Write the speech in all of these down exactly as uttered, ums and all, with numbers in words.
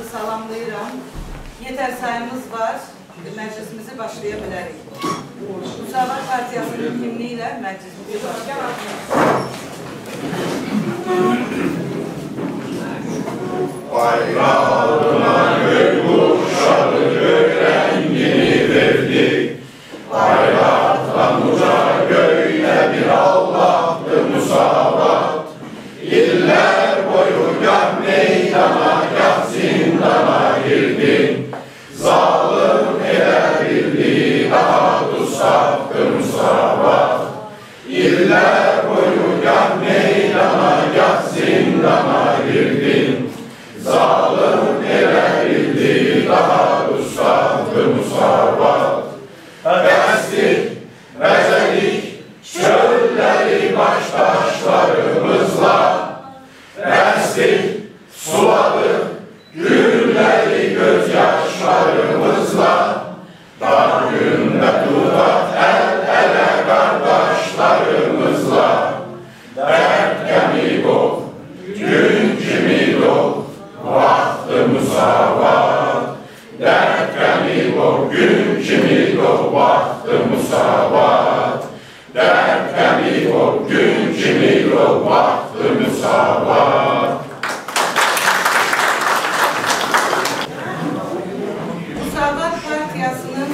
salamlayıram. Yeter sayımız var. Məclisimizi başlaya bilərik. Müsavat Partiyasının himni ilə məclisimizi başlayalım. Bayrağına gök kuşadı gök rengini verdik. Bayraklarımıza göğde bir Allah'tı musavat. İller boyu gah meydana gah zindana girdin. Zalim ele bildi daha tutsaktı musavat. İller boyu gah meydana gah zindana girdin. Zalim ele bildi daha tutsaktı musavat. Bestik, bezedik, çölleri baş taşlarımızla. Bestik, suladık, gülleri gözyaşlarımızla. Dar günde tutak el ele kardeşlerimizle. Dert gemik ol, gün cimik ol, vakti musavat. Dert gemik ol, gün cimik ol, vakti musavat. Dert gemik ol, gün cimik ol, vakti musavat. Müsavat Partiyasının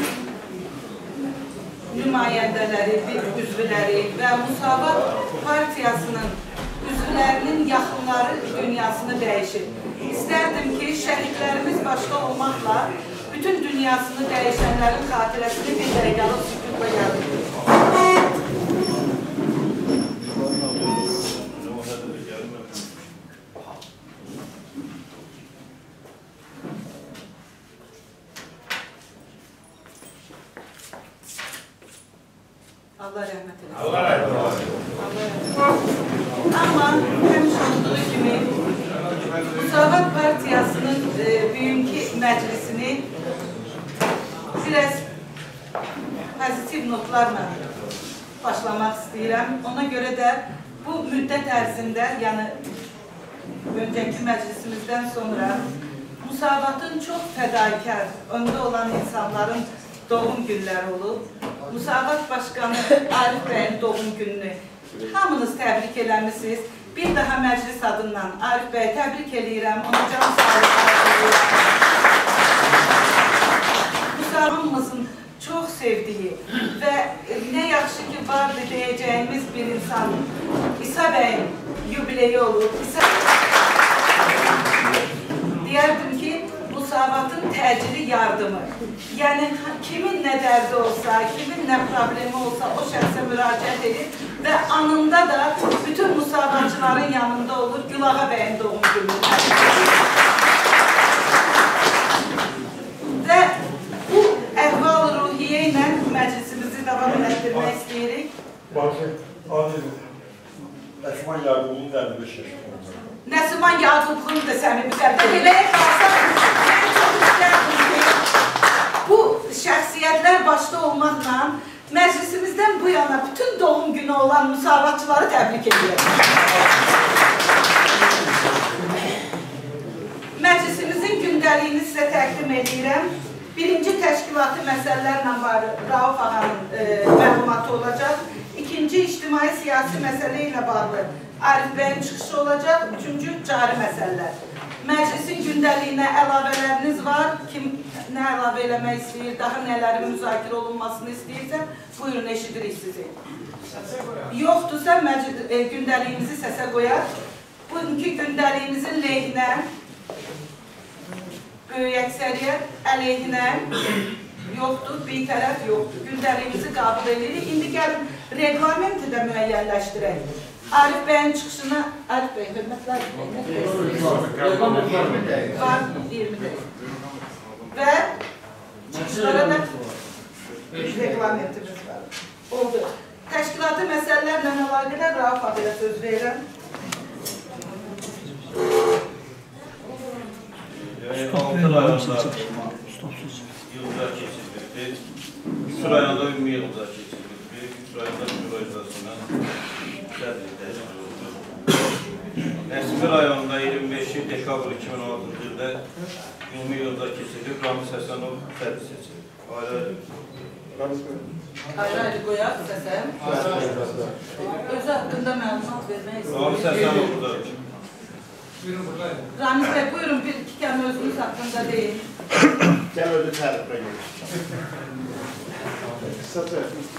nümayəndələri, üzvləri və Müsavat Partiyasının üzvlərinin yaxınları dünyasını dəyişir. İstərdim ki, şəhidlərimiz başqa olmaqla bütün dünyasını dəyişənlərin xatirəsini bir dəqiqəlik sükutla yardım. Allah rəhmət eləsin. Allah rəhmət eləsin. Amma həmişə olduğu kimi Müsavat Partiyasının e, bugünkü məclisini biraz pozitiv notlarla başlamaq istəyirəm. Ona görə də bu müddət ərzində, yəni öncəki məclisimizdən sonra Müsavatın çox fədakar, öndə olan insanların doğum günləri olub. Müsavat Başkanı Arif bəyin doğum gününü hamınız təbrik eləmişsiniz. Bir daha məclis adından Arif bəyi təbrik eləyirəm. Ona can sağlığı edirəm. Müsavatımızın çox sevdiyi və nə yaxşı ki vardı deyəcəyimiz bir insan İsa bəyin yubileyi olur. İsa... Deyərdim ki, Müsavatın təcili yardımı. Yəni, kimin nə dərdi olsa, kimin nə problemi olsa o şəxsə müraciət edir və anında da bütün müsavatçıların yanında olur Gülağa bəyin doğum günü. Və bu əhval-ruhiyyə ilə məclisimizi davam etdirmək istəyirik. Bakı, adil, Nəsman Yaqubun əlli beş yaşında. Nəsman Yaqubun da səmi bizərdə. Eləyə qalsaq, mən çox istərdim ki, bu şəxsiyyətlər başda olmaqla məclisimizdən bu yana bütün doğum günü olan müsavatçıları təbrik edirəm. Məclisimizin gündəliyini sizə təqdim edirəm. Birinci təşkilatı məsələlərlə bağlı Rauf ağanın e, məlumatı olacaq. İkinci ictimai-siyasi məsələ ilə bağlı Arif bəyin çıxışı olacaq. Üçüncü cari məsələlər. Məclisin gündəliyinə əlavələriniz var. Kim nə əlavə eləmək istəyir, daha nələrin müzakirə olunmasını istəyirsə, buyurun, eşidirik sizi. Yoxdursa, e, gündəliyimizi səsə qoyaq. Bugünkü gündəliyimizin lehinə, böyük əksəriyyət əleyhinə yoxdur, bir tərəf yoxdur. Gündəliyimizi qabul edirik. İndi gəlin, reglamenti də müəyyənləşdirək. Arif bəyin çıxışına, Arif bəy, hörmətlər, var, iyirmi dəqiqə. Və çıxışlara da reglamentimiz var. Oldu. Təşkilatı məsələlərlə əlaqədar Rauf abiyə söz verirəm. altı rayonda yıllar keçirildi. üç rayonda ümumi yıllar keçirildi. üç rayonda şurayızasından sədri təşkil oldu. Nəsmi rayonda iyirmi beş beşi dekabr iki min on altıncı ildə ümumi yığımda keçirilib. Ramiz Həsənov sədr seçilib. Ayrı Ayrı ayrı qoyaq səsəm. Özü haqqında məlumat vermək istəyir. Ramiz Həsənov buradadır. Ramiz bəy, buyurun bir iki kəlmə özünüz haqqında deyin. Gəl özü tərifə gedir. Qısaca.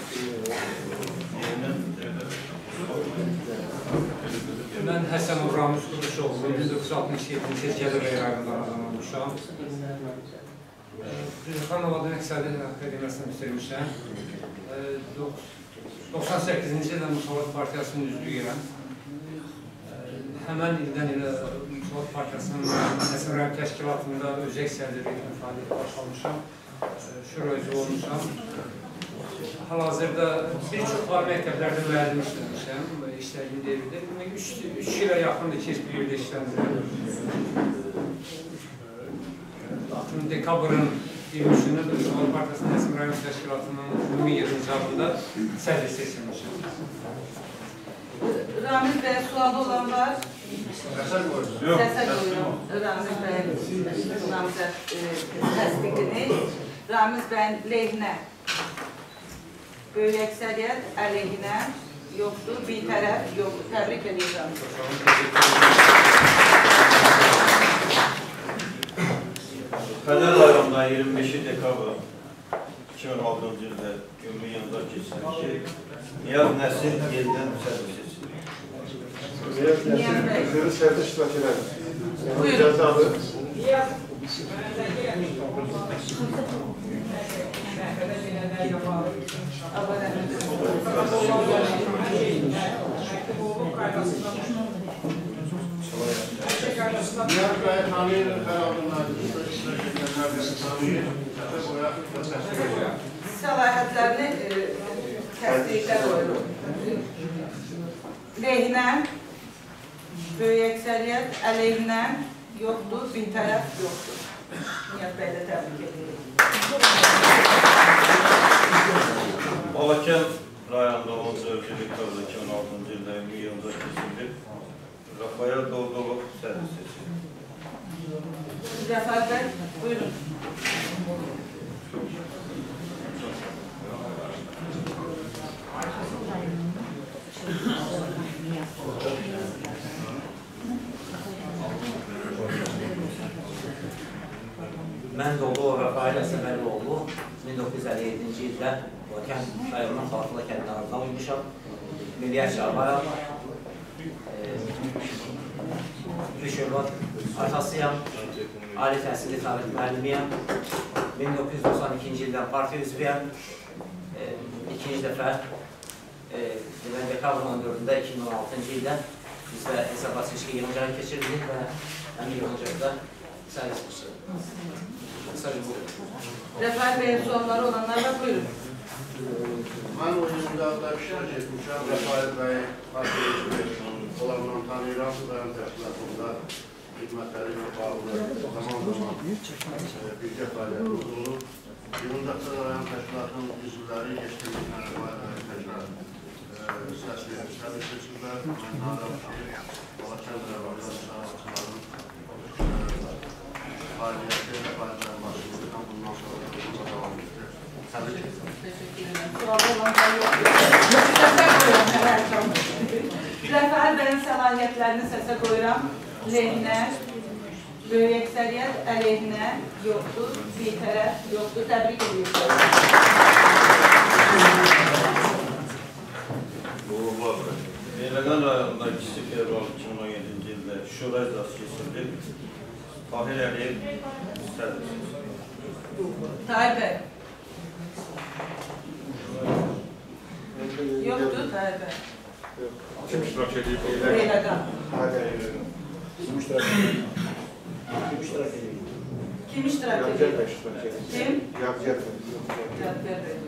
Mən Həsənov Ramiz Quduşoğlu, min doqquz yüz altmış yeddinci il Gəlir rayonundan adam olmuşam. Zülfan Ovadan İqtisadi Akademiyasını bitirmişəm. doxsan səkkizinci ildə Müsavat Partiyasının üzvüyəm. Həmən ildən ilə Müsavat Partiyasının Həsən Rəhim Təşkilatında özək sədrlik fəaliyyət başlamışam. Şura üzvü olmuşam. Hal-hazırda bir çox var məktəblərdə müəllim işləmişəm, işlədiyim devirdə. Üç ilə yaxındır ki, bir yerdə işləmişəm. Dekabrın iyirmi üçündə Müsavat Partiyasının Həsən Rəhim Təşkilatının ümumi yığıncağında sədr seçilmişəm. Ramiz bəy, sualı olan var. Səsər qoyurum. Səsər qoyurum. Ramiz bəyin namizəd təsdiqini. Ramiz bəyin lehinə. Böyük əksəriyyət əleyhinə yoxdur, bir tərəf yoxdur. Təbrik edirəm. Xəzər rayonunda iyirmi beşi dekabr iki min on altıncı ildə ümumi yığımda keçirilib ki, Niyaz Nəsil yenidən sədr seçilib. Niyaz bəy. Üzrü sərdə iştirak edər. Buyurun. Niyaz bəy tanıyır, xərabından iştirak edənlərdən tanıyır. Səlahiyyətlərini təsdiqlə qoyurum. Lehinə, böyük əksəriyyət əleyhinə yoxdur, bir tərəf yoxdur. Niyaz bəy də təbrik edirəm. Balakən rayonunda on dördüncü dekabr iki min on altıncı ildə ümumi yığımda keçirilib. Rafael Dolgolov sədr seçilib. Rəfət bəy, buyurun. Mən Dolgolov Rafael Əsəməliyoğlu min doqquz yüz əlli yeddinci ildə Balakən rayonunun Xalqıla kəndinə uymuşam. Milliyyətçi aparam. Rüşevvat arxasıyam. Ali təhsilli tarix müəllimiyəm. min doqquz yüz doxsan ikinci ildən partiya üzvüyəm. İkinci dəfə dekabrın on dördündə iki min on altıncı ildə bizdə hesabat seçki yığıncağı keçirdik və həmin yığıncaqda səhər seçildik. Rəfət bəyin sualları olanlar var, buyurun. Mən o yığıncaqda iştirak etmişəm. Rəfail bəy partiya üzvü olandan tanıyıram. Rayon təşkilatında xidmətləri ilə bağlı zaman zaman birgə fəaliyyət olunur. Yığıncaqda rayon təşkilatının üzvləri geçtirdikdən Rəfail bəy təkrar səs verirsə bir seçimlər. Mən naram ki, Balakən rayonunda müsavatçıların fəaliyyəti Rəfail bəyin başçılıqdan bundan sonra da davam edir. Təbrik edirəm. Teşekkür ederim. Sualı olanlar yoxdur. Səsə qoyuram, həvərkəm. Rəfət bəyin səlahiyyətlərini səsə qoyuram. Lehinə, böyük əksəriyyət əleyhinə yoxdur, bir tərəf yoxdur. Təbrik ediyoruz. Beyləqan rayonunda ikisi fevral iki min on yeddinci ildə şura icrası keçirilib. Tahir Əliyev sədr seçilib. Tahir bəy. Yoxdur, Tahir bəy. Kim iştirak edib? Beyləqan. Kim iştirak edir? Kim iştirak edir? Kim iştirak Yadigar ediyor? bəy iştirak edir. Kim? Yadigar bəy. Yadigar bəy.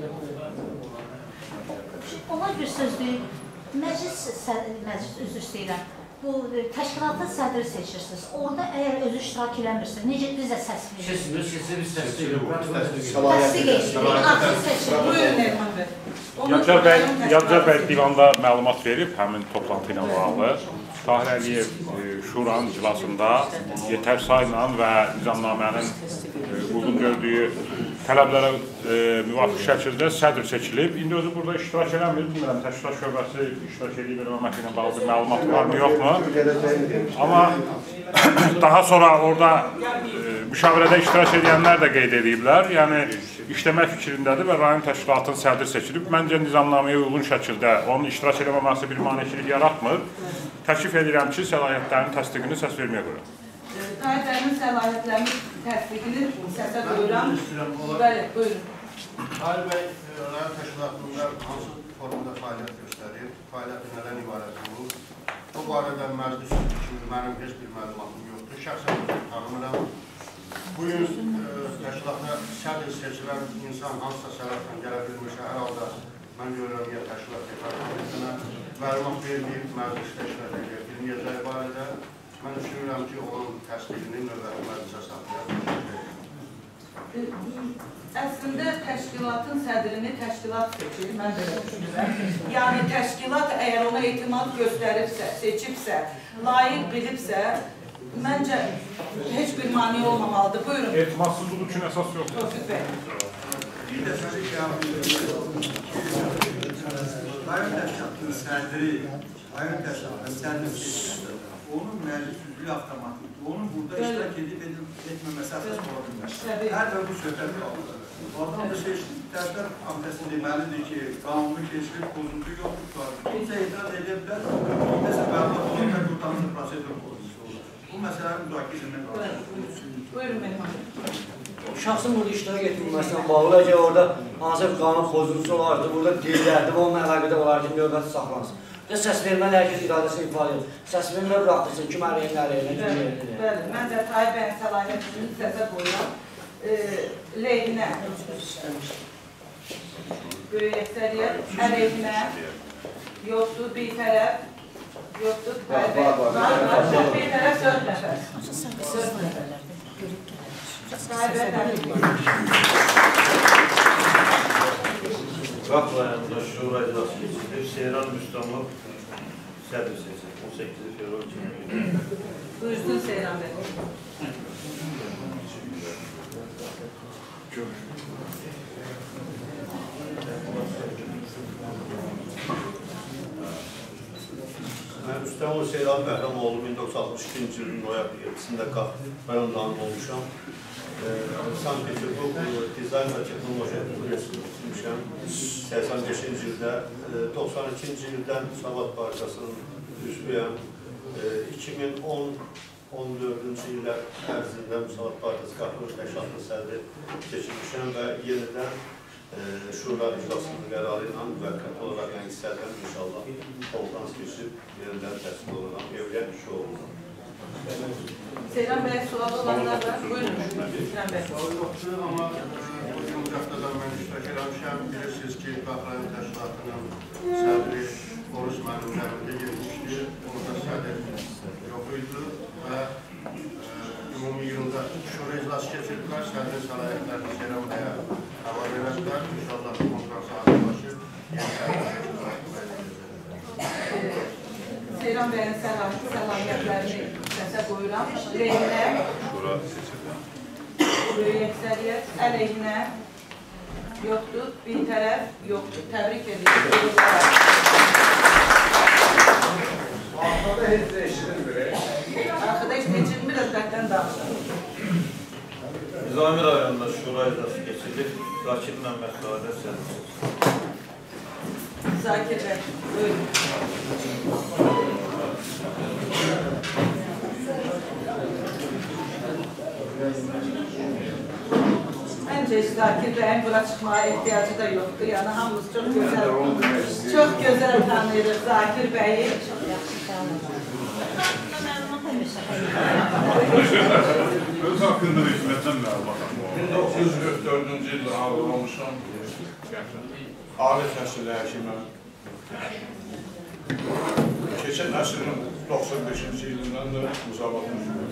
Ona bir söz deyim, məclis, məclis üzr istəyirəm, bu təşkilatın sədri seçirsiniz. Orada əgər özü iştirak eləmirsiniz, necə biz də səs veririk? Seçimiz, seçimiz təsdiq Təsdiq edirik, artıq seçirik. Buyurun Elman bəy. Yadigar bəy, Yadigar bəy divanda məlumat verib həmin toplantı ilə bağlı. Tahir Əliyev şuranın iclasında yetər sayla və nizamnamənin uyğun gördüyü tələblərə müvafiq şəkildə sədr seçilib. İndi özü burada iştirak eləmir. Bilmirəm, təşkilat şöbəsi iştirak edib eləməməklə ilə bağlı bir məlumat var mı, yoxmu? Amma daha sonra orada müşavirədə iştirak edənlər də qeyd ediblər. Yəni, işləmək fikrindədir və rayon təşkilatının sədr seçilib. Məncə, nizamnaməyə uyğun şəkildə onun iştirak eləməməsi bir maneçilik yaratmır. Təklif edirəm ki, səlahiyyətlərinin təsdiqini səs verməyə görə. Qayıtlarının səlahiyyətlərinin təsdiqini səsə qoyuram. Bəli, buyurun. Tahir bəy, rayon təşkilatında hansı formada fəaliyyət göstərir? Fəaliyyəti nədən ibarət olur? Bu barədə məclis kimi mənim heç bir məlumatım yoxdur. Şəxsən tanımıram. Bugün təşkilata sədr seçilən insan hansısa səbəblə gələ bilmirsə, hər halda mən görürəm ya təşkilat departamentına məlumat verilib, məclisdə iştirak edə bilməyəcəyi barədə. Mən düşünürəm ki, onun təsdiqini növbəti məclisə saxlayaq. Əslində, təşkilatın sədrini təşkilat seçir, mən də düşünürəm. Yəni, təşkilat əgər ona etimad göstəribsə, seçibsə, layiq bilibsə, məncə heç bir mani olmamalıdır. Buyurun. Etimadsızlıq üçün əsas yoxdur. Tofiq bəy. Bir də sözü ki, rayon təşkilatının sədri, rayon təşkilatının sədri seçilmişdir. Onun məclis üzvlüyü avtomatikdir. Onun burada iştirak edib etməməsi əsas ola bilməz. Hər də bu söhbət qalır. Bu adam da seçilib, təşkilat komitəsində deməlidir ki, qanunu keçirir, pozuntu yoxdur. Kimsə etiraz edə bilər, məsələn, məlumat olan və qurtarıcı prosedur pozuntusu olur. Bu məsələnin müzakirə etmək lazımdır. Buyurun, mənim. Şəxsin burada iştirak etməməsindən bağlı, əgər orada hansı bir qanun pozuntusu olardı, burada dillərdi və onunla əlaqədə olar ki, növbəti saxlansın. Və səs vermə hər iradəsini ifadə edir. Səs vermə bıraxdırsın, kim əleyhinə əleyhinə, kim əleyhinə. Bəli, mən də Tahir bəyin səlahiyyətini səsə qoyuram. Leyhinə, böyük əksəriyyət, əleyhinə, yoxdur, bir tərəf, yoxdur, Tahir bəy, bir tərəf dörd nəfər. Dörd nəfər. Tahir bəy, təbrik Qaf rayonunda şura iclası keçirilib. Seyran Müstəmov sədr seçilib. on səkkiz fevral iki min iyirmi bir. Buyursun Seyran bəy. Müstəmov Seyran Bəhramoğlu min doqquz yüz altmış ikinci ilin noyabr yedisində Qaf rayonlarında olmuşam. Sankt-Peterburg Dizayn və Texnologiya Universitetini bitirmişəm. səksən beşinci ildə, doxsan ikinci ildən Müsavat Partiyasının üzvüyəm. iki min on dördüncü illər ərzində Müsavat Partiyası Qafur Təşkilatının sədri seçilmişəm və yenidən şura iclasının qərarı ilə müvəqqəti olaraq yəni hissədən inşallah konferans keçib yenidən təsdiq olunan evliyən kişi olunur. Seyran bəy, sual olanlar var. Buyurun. Seyran bəy. Yoxdur, amma bugün bu haftadan mən iştirak eləmişəm. Bilirsiniz ki, Qaf rayon təşkilatının sədri Oruz müəllim üzərində gelmişdir. Orada sədr yox idi və ümumi yılda şura iclası keçirdilər. Sədrin səlahiyyətlərini Seyran bəyə həvalə elədilər. İnşallah konferans hazırlaşır. Yeni sədr seçilmək. Seyran bəyin səlahiyyətlərini səsə qoyuram. Leyhinə, böyük əksəriyyət, əleyhinə, yoxdur, bir tərəf, yoxdur. Təbrik edirik. Arkada heç də eşidilmir. Arkada heç keçilmir, özbəkdən danışır. Nizami rayonunda şura iclası keçirilib. Zakir Məmməd Qadir sədr seçilib. Zakir bəy, buyurun. Məncə Zakir bəyin bura çıxmaya ehtiyacı da yoxdur. Yəni hamımız çox gözəl, çox gözəl tanıyırıq Zakir bəyi. Öz haqqında hükümətdən məlumat almaq. min doqquz yüz qırx dördüncü ildə ağır olmuşam. Ali təhsilli həkiməm. Keçən əsrin doxsan beşinci ilindən də müsabatım üzrəyəm.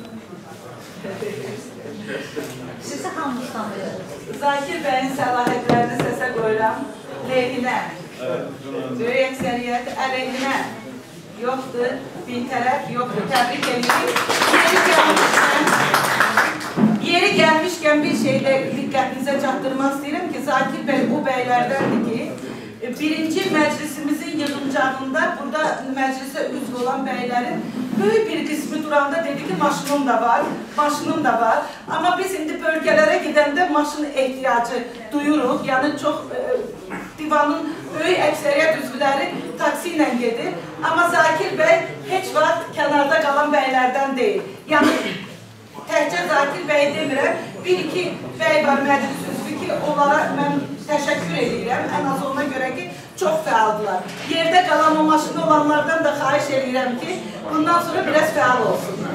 Sizi hamımız tanıyırıq. Zakir bəyin səlahiyyətlərini səsə qoyuram. Leyhinə, böyük əksəriyyət, əleyhinə, yoxdur. bir tərəf yoxdur, təbrik edirik. Yeri gəlmişkən, yeri gəlmişkən bir şeylə diqqətinizə çatdırmaq istəyirəm ki, Zakir bəy o bəylərdəndir ki, birinci məclisimizin yığıncağında burada məclisə üzv olan bəylərin böyük bir qismi duranda dedi ki, maşınım da var, maşınım da var. Amma biz indi bölgələrə gedəndə maşın ehtiyacı duyuruq. Yəni, çox e, divanın böyük əksəriyyət üzvləri taksi ilə gedir. Amma Zakir bəy heç vaxt kənarda qalan bəylərdən deyil. Yəni, təkcə Zakir bəy demirəm, bir-iki bəy var məclis üzvü ki, onlara mən təşəkkür edirəm, ən az ona görə ki, çox fəaldılar. Yerdə qalan o maşını olanlardan da xahiş edirəm ki, bundan sonra biraz fəal olsunlar.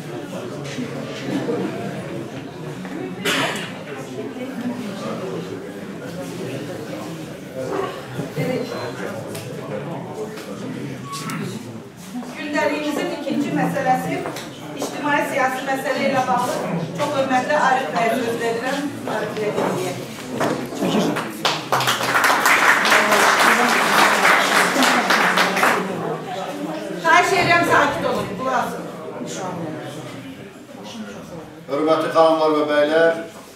Gündəliyimizin ikinci məsələsi ictimai siyasi məsələ ilə bağlı çox hörmətli Arif bəyə söz verirəm. Arif bəyə deyək. Xahiş edirəm, sakit olun, bulasın. Hörmətli xanımlar və bəylər,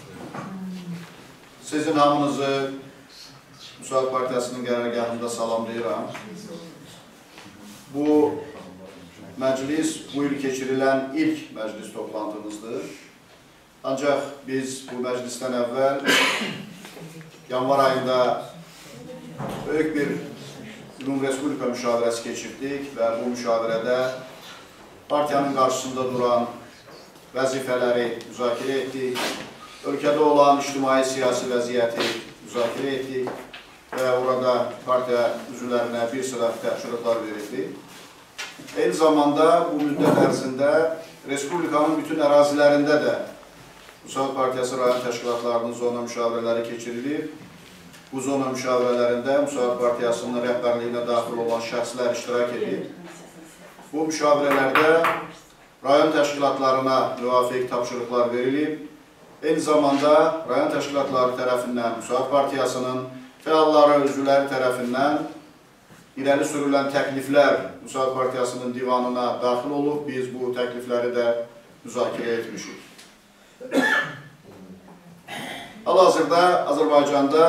sizin hamınızı Müsavat Partiyasının qərargahında salamlayıram. Bu məclis bu il keçirilən ilk məclis toplantımızdır. Ancaq biz bu məclisdən əvvəl yanvar ayında böyük bir Ümumi Respublika müşavirəsi keçirdik və bu müşavirədə partiyanın qarşısında duran vəzifələri müzakirə etdik, ölkədə olan ictimai siyasi vəziyyəti müzakirə etdik və orada partiya üzvlərinə bir sıra təşkilatlar verildi. Eyni zamanda bu müddət ərzində Respublikanın bütün ərazilərində də Müsavat Partiyası rayon təşkilatlarının zona müşavirələri keçirilir. Bu zona müşavirələrində Müsavat Partiyasının rəhbərliyinə daxil olan şəxslər iştirak edir. Bu müşavirələrdə rayon təşkilatlarına müvafiq tapşırıqlar verilib. Eyni zamanda rayon təşkilatları tərəfindən Müsavat Partiyasının fəalları, üzvləri tərəfindən irəli sürülən təkliflər Müsavat Partiyasının divanına daxil olub. Biz bu təklifləri də müzakirə etmişik. Hal-hazırda Azərbaycanda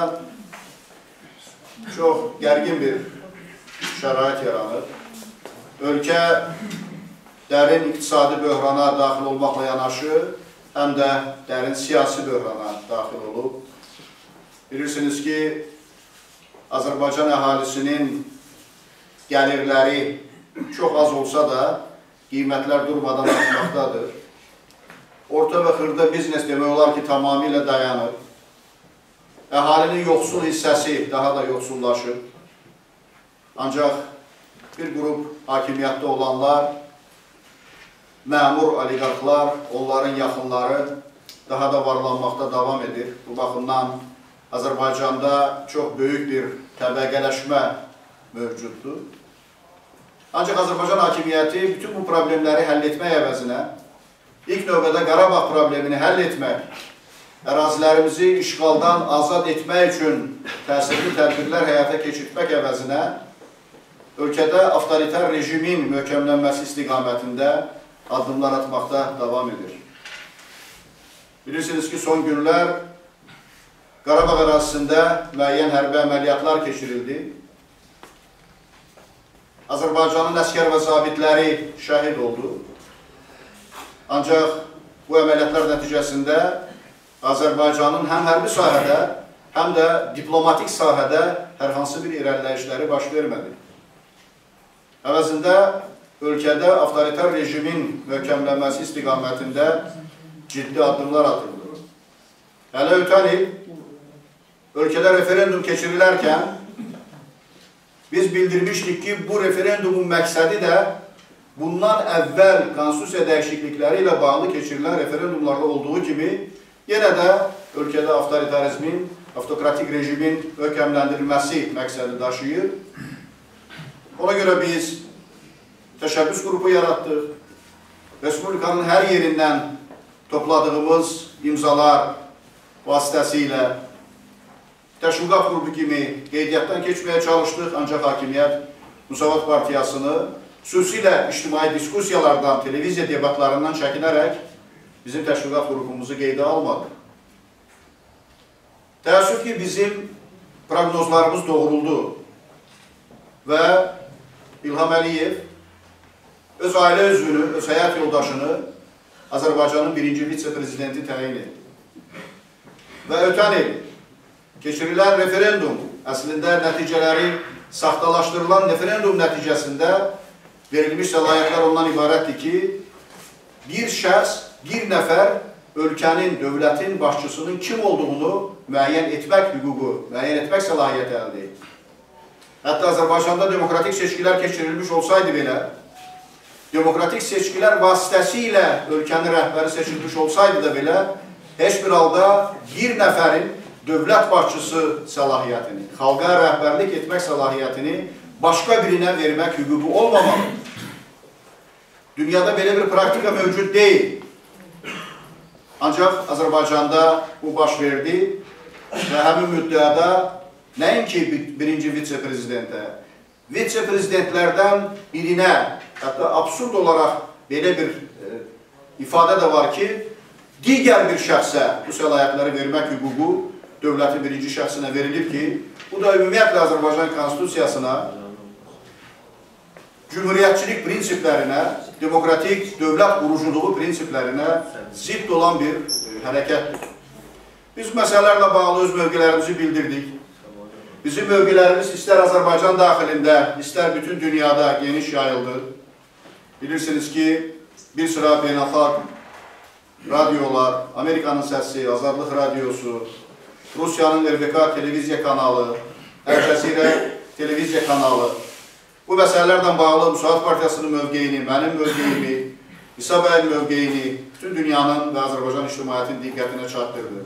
çox gərgin bir şərait yaranır. Ölkə dərin iqtisadi böhrana daxil olmaqla yanaşı, həm də dərin siyasi böhrana daxil olub. Bilirsiniz ki, Azərbaycan əhalisinin gəlirləri çox az olsa da, qiymətlər durmadan artmaqdadır. Orta və xırda biznes demək olar ki, tamamilə dayanır. Əhalinin yoxsul hissəsi daha da yoxsullaşır. Ancaq bir qrup hakimiyyətdə olanlar, məmur oliqarxlar, onların yaxınları daha da varlanmaqda davam edir. Bu baxımdan Azərbaycanda çox böyük bir təbəqələşmə mövcuddur. Ancaq Azərbaycan hakimiyyəti bütün bu problemləri həll etmək əvəzinə, ilk növbədə Qarabağ problemini həll etmək, ərazilərimizi işğaldan azad etmək üçün təsirli tədbirlər həyata keçirtmək əvəzinə, ölkədə avtoritar rejimin möhkəmlənməsi istiqamətində addımlar atmaqda davam edir. Bilirsiniz ki, son günlər Qarabağ ərazisində müəyyən hərbi əməliyyatlar keçirildi. Azərbaycanın əskər və zabitləri şəhid oldu. Ancaq bu əməliyyatlar nəticəsində Azərbaycanın həm hərbi sahədə, həm də diplomatik sahədə hər hansı bir irəliləyişləri baş vermədi. Əvəzində ölkədə avtoritar rejimin möhkəmlənməsi istiqamətində ciddi addımlar atıldı. Hələ ötən il ölkədə referendum keçirilərkən biz bildirmişdik ki, bu referendumun məqsədi də bundan əvvəl konstitusiya dəyişiklikləri ilə bağlı keçirilən referendumlarda olduğu kimi yenə də ölkədə avtoritarizmin, avtokratik rejimin möhkəmləndirilməsi məqsədi daşıyır. Ona görə biz təşəbbüs qrupu yaratdıq. Respublikanın hər yerindən topladığımız imzalar vasitəsilə təşviqat qrupu kimi qeydiyyatdan keçməyə çalışdıq, ancaq hakimiyyət Müsavat Partiyasını xüsusilə ictimai diskusiyalardan, televiziya debatlarından çəkinərək bizim təşkilat qrupumuzu qeydə almadı. Təəssüf ki, bizim proqnozlarımız doğruldu və İlham Əliyev öz ailə üzvünü, öz həyat yoldaşını Azərbaycanın birinci vitse-prezidenti təyin etdi. Və ötən il keçirilən referendum, əslində nəticələri saxtalaşdırılan referendum nəticəsində verilmiş səlahiyyətlər ondan ibarətdir ki, bir şəxs, bir nəfər ölkənin, dövlətin başçısının kim olduğunu müəyyən etmək hüququ, müəyyən etmək səlahiyyəti əldə edir. Hətta Azərbaycanda demokratik seçkilər keçirilmiş olsaydı belə, demokratik seçkilər vasitəsilə ölkənin rəhbəri seçilmiş olsaydı da belə, heç bir halda bir nəfərin dövlət başçısı səlahiyyətini, xalqa rəhbərlik etmək səlahiyyətini başqa birinə vermək hüququ olmamalıdır. Dünyada belə bir praktika mövcud deyil. Ancaq Azərbaycanda bu baş verdi və həmin müddəada nəinki birinci vitse-prezidentə, vitse-prezidentlərdən birinə, hətta absurd olaraq belə bir e, ifadə də var ki, digər bir şəxsə bu səlahiyyətləri vermək hüququ dövlətin birinci şəxsinə verilib ki, bu da ümumiyyətlə Azərbaycan Konstitusiyasına, cümhuriyyətçilik prinsiplərinə, demokratik dövlət quruculuğu prinsiplərinə zidd olan bir e, hərəkətdir. Biz məsələlərlə bağlı öz mövqelərimizi bildirdik. Bizim mövqelərimiz istər Azərbaycan daxilində, istər bütün dünyada geniş yayıldı. Bilirsiniz ki, bir sıra beynəlxalq radiolar, Amerikanın Səsi, Azadlıq Radiosu, Rusiyanın R B K televiziya kanalı, Əl-Cəzirə televiziya kanalı, bu məsələlərlə bağlı Müsavat Partiyasının mövqeyini, mənim mövqeyimi, İsa bəyin mövqeyini bütün dünyanın və Azərbaycan ictimaiyyətinin diqqətinə çatdırdı.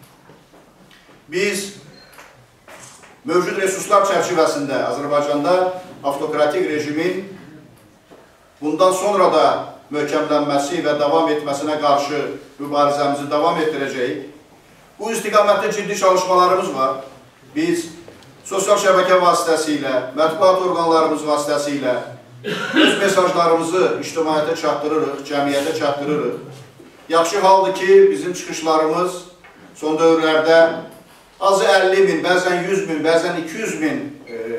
Biz mövcud resurslar çərçivəsində Azərbaycanda avtokratik rejimin bundan sonra da möhkəmlənməsi və davam etməsinə qarşı mübarizəmizi davam etdirəcəyik. Bu istiqamətdə ciddi çalışmalarımız var. Biz sosial şəbəkə vasitəsilə, mətbuat orqanlarımız vasitəsilə öz mesajlarımızı ictimaiyyətə çatdırırıq, cəmiyyətə çatdırırıq. Yaxşı haldır ki, bizim çıxışlarımız son dövrlərdə azı əlli min, bəzən yüz min, bəzən iki yüz min e,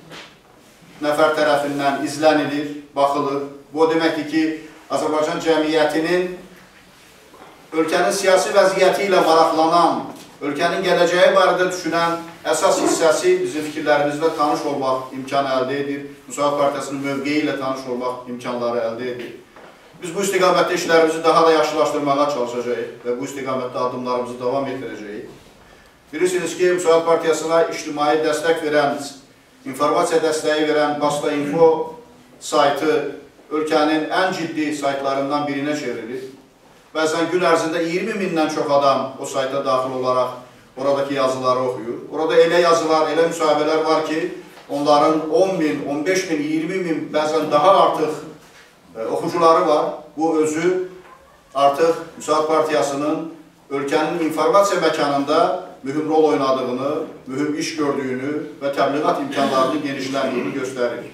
nəfər tərəfindən izlənilir, baxılır. Bu deməkdir ki, Azərbaycan cəmiyyətinin ölkənin siyasi vəziyyəti ilə maraqlanan, ölkənin gələcəyi barədə düşünən əsas hissəsi bizim fikirlərimizlə tanış olmaq imkanı əldə edir. Müsavat Partiyasının mövqeyi ilə tanış olmaq imkanları əldə edir. Biz bu istiqamətdə işlərimizi daha da yaxşılaşdırmağa çalışacağıq və bu istiqamətdə addımlarımızı davam etdirəcəyik. Bilirsiniz ki, Müsavat Partiyasına ictimai dəstək verən, informasiya dəstəyi verən Basta Info saytı ölkənin ən ciddi saytlarından birinə çevrilir. Bəzən gün ərzində iyirmi mindən çox adam o sayta daxil olaraq oradakı yazıları oxuyur. Orada elə yazılar, elə müsahibələr var ki, onların on min, on beş min, iyirmi min, bəzən daha artıq e, oxucuları var. Bu özü artıq Müsavat Partiyasının ölkənin informasiya məkanında mühüm rol oynadığını, mühüm iş gördüyünü və təbliğat imkanlarının genişləndiyini göstərir.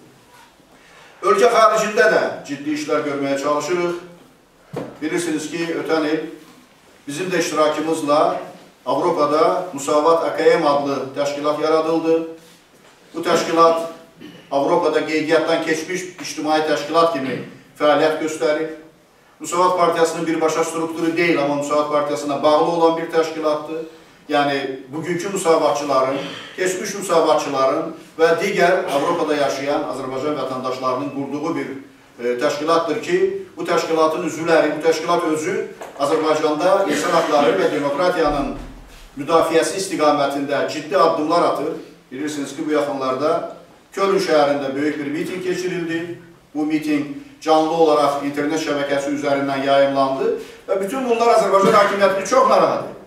Ölkə xaricində də ciddi işlər görməyə çalışırıq. Bilirsiniz ki, ötən il bizim də iştirakımızla Avropada Musavat A K M adlı təşkilat yaradıldı. Bu təşkilat Avropada qeydiyyatdan keçmiş ictimai təşkilat kimi fəaliyyət göstərir. Musavat Partiyasının birbaşa strukturu deyil, amma Musavat Partiyasına bağlı olan bir təşkilatdır. Yəni, bugünkü müsavatçıların, keçmiş müsavatçıların və digər Avropada yaşayan Azərbaycan vətəndaşlarının qurduğu bir e, təşkilatdır ki, bu təşkilatın üzvləri, bu təşkilat özü Azərbaycanda insan haqları və demokratiyanın müdafiəsi istiqamətində ciddi addımlar atır. Bilirsiniz ki, bu yaxınlarda Köln şəhərində böyük bir miting keçirildi. Bu miting canlı olaraq internet şəbəkəsi üzərindən yayımlandı və bütün bunlar Azərbaycan hakimiyyətini çox narahat edir.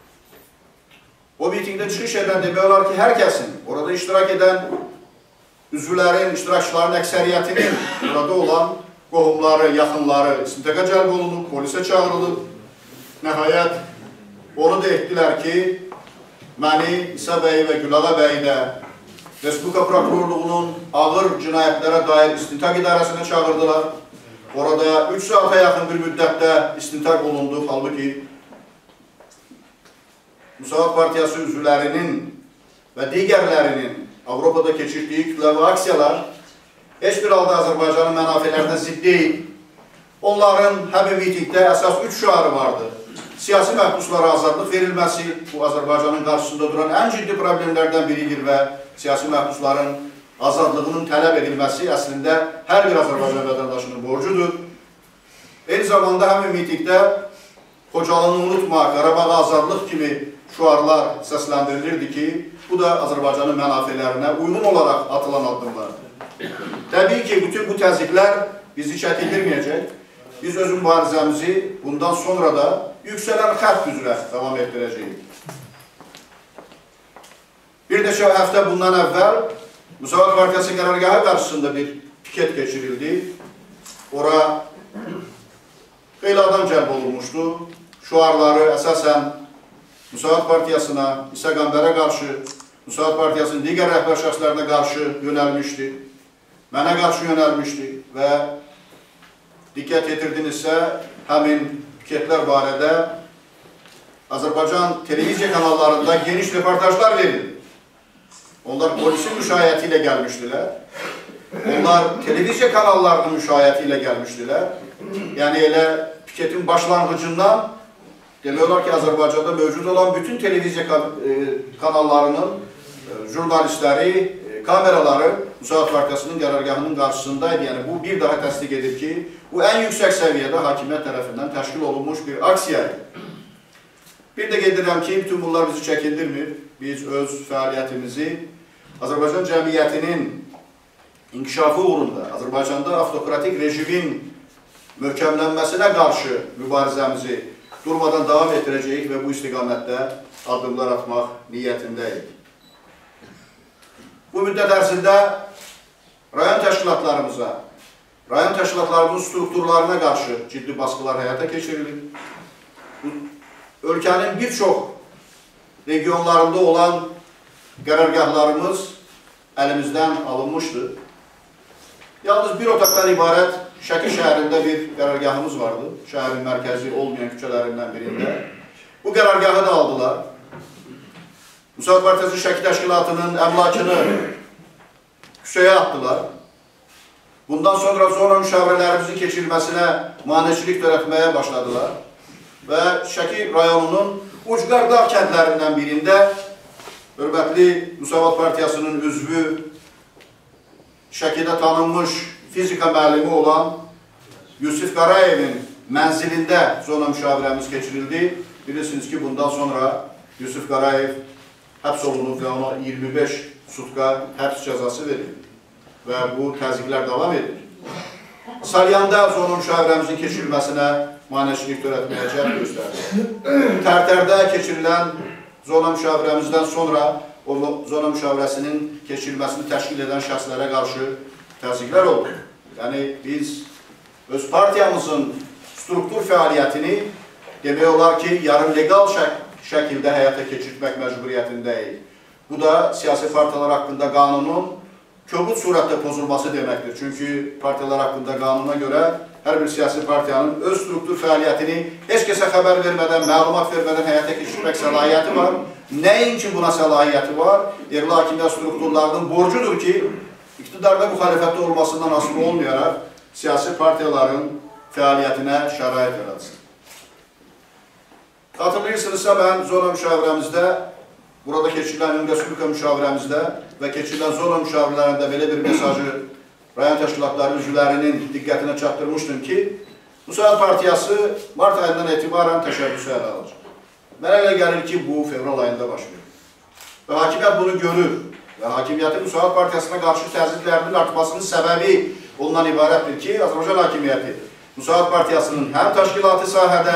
O mitingdə çıxış edən demək olar ki, hər kəsin, orada iştirak edən üzvlərin, iştirakçıların əksəriyyətinin burada olan qohumları, yaxınları istintaqa cəlb olunub, polisə çağırılıb. Nəhayət, onu da etdilər ki, məni, İsa bəyi və Gülağa bəyi də Respublika Prokurorluğunun ağır cinayətlərə dair istintaq idarəsinə çağırdılar. Orada üç saata yaxın bir müddətdə istintaq olundu. Halbuki Müsavat Partiyası üzvlərinin və digərlərinin Avropada keçirdiyi kütləvi aksiyalar heç bir halda Azərbaycanın mənafələrinə zidd deyil. Onların həmin mitingdə əsas üç şüarı vardı. Siyasi məhbuslara azadlıq verilməsi, bu Azərbaycanın qarşısında duran ən ciddi problemlərdən biridir və siyasi məhbusların azadlığının tələb edilməsi əslində hər bir Azərbaycan vətəndaşının borcudur. Eyni zamanda həmin mitingdə Xocalını unutma, Qarabağ azadlıq kimi şüarlar səsləndirilirdi ki, bu da Azərbaycanın mənafələrinə uyğun olaraq atılan addımlardır. Təbii ki, bütün bu təzyiqlər bizi çəkindirməyəcək. Biz öz mübarizəmizi bundan sonra da yüksələn xətt üzrə davam etdirəcəyik. Bir neçə həftə bundan əvvəl Müsavat Partiyası qərargahı qarşısında bir piket keçirildi. Ora xeyli adam cəlb olunmuşdu. Şüarları əsasən Müsavat Partiyasına, İsa Qəmbərə qarşı, Müsavat Partiyasının digər rəhbər şəxslərinə qarşı yönəlmişdi. Mənə qarşı yönəlmişdi və diqqət yetirdinizsə, həmin piketlər barədə Azərbaycan televiziya kanallarında geniş reportajlar verildi. Onlar polisin müşayiəti ilə gəlmişdilər. Onlar televiziya kanallarının müşayiəti ilə gəlmişdilər. Yəni elə piketin başlanğıcından demək olar ki, Azərbaycanda mövcud olan bütün televiziya kanallarının jurnalistləri, kameraları Müsavat Partiyasının qərargahının qarşısındaydı. Yəni bu bir daha təsdiq edir ki, bu ən yüksək səviyyədə hakimiyyət tərəfindən təşkil olunmuş bir aksiyadır. Bir də qeyd edirəm ki, bütün bunlar bizi çəkindirmir. Biz öz fəaliyyətimizi Azərbaycan cəmiyyətinin inkişafı uğrunda, Azərbaycanda avtokratik rejimin möhkəmlənməsinə qarşı mübarizəmizi durmadan davam etdirəcəyik və bu istiqamətdə addımlar atmaq niyyətindəyik. Bu müddət ərzində rayon təşkilatlarımıza, rayon təşkilatlarımızın strukturlarına qarşı ciddi baskılar həyata keçirilir. Ölkənin bir çox regionlarında olan qərargahlarımız əlimizdən alınmışdır. Yalnız bir otaqdan ibarət Şəki şəhərində bir qərargahımız vardı, şəhərin mərkəzi olmayan küçələrindən birində. Bu qərargahı da aldılar. Müsavat Partiyası Şəki Təşkilatının əmlakını küçəyə atdılar. Bundan sonra zona müşavirələrimizin keçirilməsinə maneçilik törətməyə başladılar. Və Şəki rayonunun Ucqar dağ kəndlərindən birində hörmətli Müsavat Partiyasının üzvü, Şəkidə tanınmış fizika müəllimi olan Yusif Qarayevin mənzilində zona müşavirəmiz keçirildi. Bilirsiniz ki, bundan sonra Yusif Qarayev həbs olunub və ona iyirmi beş sutka həbs cəzası verildi və bu təzyiqlər davam edir. Salyanda zona müşavirəmizin keçirilməsinə maneçilik törətməyə cəhd göstərir. Tərtərdə keçirilən zona müşavirəmizdən sonra o zona müşavirəsinin keçirilməsini təşkil edən şəxslərə qarşı təzyiqlər oldu. Yəni, biz öz partiyamızın struktur fəaliyyətini demək olar ki, yarım legal şək şəkildə həyata keçirtmək məcburiyyətindəyik. Bu da siyasi partiyalar haqqında qanunun kobud surətdə pozulması deməkdir. Çünki partiyalar haqqında qanuna görə hər bir siyasi partiyanın öz struktur fəaliyyətini heç kəsə xəbər vermədən, məlumat vermədən həyata keçirmək səlahiyyəti var. Nəinki buna səlahiyyəti var? Yerli hakimiyyət strukturlarının borcudur ki, iqtidarda müxalifətdə olmasından asılı olmayaraq siyasi partiyaların fəaliyyətinə şərait yaratsın. Xatırlayırsınızsa, mən zona müşavirəmizdə, burada keçirilən Ümumi Respublika müşavirəmizdə və keçirilən zona müşavirələrində belə bir mesajı rayon təşkilatları üzvlərinin diqqətinə çatdırmışdım ki, Müsavat Partiyası mart ayından etibarən təşəbbüsü ələ alacaq. Mənə elə gəlir ki, bu fevral ayında baş verir. Və hakimiyyət bunu görür və hakimiyyətin Müsavat Partiyasına qarşı təzyiqlərinin artmasının səbəbi ondan ibarətdir ki, Azərbaycan hakimiyyəti Müsavat Partiyasının həm təşkilatı sahədə,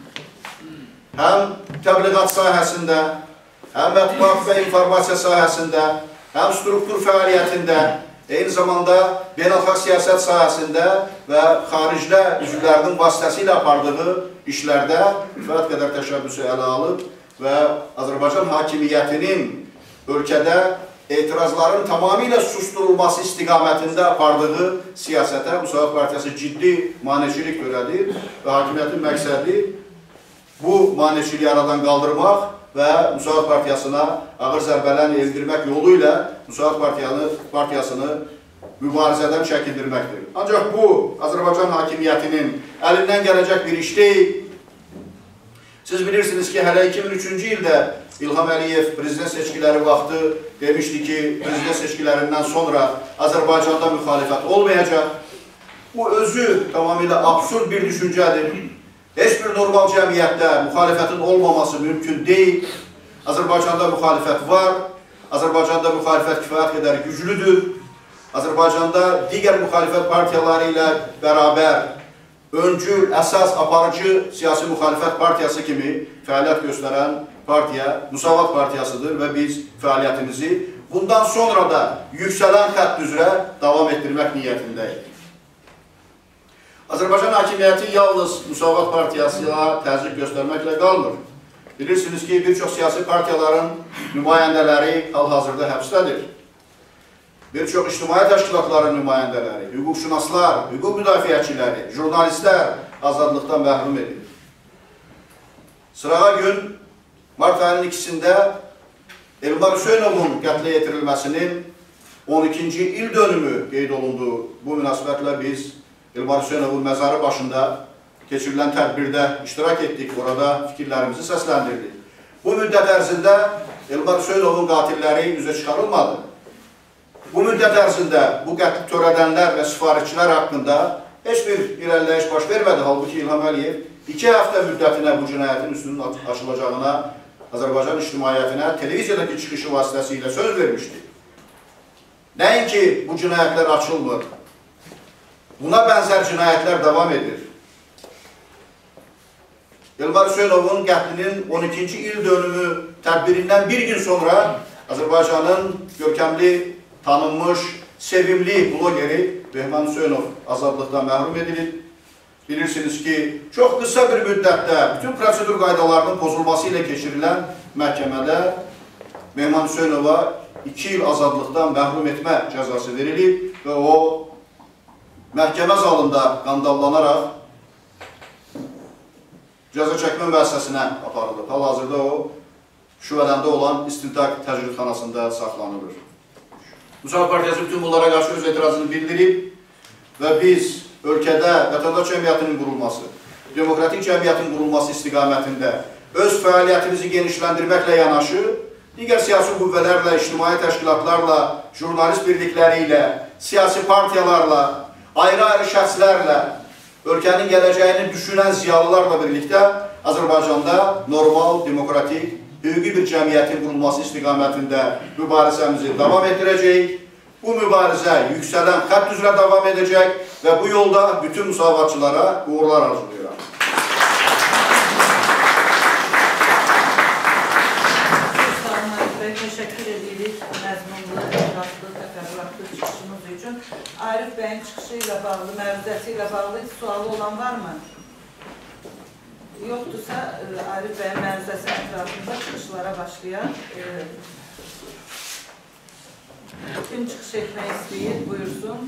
həm təbliğat sahəsində, həm mətbuat və informasiya sahəsində, həm struktur fəaliyyətində, eyni zamanda beynəlxalq siyasət sahəsində və xaricdə üzvlərinin vasitəsilə apardığı işlərdə kifayət qədər təşəbbüsü ələ alıb və Azərbaycan hakimiyyətinin ölkədə etirazların tamamilə susturulması istiqamətində apardığı siyasətə Müsavat Partiyası ciddi maneçilik törədir və hakimiyyətin məqsədi bu maneçiliyi aradan qaldırmaq və Müsavat Partiyasına ağır zərbələr endirmək yolu ilə Müsavat Partiyasını mübarizədən çəkindirməkdir. Ancaq bu, Azərbaycan hakimiyyətinin əlindən gələcək bir iş deyil. Siz bilirsiniz ki, hələ iki min üçüncü ildə İlham Əliyev prezident seçkiləri vaxtı demişdi ki, prezident seçkilərindən sonra Azərbaycanda müxalifət olmayacaq. Bu özü tamamilə absurd bir düşüncədir. Heç bir normal cəmiyyətdə müxalifətin olmaması mümkün deyil. Azərbaycanda müxalifət var. Azərbaycanda müxalifət kifayət qədər güclüdür. Azərbaycanda digər müxalifət partiyaları ilə bərabər öncül, əsas, aparıcı siyasi müxalifət partiyası kimi fəaliyyət göstərən partiya Müsavat Partiyasıdır və biz fəaliyyətimizi bundan sonra da yüksələn xətt üzrə davam etdirmək niyyətindəyik. Azərbaycan hakimiyyəti yalnız Müsavat Partiyasına təzyiq göstərməklə qalmır. Bilirsiniz ki, bir çox siyasi partiyaların nümayəndələri hal-hazırda həbsdədir. Bir çox ictimai təşkilatların nümayəndələri, hüquqşünaslar, hüquq müdafiəçiləri, jurnalistlər azadlıqdan məhrum edilir. Sırağa gün mart ayının ikisində Elmar Hüseynovun qətlə yetirilməsinin on ikinci il dönümü qeyd olundu. Bu münasibətlə biz Elmar Hüseynovun məzarı başında keçirilən tədbirdə iştirak etdik, orada fikirlərimizi səsləndirdik. Bu müddət ərzində Elmar Hüseynovun qatilləri üzə çıxarılmadı. Bu müddət ərzində bu qətli törədənlər və sifarişçilər haqqında heç bir irəliləyiş baş vermədi. Halbuki İlham Əliyev iki həftə müddətinə bu cinayətin üstünün açılacağına Azərbaycan ictimaiyyətinə televiziyadakı çıxışı vasitəsilə söz vermişdi. Nəinki bu cinayətlər açılmır, buna bənzər cinayətlər davam edir. Elmar Hüseynovun qətlinin on ikinci il dönümü tədbirindən bir gün sonra Azərbaycanın görkəmli, tanınmış, sevimli blogeri Behman Hüseynov azadlıqdan məhrum edilib. Bilirsiniz ki, çox qısa bir müddətdə bütün prosedur qaydalarının pozulması ilə keçirilən məhkəmədə Behman Hüseynova iki il azadlıqdan məhrum etmə cəzası verilib və o məhkəmə zalında qandallanaraq cəza çəkmə müəssisəsinə aparılıb. Hal-hazırda o Şüvələndə olan istintaq təcridxanasında saxlanılır. Müsavat Partiyası bütün bunlara qarşı öz etirazını bildirib və biz ölkədə vətəndaş cəmiyyətinin qurulması, demokratik cəmiyyətin qurulması istiqamətində öz fəaliyyətimizi genişləndirməklə yanaşı, digər siyasi qüvvələrlə, ictimai təşkilatlarla, jurnalist birlikləri ilə, siyasi partiyalarla, ayrı-ayrı şəxslərlə, ölkənin gələcəyini düşünən ziyalılarla birlikdə Azərbaycanda normal, demokratik, hüquqi bir cəmiyyətin qurulması istiqamətində mübarizəmizi davam etdirəcəyik. Bu mübarizə yüksələn xətt üzrə davam edəcək və bu yolda bütün müsavatçılara uğurlar arzulayıram. Təşəkkür edirik məzmunlu, ətraflı, təfərrüatlı çıxışınız üçün. Arif bəyin çıxışı ilə bağlı, məruzəsi ilə bağlı sualı olan varmı? Yoxdursa, Arif bəyin məruzəsi ətrafında çıxışlara başlayaq. Kim çıxış etmək istəyir, buyursun.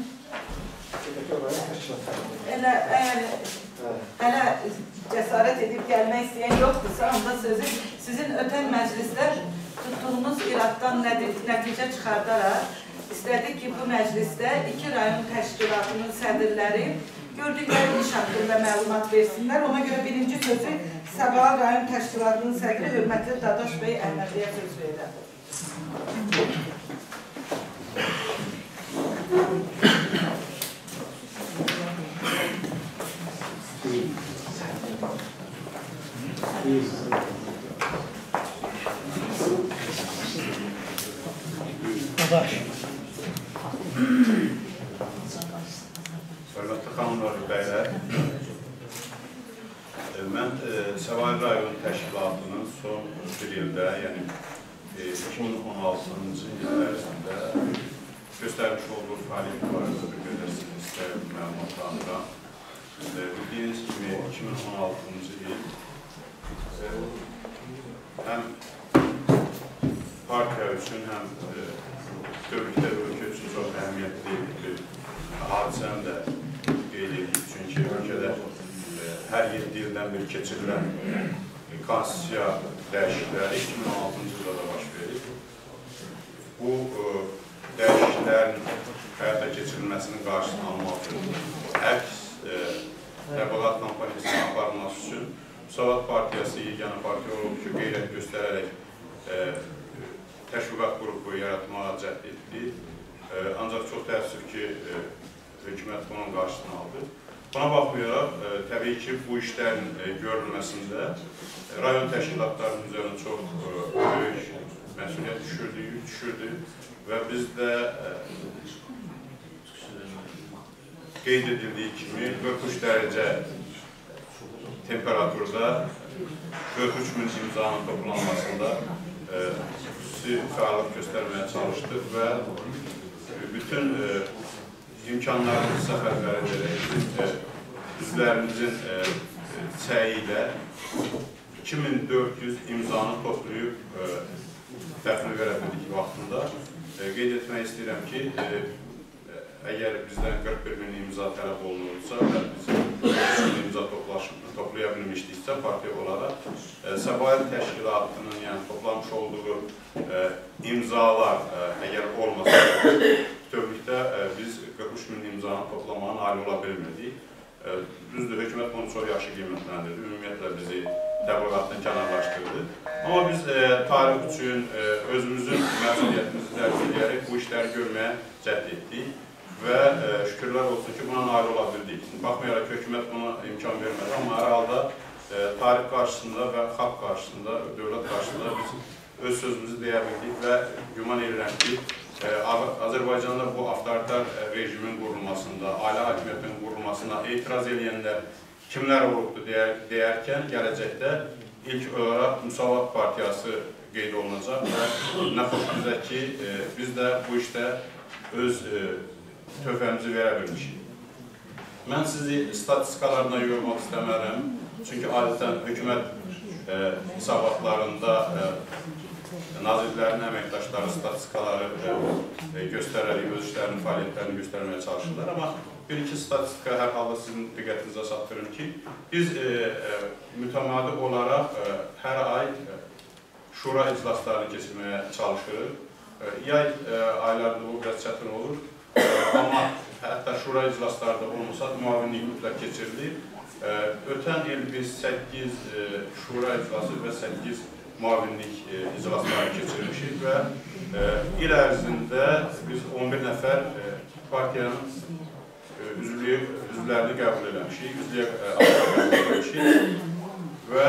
Elə, hələ cəsarət edib gəlmək istəyən yoxdursa, onda sözü sizin ötən məclisdə tutduğunuz iraddan nəticə çıxardaraq istədik ki, bu məclisdə iki rayon təşkilatının sədrləri gördükləri iş haqqında məlumat versinlər. Ona görə birinci sözü Səbaha rayon təşkilatının sədri hörmətli Dadaş bəy Əhmədiyə söz verirəm. Hörmətli xanımlar və bəylər, mən Səbaha rayon təşkilatının son bir ildə, yəni iki min on altıncı il ərzində göstərmiş olduğu fəaliyyət barədə bir qədər sizə məlumatlandıram. Bildiyiniz kimi iki min on altıncı il həm partiya üçün, həm bütövlükdə ölkə üçün çox əhəmiyyətli bir hadisəni də qeyd edirik. Çünki ölkədə hər yeddi ildən bir keçirilən konstitusiya dəyişiklikləri iki min on altıncı ildə də baş verir. Bu dəyişikliklərin həyata keçirilməsinin qarşısını almaq üçün, əks təbliğat kampaniyasının aparılması üçün Müsavat Partiyası yeganə partiya olub ki, qeyrət göstərərək təşviqat qrupu yaratmağa cəhd etdi. Ancaq çox təəssüf ki, hökumət bunun qarşısını aldı. Buna baxmayaraq, təbii ki, bu işlərin görülməsində rayon təşkilatlarının üzərində çox böyük məsuliyyət düşürdü, yük düşürdü və biz də qeyd edildiyi kimi qırx üç dərəcə temperaturda qırx üç min imzanın toplanmasında xüsusi fəaliyyət göstərməyə çalışdıq və bütün imkanlarımızı səfərbər edərək üzvlərimizin səyi ilə iki min dörd yüz imzanı toplayıb dəfni verə bildik vaxtında. Qeyd etmək istəyirəm ki, əgər bizdən qırx bir min imza tələb olunursa və biz üç min imza toplaya bilmişdiksə, partiya olaraq Səbail Təşkilatının yəni, toplamış olduğu imzalar əgər olmasa, bütövlükdə biz qırx üç min imzanı toplamağa nail ola bilmirdik. Düzdür, hökumət bunu çox yaxşı qiymətləndirdi, ümumiyyətlə bizi təbliğatdan kənarlaşdırdı. Amma biz tarix üçün özümüzün məsuliyyətimizi dərk edərək bu işləri görməyə cəhd etdik. Və şükürlər olsun ki, buna nail ola bildik. Baxmayaraq ki, hökumət buna imkan vermədi, amma hər halda tarix qarşısında və xalq qarşısında, dövlət qarşısında biz öz sözümüzü deyə bildik və güman edirəm ki, Azərbaycanda bu avtoritar rejimin qurulmasında, ailə hakimiyyətinin qurulmasına etiraz edənlər kimlər olubdur deyərkən, gələcəkdə ilk olaraq Müsavat Partiyası qeyd olunacaq və nə xoş bizə ki, biz də bu işdə öz töhfəmizi verə bilmişik. Mən sizi statistikalarına yormaq istəmərəm. Çünki adətən hökumət hesabatlarında nazirlərin əməkdaşları statistikaları göstərərək, öz işlərinin fəaliyyətlərini göstərməyə çalışırlar. Amma bir-iki statistika hər halda sizin diqqətinizə çatdırım ki, biz mütəmadi olaraq hər ay şura iclaslarını keçirməyə çalışırıq. Yay aylarında bu biraz çətin olur. Amma hətta şura iclaslarda olmasa, müavinlik mütləq keçirilir. Ötən il biz səkkiz şura iclası və səkkiz müavinlik iclasları keçirmişik və il ərzində biz on bir nəfər partiyanın üzvlərini qəbul eləmişik, üzvlüyə qəbul eləmişik və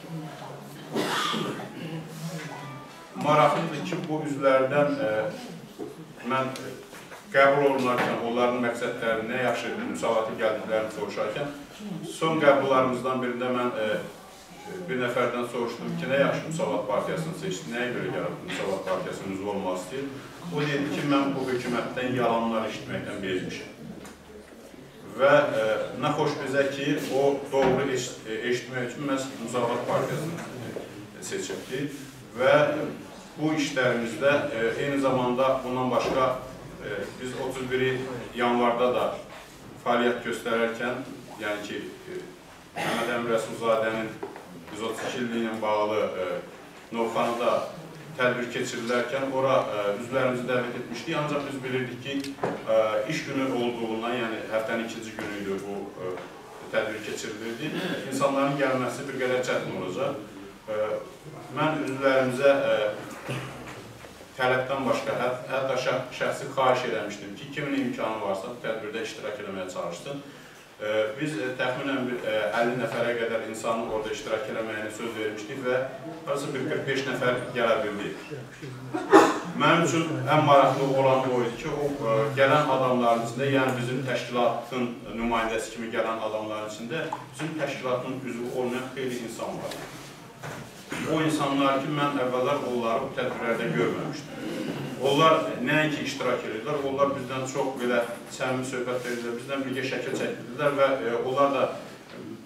maraqlıdır ki, bu üzvlərdən mən qəbul olunarkən, onların məqsədlərini, nə yaxşı müsavati gəldiklərini soruşarkən, son qəbullarımızdan birində mən bir nəfərdən soruşdum ki, nə yaxşı Müsavat Partiyasını seçdi, nəyə görə gəlib Müsavat Partiyasının üzvü olmaq istəyir. O dedi ki, mən bu hökumətdən yalanlar eşitməkdən bezmişəm. Və nə xoş bizə ki, o doğru eşitmək üçün məhz Müsavat Partiyasını seçibdi və bu işlərimizdə eyni zamanda bundan başqa biz otuz biri yanvarda da fəaliyyət göstərərkən, yəni ki, Məhəmməd Əmin Rəsulzadənin yüz otuz iki illiyi ilə bağlı Novxanıda tədbir keçirilərkən ora üzvlərimizi dəvət etmişdik. Ancaq biz bilirdik ki, iş günü olduğundan, yəni həftənin ikinci günü idi bu tədbir keçirilirdi. İnsanların gəlməsi bir qədər çətin olacaq. Mən üzvlərimizə tələbdən başqa, hətta şəxsi xahiş eləmişdim ki, kimin imkanı varsa tədbirdə iştirak eləməyə çalışsın. Biz təxminən əlli nəfərə qədər insanın orada iştirak eləməyini söz vermişdik və bir qırx beş nəfər gələ bildik. Mənim üçün ən maraqlı olan o idi ki, o gələn adamların içində, yəni bizim təşkilatın nümayəndəsi kimi gələn adamların içində bizim təşkilatın üzvü olmayan xeyli insan var. O insanlar ki, mən əvvəllər onları bu tədbirlərdə görməmişdim. Onlar nəinki iştirak edirlər, onlar bizdən çox belə səmimi söhbət edirlər, bizdən birgə şəkil çəkdirdilər və onlar da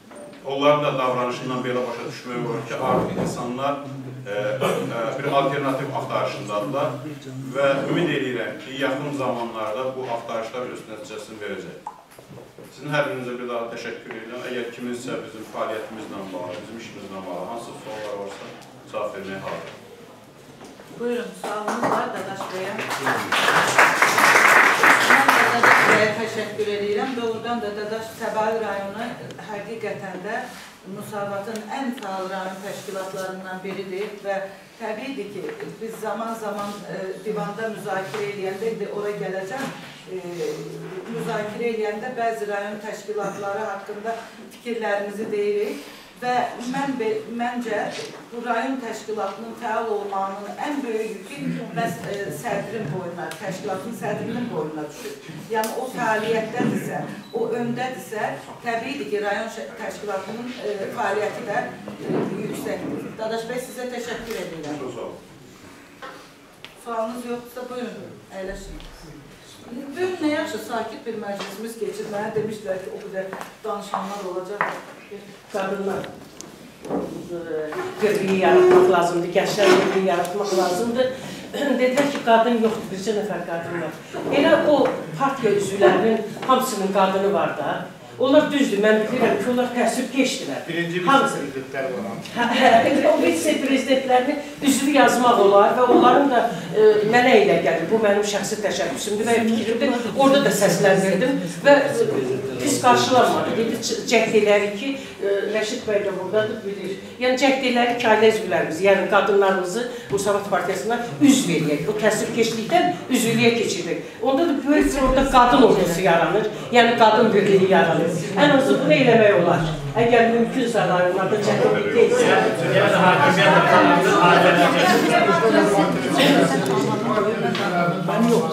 onların da davranışından belə başa düşmək olur ki, artıq insanlar e, e, bir alternativ axtarışındadılar və ümid edirəm ki, yaxın zamanlarda bu axtarışlar öz nəticəsini verəcək. Sizin hər birinizə bir daha təşəkkür edirəm. Əgər kiminsə bizim fəaliyyətimizlə bağlı, bizim işimizlə bağlı hansı suallar varsa cavab verməyə hazır. Buyurun, sualınız var Dadaş Bəy'e. Mən də Dadaş Bəy'e təşəkkür edirəm. Doğrudan da Dadaş Səbail rayonu həqiqətən də Müsavatın ən fəal rayon təşkilatlarından biridir və təbiidir ki, biz zaman zaman e, divanda müzakirə edəndə, indi ora gələcəm, e, müzakirə edəndə bəzi rayon təşkilatları haqqında fikirlərimizi deyirik. Və mən, məncə bu rayon təşkilatının fəal olmağının ən böyük yükü məhz e, sədrin boyuna, təşkilatın sədrinin boyuna düşür. Yəni o fəaliyyətdədirsə, o öndədirsə, təbiidir ki, rayon təşkilatının e, fəaliyyəti də e, yüksəkdir. Dadaş bəy, sizə təşəkkür edirəm. Sualınız yoxdursa, buyurun, əyləşin. Bugün nə yaxşı, sakit bir məclisimiz keçir. Mənə demişlər ki, o qədər danışanlar olacaq. Qadınlar birliyi yaratmaq lazımdır, gənclər birliyi yaratmaq lazımdır. Dedilər ki, qadın yoxdur, bircə nəfər qadın var. Elə o partiya üzvlərinin hamısının qadını var da. Onlar düzdür, mən bilirəm ki, onlar təəssübkeşdirlər. Birinci vitse-prezidentlər var. O vitse-prezidentlərini üzvü yazmaq olar və onların da mənə elə gəlir. Bu mənim şəxsi təşəbbüsümdür və fikrimdir. Orada da səsləndirdim və pis qarşılanmadı. Dedi, cəhd elərik ki, Rəşid bəy də buradadır, bilir. Yəni, cəhd elərik ki, ailə üzvlərimizi, yəni qadınlarımızı Müsavat Partiyasına üzv eləyək. O təəssübkeşlikdən üzvlüyə keçirdik. Onda da böyük bir orada qadın ordusu yaranır, yəni qadın birliyi yaranır. Ən azı bunu eləmək olar. Əgər mümkünsə rayonlarda çətinlik deyilsə. Yəni, hakimiyyət Ben yok.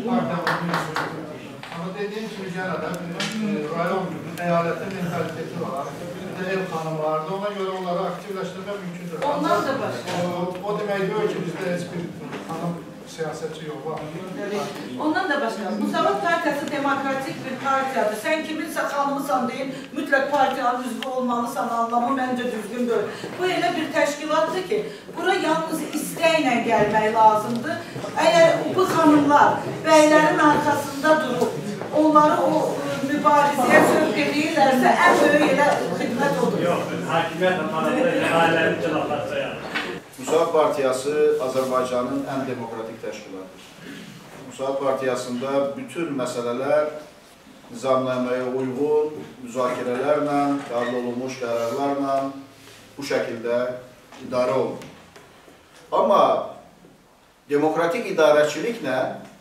Ama dediğim gibi genelde rayon eyaletin mentaliteti var. Bir de ev kanunu vardı. Ona göre onları aktifleştirmek mümkündür. Ondan da başka. O, o demek diyor ki bizde hiçbir hanım siyasetçi yok. Var. Ondan da başka. Müsavat Partiyası demokratik bir partiyadır. Sen kiminse kanımısan deyip mütləq partiyanın üzvü olmalısan anlamı bence düzgün değil. Bu elə bir təşkilatdır ki, bura yalnız istəklə gəlmək lazımdır. Eğer bu hanımlar bəylərin arkasında durup onları o mübarizəyə sövq edirlərsə, ən böyük elə xidmət odur. Yox, hakimiyyət aparatı ailənin cəlafat sayar. Müsavat Partiyası Azərbaycanın ən demokratik təşkilatıdır. Müsavat Partiyasında bütün məsələlər nizamnaməyə uyğun, müzakirələrlə, qəbul olunmuş qərarlarla bu şəkildə idarə olunur. Amma demokratik idarəçiliklə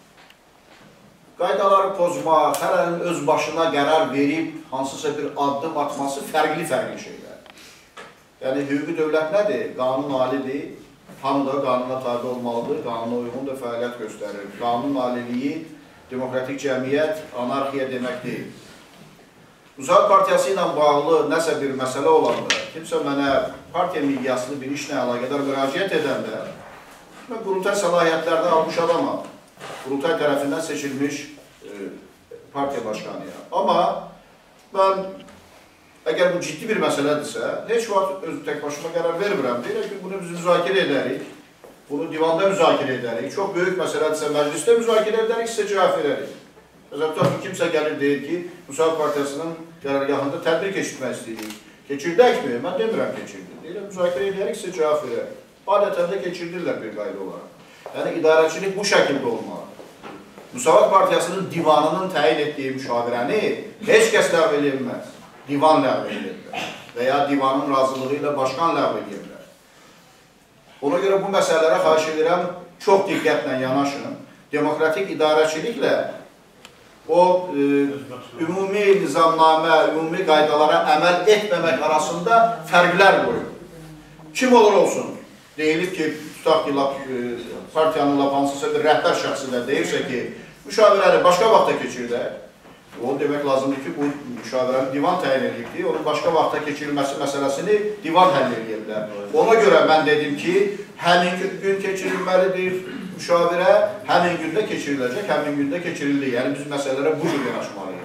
qaydaları pozmaq, hərənin öz başına qərar verib hansısa bir addım atması fərqli-fərqli şeylər. Yəni, hüquqi dövlət nədir? Qanun alidir, hamı da qanuna tabi olmalıdır, qanuna uyğun da fəaliyyət göstərir. Qanun aliliyi, demokratik cəmiyyət, anarxiya demək deyil. Müsavat Partiyası ilə bağlı nəsə bir məsələ olanda, kimsə mənə partiya miqyaslı bir işlə əlaqədar müraciət edəndə, mən qurultay səlahiyyətlərdə almış adamam. Qurultay tərəfindən seçilmiş e, partiya başqanıyam. Amma mən əgər bu ciddi bir məsələdirsə, heç vaxt öz tək başıma qərar vermirəm. Deyirəm ki, bunu biz müzakirə edərik, bunu divanda müzakirə edərik. Çox böyük məsələdirsə, məclisdə müzakirə edərik, sizə cavab verərik. Məsələn, tutaq ki, kimsə gəlir deyir ki, Müsavat Partiyasının qərargahında tədbir keçirmək istəyirik. Keçirdəkmi? Mən demirəm keçirdik. Deyirəm, müzakirə edərik, sizə cavab verərik. Adətən də keçirdirlər bir qayda olaraq. Yəni, idarəçilik bu şəkildə olmalı. Müsavat Partiyasının divanının təyin etdiyi müşavirəni heç kəs ləğv edilməz. Divan ləğv edilirlər və ya divanın razılığı ilə başqan ləğv edilirlər. Ona görə bu məsələlərə xahiş edirəm, çox diqqətlə yanaşın. Demokratik idarəçiliklə o e, ümumi nizamnamə, ümumi qaydalara əməl etməmək arasında fərqlər qoyur. Kim olur olsun? Deyilib ki, tutaq ki, partiyanın lap hansısa bir rəhbər şəxsində deyirsə ki, müşavirəni başqa vaxta keçirdək. O demək lazımdır ki, bu müşavirəni divan təyin edibdir. Onun başqa vaxta keçirilməsi məsələsini divan həll edirlər. Ona görə mən dedim ki, həmin gün keçirilməlidir müşavirə, həmin gündə keçiriləcək, həmin gündə keçirildi. Yəni biz məsələlərə bu cür yanaşmalıyıq.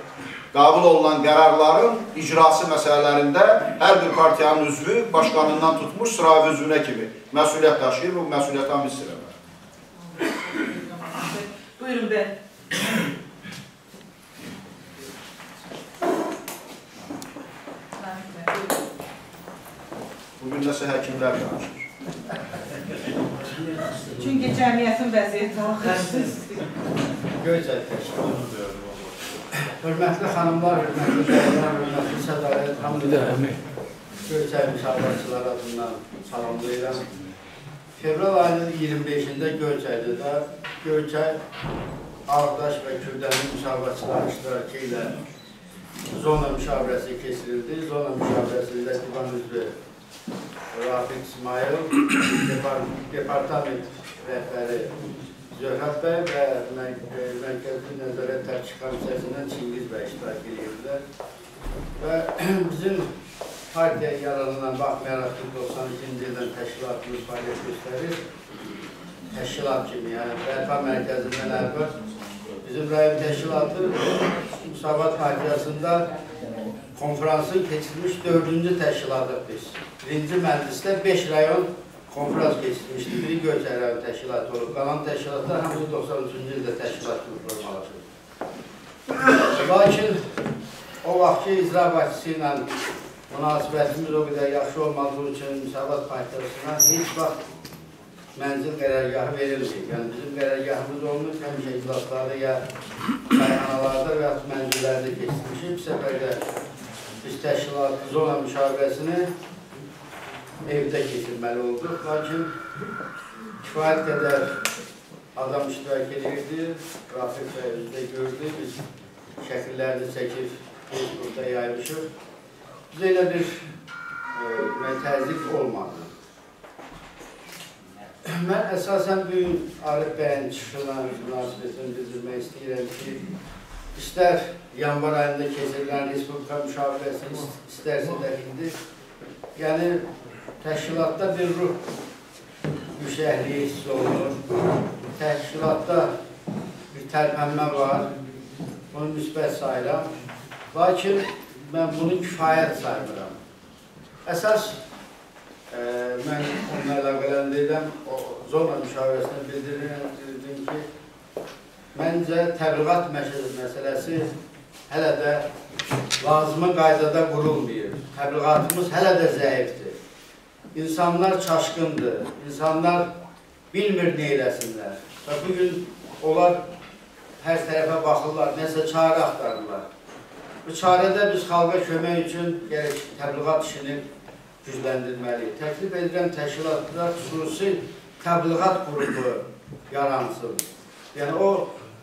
qəbul olunan qərarların icrası məsələlərində hər bir partiyanın üzvü başqanından tutmuş sıravi üzvünə kimi məsuliyyət daşıyır, bu məsuliyyət hamı hiss eləmir. Buyurun ben. Bugün nəsə həkimlər danışır. Çünki cəmiyyətin vəziyyəti axırsız. Gözəl təşkil. Hörmətli xanımlar, hörmətli bəylər, hörmətli sədalət, hamıdır. Göyçay müsavatçılar adından salamlayıram. Fevral ayının iyirmi beşində Göyçayda da Göyçay, Ağdaş və Kürdəli müsavatçılar iştirakı ilə zona müşavirəsi keçirildi. Zona müşavirəsində divan üzvü Rafiq İsmail, departament rəhbəri Zöhrət bəy və Mərkəzi Nəzarət Təhqiq Komissiyasından Çingiz bəy iştirak edirlər. Və bizim partiya yaradılan baxmayaraq ki, doxsan ikinci ildən təşkilatımız fəaliyyət göstərir. Təşkilat kimi, yəni Bərpa mərkəzindən əvvəl bizim rayon təşkilatı Müsavat Partiyasında konferansın keçirilmiş dördüncü təşkilatıq biz. Birinci məclisdə beş rayon konferans keçirmişdi. Biri Göyçay rayon təşkilatı olub. Qalan təşkilatlar hamısı doxsan üçüncü ildə təşkilat formalaşır. Lakin o vaxtki icra başçısı ilə münasibətimiz o qədər yaxşı olmadığı üçün Müsavat Partiyasına heç vaxt mənzil qərargahı verilmir. Yəni bizim qərargahımız olmuş, həmişə iclaslarda ya çayxanalarda və ya mənzillərdə keçirmişik. Bir səfərdə biz təşkilat zona müşavirəsini evdə keçirməli olduq. Lakin kifayət qədər adam iştirak edirdi. Rafiq bəy bizdə gördü. Biz şəkillərini çəkib Facebookda yaymışıq. Bizə elə bir e, təzyiq olmadı. Mən əsasən bugün Arif bəyin çıxışına münasibətini bildirmək istəyirəm ki, istər yanvar ayında keçirilən Respublika müşavirəsi istərsə də indi, yəni təşkilatda bir ruh yüksəkliyi hiss olunur. Təşkilatda bir tərpənmə var, bunu müsbət sayıram. Lakin mən bunu kifayət saymıram. Əsas e, mən onunla əlaqələndirəm, o zona müşavirəsində bildirirdim ki, məncə təbliğat məsələsi hələ də lazımı qaydada qurulmayır. Təbliğatımız hələ də zəifdir. İnsanlar çaşqındır, insanlar bilmir neyləsinlər. Və bugün onlar hər tərəfə baxırlar, nəsə çarə axtarırlar. Bu çarədə biz xalqa kömək üçün gərək təbliğat işini gücləndirməliyik. Təklif edilən təşkilatlar xüsusi təbliğat qrupu yaransın. Yəni o,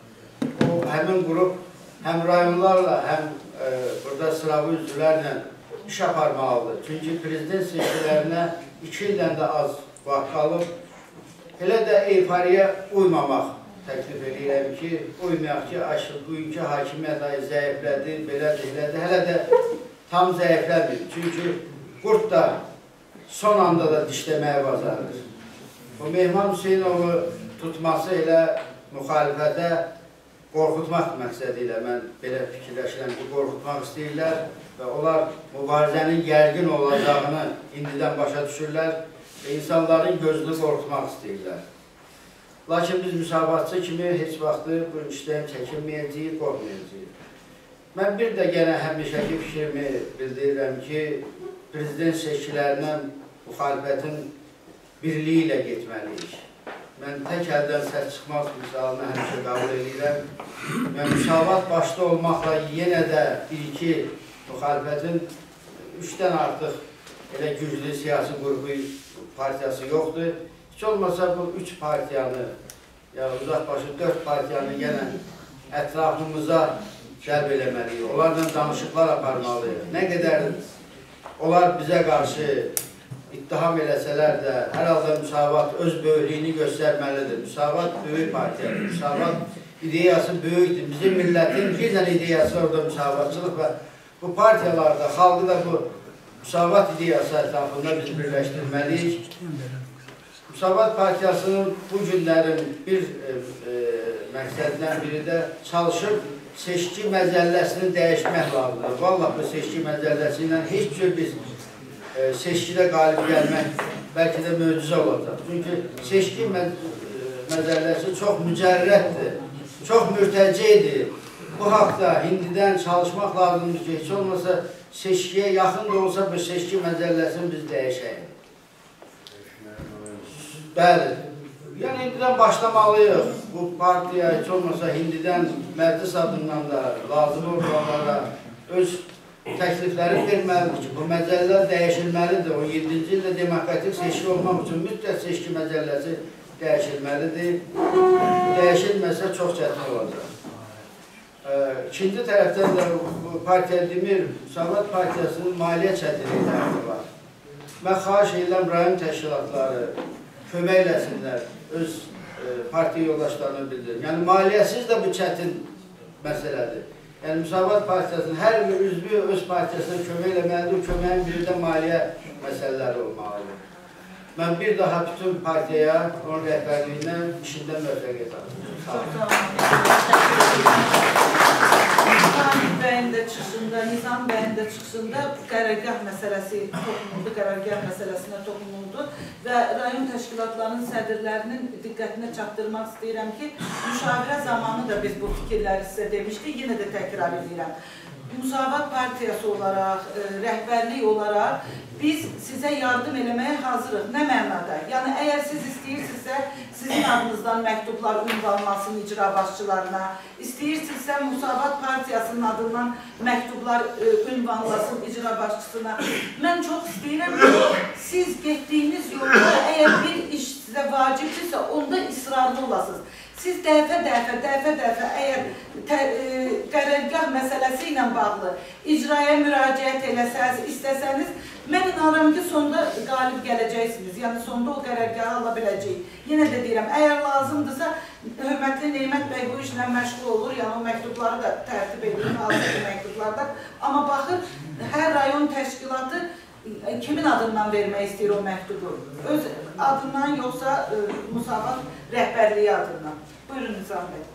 o həmin qrup həm rayonlarla, həm e, burada sıravi üzvlərlə iş aparmalıdır. Çünki prezident seçkilərinə iki ildən də az vaxt qalıb, elə də eyfariyə uymamaq təklif edirəm ki, uymayaq ki, aşıq, bugünkü hakimiyyət ayı zəiflədi, belə deyilədi, hələ də tam zəifləmir. Çünki qurt da son anda da dişləməyə bacarır. Bu Mehman Hüseynovu tutması elə müxalifətə qorxutmaq məqsədi ilə mən belə fikirləşirəm ki, qorxutmaq istəyirlər və onlar mübarizənin gərgin olacağını indidən başa düşürlər və insanların gözünü qorxutmaq istəyirlər. Lakin biz müsavatçı kimi heç vaxtı bu işdən çəkinməyəcəyik, qorxmayacağıq. Mən bir də yenə həmişəki fikrimi bildirirəm ki, prezident seçkilərindən müxalifətin birliyi ilə getməliyik. Mən tək əldən səs çıxmaz misalını həmişə qəbul edirəm. Və müsavat başda olmaqla yenə də bir-iki müxalifətin üçdən artıq elə güclü siyasi qrupu partiyası yoxdur. Heç olmasa bu üç partiyanı, yəni uzaqbaşı dörd partiyanı yenə ətrafımıza cəlb eləməliyik. Onlarla danışıqlar aparmalıyıq. Nə qədər onlar bizə qarşı ittiham eləsələr də, hər halda Müsavat öz böyüklüyünü göstərməlidir. Müsavat böyük partiyadır. Müsavat ideyası böyükdür. Bizim millətin bir dənə ideyası orada müsavatçılıq və bu partiyalarda xalqı da bu Müsavat ideyası ətrafında biz birləşdirməliyik. Müsavat Partiyasının bu günlərin bir e, e, məqsədindən biri də çalışıb seçki məcəlləsini dəyişmək lazımdır. Vallahi bu seçki məcəlləsi ilə heç cür biz e, seçkidə qalib gəlmək bəlkə də möcüzə olacaq. Çünki seçki mə məcəlləsi çox mücərrətdir, çox mürtəceydir. Bu haqda indidən çalışmaq lazımdır ki, heç olmasa seçkiyə yaxın da olsa bu seçki məcəlləsini biz dəyişək. Bəli. Yəni, indidən başlamalıyıq. Bu partiya heç olmasa indidən məclis adından da lazım olmalara öz təklifləri verməlidir ki, bu məcəllələr dəyişilməlidir. on yeddinci ildə demokratik seçki olmaq üçün mütləq seçki məcəlləsi dəyişilməlidir. Dəyişilməsə çox çətin olacaq. İkinci tərəfdən də partiya demir, Müsavat Partiyasının maliyyə çətinlikləri var. Mən xahiş edirəm rayon təşkilatları kömək eləsinlər, öz partiya yoldaşlarını bildirir. Yəni, maliyyəsiz də bu çətin məsələdir. Yəni, Müsavat Partiyasının hər bir üzvü öz partiyasına kömək eləməlidir, köməyin biri də maliyyə məsələləri olmalıdır. Mən bir daha bütün partiyaya, onun rəhbərliyinə işində müvəffəqiyyət alıyorum. Nizam bəyin də çıxışında, Nizam bəyin də çıxışında qərargah məsələsi toxunuldu, qərargah məsələsinə toxunuldu və rayon təşkilatlarının sədrlərinin diqqətinə çatdırmaq istəyirəm ki, müşavirə zamanı da biz bu fikirləri sizə demişdik, yenə də təkrar edirəm. Müsavat Partiyası olaraq, rəhbərlik olaraq biz sizə yardım eləməyə hazırıq. Nə mənada? Yəni, əgər siz istəyirsinizsə, sizin adınızdan məktublar ünvanlansın icra başçılarına, istəyirsinizsə, Müsavat Partiyasının adından məktublar ünvanlasın icra başçısına. Mən çox istəyirəm ki, siz getdiyiniz yolda, əgər bir iş sizə vacibdirsə, onda israrlı olasınız. Siz dəfə-dəfə, dəfə-dəfə əgər qərargah məsələsi ilə bağlı icraya müraciət eləsəniz, istəsəniz, mən inanıram ki, sonda qalib gələcəksiniz. Yəni, sonda o qərargahı ala biləcəyik. Yenə də deyirəm, əgər lazımdırsa, hörmətli Neymət bəy bu işlə məşğul olur, yəni o məktubları da tərtib edir, hazır məktublarda. Amma baxın, hər rayon təşkilatı kimin adından vermək istəyir o məktubu? Öz adından, yoxsa Müsavat rəhbərliyi adından? Buyurun, Nizam bəy.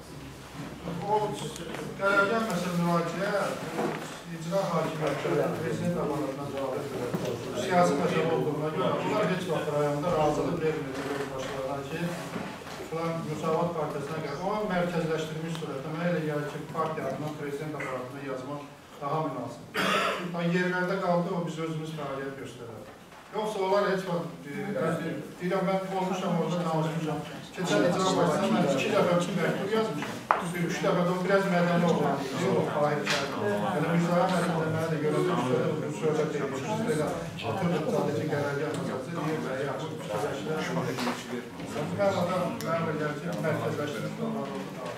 O qərargah məsələ müraciə icra hakimiyyətləri, prezident amanlarından cavab edir. Siyasi məsələ olduğuna görə, bunlar heç vaxt rayonda razılıq verməyəcək başlarına ki, filan Müsavat Partiyasına gəlir. O mərkəzləşdirilmiş surətdə mənə elə gəlir ki, partiya adından prezident aparatına yazmaq daha münasib. Yerlərdə qaldı, o biz özümüz fəaliyyət göstərək. Yoxsa onlar heç vaxt, deyirəm, mən olmuşam, orada tanışmışam. Keçən icra başına mən iki dəfə üçün məktub yazmışam. Üç dəfə də o biraz mədəni olmalı. Yox, hayır, şəhər. Yəni, müzahə məsələdə mənə də görəndə bu söhbət edilir. Siz belə atırıq, sadəcə qərargah məsələsi, deyir və yaxşı fikirləşirlər. Mən adam, mənə də gəlir ki, mərkəzləşdirilmiş olmalı oldu.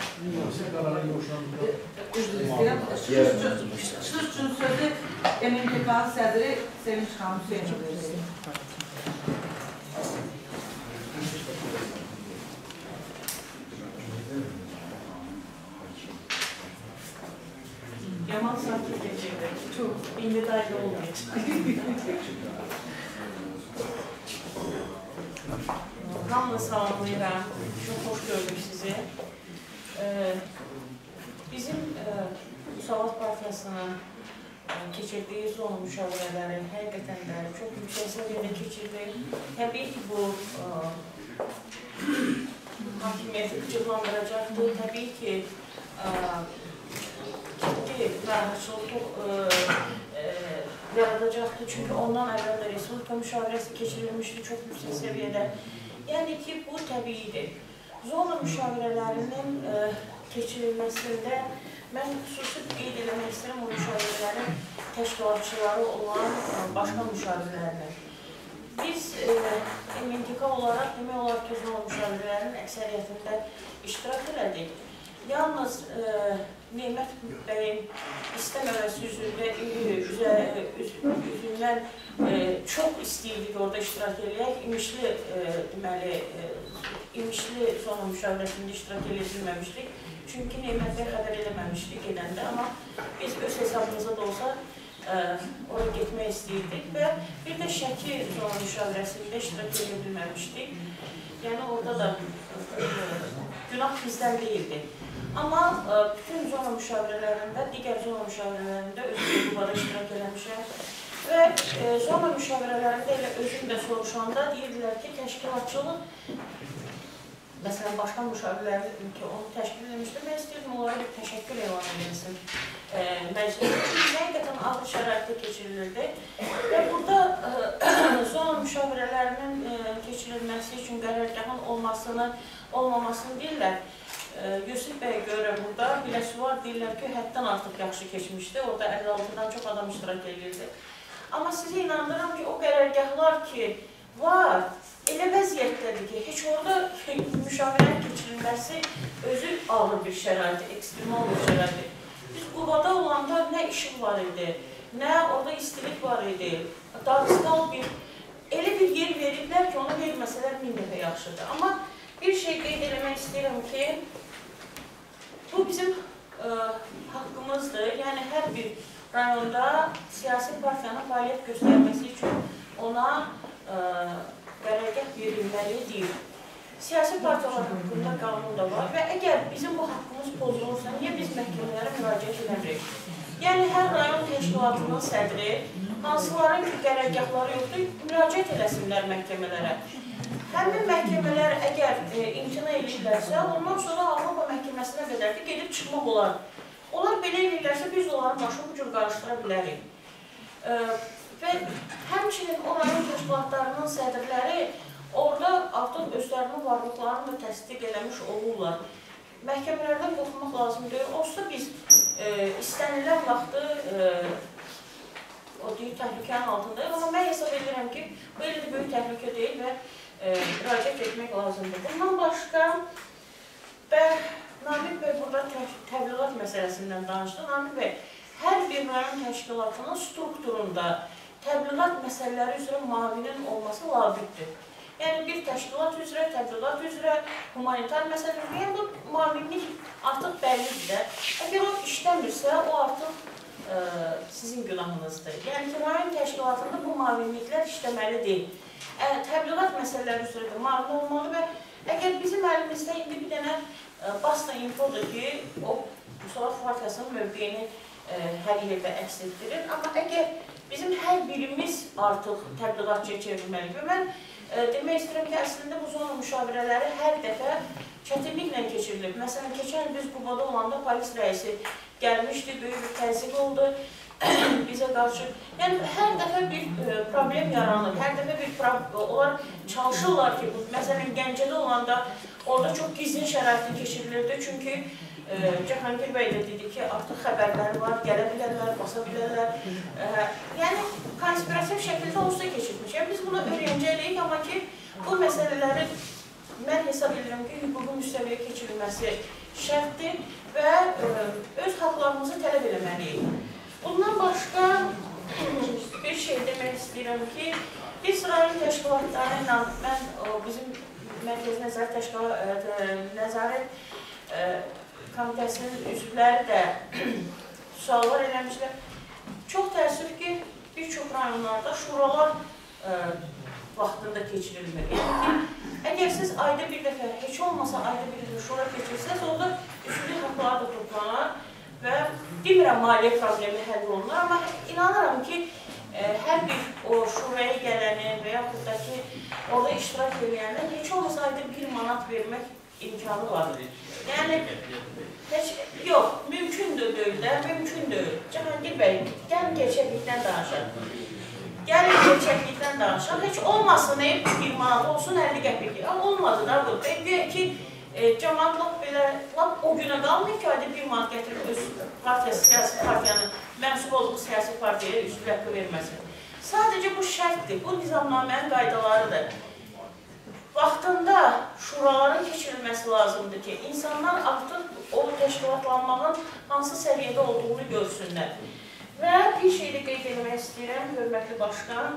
Üzr istəyirəm. Çıxış üçün sözü M M T K sədri Sevinç xanım Hüseynov verir. Yaman sakit geçirdi. Çok indidaylı olmayacak. Hamla sağlayıram. Çok hoş gördük sizi. Ee, bizim e, Müsavat Partiyasının e, keçirdiği son müşavirələri həqiqətən də çox yüksək səviyyədə keçirdi. Təbii ki, bu e, hakimiyyəti qıcıqlandıracaqdır. Təbii ki, e, ciddi narahatçılıq yaradacaqdır. Çünki ondan əvvəl də Respublika müşavirəsi keçirilmişdir çox yüksək səviyyədə. Yəni ki, bu təbiidir. Zona müşavirələrinin keçirilməsində mən xüsusi qeyd eləmək istəyirəm o müşavirələrin təşkilatçıları olan başqa müşavirələrdir. Biz M M T K olaraq demək olar ki, zona müşavirələrinin əksəriyyətində iştirak elədik. Yalnız Neymət bəyin istəməməsi üzündən çox istəyirdik orada iştirak eləyək. İmişli, deməli, İmişli zona müşavirəsində iştirak edilməmişdik. Çünki Neymət bəy xəbər eləməmişdik gedəndə, amma biz öz hesabımıza da olsa oraya getmək istəyirdik və bir də Şəki zona müşavirəsində iştirak edə bilməmişdik. Yəni orada da günah bizdən deyildi. Amma ə, bütün zona müşavirələrində, digər zona müşavirələrində özüm qubada iştirak eləmişəm. Və e, zona müşavirələrində elə özüm də soruşanda deyirdilər ki, təşkilatçılıq, məsələn, başqa müşavirələrdir ki, onu təşkil edilmişdir, mən istəyirdim, onlara bir təşəkkür elan edilsin. E, məclisdə həqiqətən ağır şəraitdə keçirilirdi və burada e, zona müşavirələrinin e, keçirilməsi üçün qərargahın olmasını, olmamasını deyirlər. E, Yusuf bəyə görə burada biləsi var, deyirlər ki, həddən artıq yaxşı keçmişdi, orada əlli altıdan çox adam iştirak edirdi. Amma sizə inandırıram ki, o qərargahlar ki, var, elə vəziyyətdədir ki, heç orada müşavirənin keçirilməsi özü ağır bir şəraitdir, ekstremal bir şəraitdir. Biz Qubada olanda nə işıq var idi, nə orada istilik var idi, dağıstal bir, elə bir yer veriblər ki, onu verməsələr min dəfə yaxşıdır. Amma bir şey qeyd eləmək istəyirəm ki, bu bizim ə, haqqımızdır, yəni hər bir rayonda siyasi partiyanın fəaliyyət göstərməsi üçün ona ə, qərargah verilməlidir. Siyasi partiyalar haqqında qanun da var və əgər bizim bu haqqımız pozulursa, niyə biz məhkəmələrə müraciət edəmirik? Yəni, hər rayon təşkilatının sədri, hansıların ki, qərargahları yoxdur, müraciət eləsinlər məhkəmələrə. Həmin məhkəmələr əgər e, imtina edirlərsə, ondan sonra Avropa məhkəməsinə qədər də gedib çıxmaq olar. Onlar belə edirlərsə, biz onların başını bu cür qarışdıra bilərik. E, və həmçinin o rayon təşkilatlarının sədrləri orada artıq özlərinin varlıqlarını da təsdiq eləmiş olurlar. Məhkəmələrdən qorxmaq lazım deyil. Olsa biz e, istənilən vaxtı e, o deyil, təhlükənin altındayıq. Amma mən hesab edirəm ki, bu elə də böyük təhlükə deyil və e, müraciət etmək lazımdır. Bundan başqa, və Namiq bəy burada təbliğat məsələsindən danışdı. Namiq bəy, hər bir rayon təşkilatının strukturunda təbliğat məsələləri üzrə mavinin olması labiddir. Yəni, bir təşkilat üzrə, təbliğat üzrə, humanitar məsələdir. Yəni, bu mavinlik artıq bəllidir də. Əgər o işləmirsə, o artıq ə, sizin günahınızdır. Yəni ki, rayon təşkilatında bu mavinliklər işləməli deyil. Ə, təbliğat məsələləri üzrə də mavin olmalı və əgər bizim əlimizdə indi bir dənə ə, Basta infodur ki, o Musavat Partiyasının mövqeyini ə, hər yerdə əks etdirir. Amma əgər bizim hər birimiz artıq təbliğatçıya çevrilməli və mən ə, demək istəyirəm ki, əslində bu zona müşavirələri hər dəfə çətinliklə keçirilir. Məsələn, keçən biz Qubada olanda polis rəisi gəlmişdi, böyük bir təzyiq oldu bizə qarşı. Yəni, hər dəfə bir ə, problem yaranır, hər dəfə bir problem, onlar çalışırlar ki, bu, məsələn, Gəncədə olanda orada çox gizlin şəraitli keçirilirdi, çünki ə, Cahangir bəy də dedi ki, artıq xəbərləri var, gələ bilərlər, basa bilərlər. Ə, yəni, konspirativ şəkildə olsa keçirmiş. Yəni, biz bunu öyrəncəliyik, amma ki, bu məsələləri mən hesab edirəm ki, hüququn müstəviyə keçirilməsi şərtdir və ə, öz haqlarımızı tələb eləməliyik. Bundan başqa bir şey demək istəyirəm ki, biz rayon təşkilatları ilə, mən o, bizim Mərkəzi Nəzarət Təşkilatı Nəzarət Komitəsinin üzvləri də suallar eləmişlər. Çox təəssüf ki, bir çox rayonlarda şuralar ə, vaxtında keçirilmir. Yəni ki, əgər siz ayda bir dəfə, heç olmasa ayda bir dəfə şura keçirsəz, orada üstünlük haqları da toplanar və demirəm, maliyyə problemi həll olunur, amma inanıram ki, ə, hər bir o şuraya gələni və yaxud da ki, orada iştirak edəyəndə heç olmasa ayda bir manat vermək imkanı vardır. Yəni, heç, yox, mümkündür deyil də, mümkündür. Cahangir bəy, gəlin gerçəklikdən danışaq. Gəlin gerçəklikdən danışaq. Heç olmasın, bir manat olsun, əlli qəpik. Olmadı da bu. Deyək ki, e, cəmaat lap belə, lap o günə qalmayın ki, ayda bir manat gətirib öz partiyası, siyasi partiyanın, mənsub olduğu siyasi partiyaya üstü haqqı verməsin. Sadəcə bu şərtdir, bu nizamnamənin qaydalarıdır. Vaxtında şuraların keçirilməsi lazımdır ki, insanlar artıq o təşkilatlanmağın hansı səviyyədə olduğunu görsünlər. Və bir şey də qeyd etmək istəyirəm, hörmətli başqan.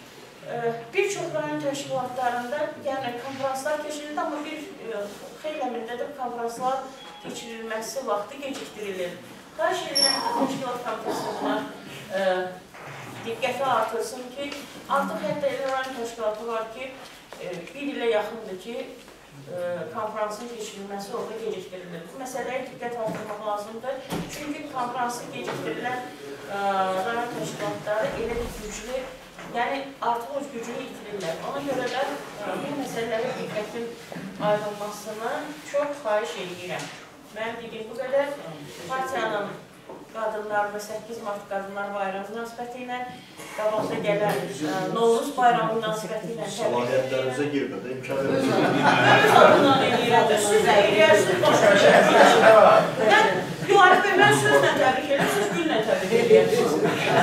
Bir çox rayon təşkilatlarında yəni konferanslar keçirildi, amma bir xeyli əmrindədir konferanslar keçirilməsi vaxtı geciktirilir. Xahiş edirəm ki, təşkilat komitəsindən diqqəti artırsın ki, artıq hətta elə rayon təşkilatı var ki, bir ilə yaxındır ki, konferansın keçirilməsi orada gecikdirilir. Bu məsələyə diqqət alınmaq lazımdır. Çünki konferansın gecikdirilən rayon təşkilatları elə bir güclü, yəni artıq öz gücünü itirirlər. Ona görə də bu məsələlərə diqqətin ayrılmasını çox xahiş edirəm. Mənim dediyim bu qədər partiyanın qadınlar və səkkiz mart Qadınlar Bayramı münasibəti ilə qabaqda gələn Novruz Bayramı münasibəti ilə Səlahiyyətlərinizə girmədə imkan verir. Öz adından eləyirəm. Siz də eləyirsiniz, başqa bir şey mən, Yuvarıq bəy, mən sözlə təbrik edirəm, siz güllə təbrik edirsiniz.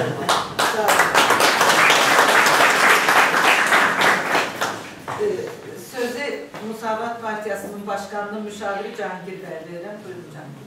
Sözü Müsavat Partiyasının Başkanlığı Müşaviri Cahangir Bey'e verirəm. Buyurun Cahangir.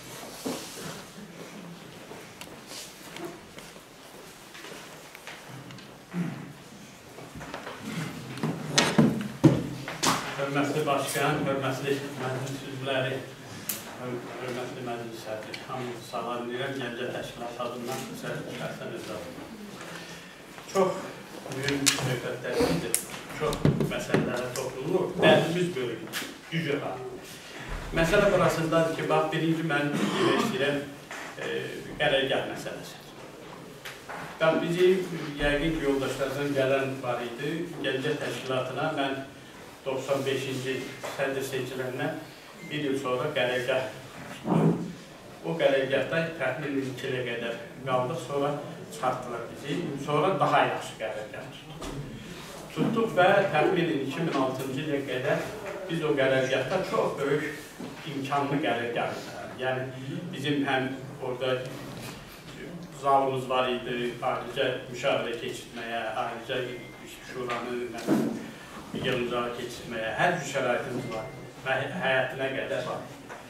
Hörmətli Başkan, hörmətli məclis üzvləri, hörmətli məclis sədri, hamınızı salamlayıram, Gəncə Təşkilat adından şəxsən özü adından. Çox mühüm söhbətlərimizdir, çox məsələlərə toxunulur, dərdimiz böyük, gücü var. Məsələ burasındadır ki, bax, birinci mən demək istəyirəm qərargah məsələsi. Bax, bizim yəqin yoldaşlardan gələn var idi, Gəncə Təşkilatına mən doxsan beşinci sədr seçiləndən bir il sonra qərargah tutdum. O qərargahda təxminən iki ilə qədər qaldıq, sonra çıxartdılar bizi. Sonra daha yaxşı qərargah tutduq. Tutduq və təxminən iki min altıncı ilə qədər biz o qərargahda çox böyük imkanlı qərargah. Yəni bizim həm orada zalımız var idi, ayrıca müşavirə keçirməyə, ayrıca şuranı yığıncağı keçirməyə, hər cür şəraitimiz var və həyatına qədər var.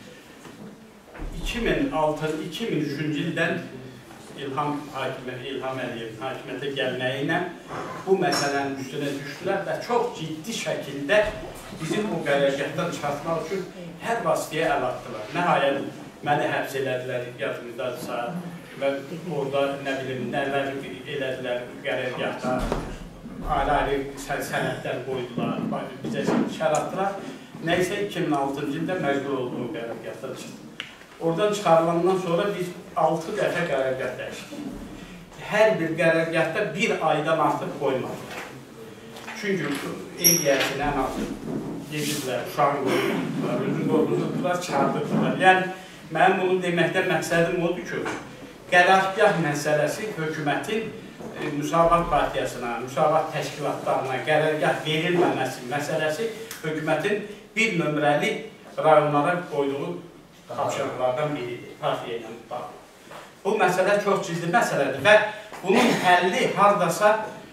iki min altı iki min üçüncü ildən İlham Əliyevin hakimiyyətə gəlməyi ilə bu məsələnin üstünə düşdülər və çox ciddi şəkildə bizim o qərargahdan çıxartmaq üçün hər vasitəyə əl atdılar. Nəhayət məni həbs elədilər, yadımızdadırsa və orada nə bilim, nələr elədilər qərargahda. Ayrı-ayrı sənədlər qoydular, bizə şər atdılar. Nəysə iki min altıncı ildə məcbur olduğu qərargahdan çıxdı. Oradan çıxarılandan sonra biz altı dəfə qərargah dəyişdik. Hər bir qərargahda bir aydan artıq qoymadılar. Çünki ev yəsinə ən artıq gedirlər, uşağı qoydular, özün qoydular, çıxardırdılar. Yəni, mənim bunu deməkdən məqsədim odur ki, qərargah məsələsi hökumətin Müsavat Partiyasına, Müsavat təşkilatlarına qərargah verilməməsi məsələsi hökumətin bir nömrəli rayonlara qoyduğu tapşırıqlardan biridir, partiya ilə bağlı. Bu məsələ çox ciddi məsələdir və bunun həlli haradasa,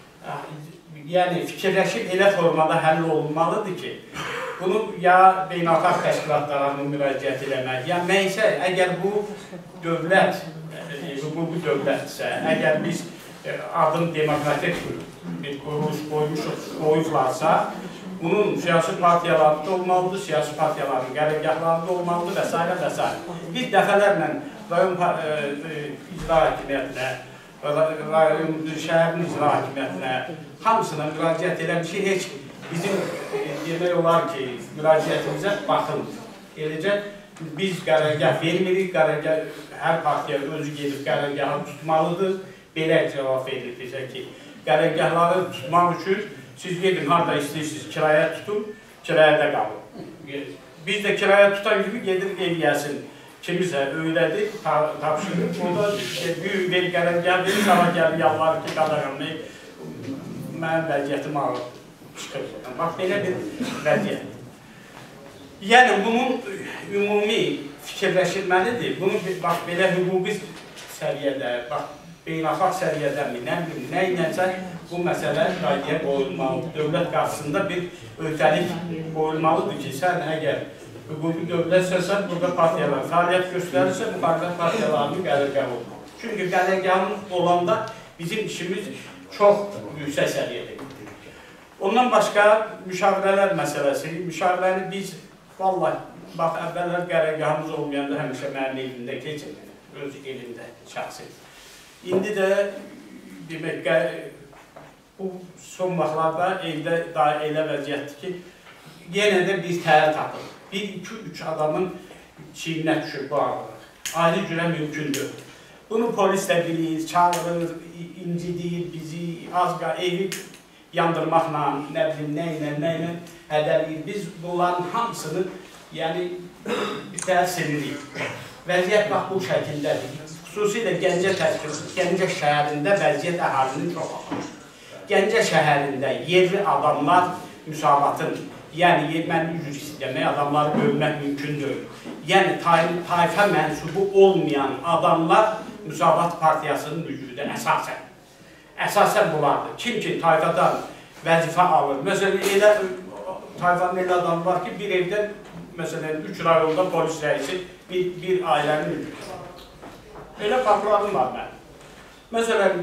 yəni fikirləşib elə formada həll olunmalıdır ki, bunu ya beynəlxalq təşkilatlara müraciət eləmək, ya nəysə, əgər bu dövlət, bu dövlətdirsə, əgər biz adım demokratik bir quruluş qoyublarsa, bunun siyasi partiyalarında olmalıdır, siyasi partiyaların qərargahlarında olmalıdır və s. və s. Biz dəfələrlə rayon icra hakimiyyətinə, rayon şəhərin icra hakimiyyətinə hamısına müraciət eləmişik, heç bizim demək olar ki, müraciətimizə baxın. Eləcə, biz qərargah vermirik, hər partiya özü gedib qərargahı tutmalıdır. Belə cavab verilir bizə ki, qərargahları tutmaq üçün siz gedin, harada istəyirsiniz, kiraya tutun, kirayədə qalın. Biz də kiraya tutan gibi gedir ev gəlsin, kimisə öyrədir, tapşırır, orada büyük bir qərargah verir, sana gəlir, yalvarır ki, qadağanlayıb, mənim vəziyyətim ağır çıxır. Bax, belə bir vəziyyət. Yəni, bunun ümumi fikirləşilməlidir. Bunu, bax, belə hüquqi səviyyədə, bax, beynəlxalq səviyyədənmi, nə bilim, nə iləcə bu məsələ qaydaya qoyulmalıdır. Dövlət qarşısında bir öhdəlik qoyulmalıdır ki, sən əgər hüquqi dövlətsəsən, burada partiyalar fəaliyyət göstərirsə, bu partiyalarının qərargahı olur. Çünki qərargahımız olanda bizim işimiz çox yüksək səviyyədə gedir. Ondan başqa müşavirələr məsələsi, müşavirəni biz, vallahi, bax, əvvəllər qərargahımız olmayanda həmişə mənim evimdə keçilir, öz evimdə şəxsi. İndi də demək, bu son vaxtlarda evdə daha elə vəziyyətdir ki, yenə də biz təhər tapılır. Bir, iki, üç adamın çiğninə düşür bu ağırlıq. Ayrı cürə mümkündür. Bunu polis də bilir, çağırır, incidir bizi, az evi yandırmaqla, nə bilim, nə ilə, nə ilə hədəliyir. Biz bunların hamısını, yəni, bitər silirik. Vəziyyət bax bu şəkildədir. Xüsusilə Gəncə təşkil, Gəncə şəhərində vəziyyət əhalinin çox ağır. Gəncə şəhərində yerli adamlar müsavatın, yəni mən üzr istəmək, adamları bölmək mümkün deyil. Yəni tayfa mənsubu olmayan adamlar Müsavat Partiyasının üzvüdür əsasən. Əsasən bunlardır. Kim ki tayfadan vəzifə alır. Məsələn, elə tayfanın elə adam var ki, bir evdən, məsələn, üç rayonda polis rəisi bir, bir ailənin üzvüdür. Elə faktlarım var mənim. Məsələn,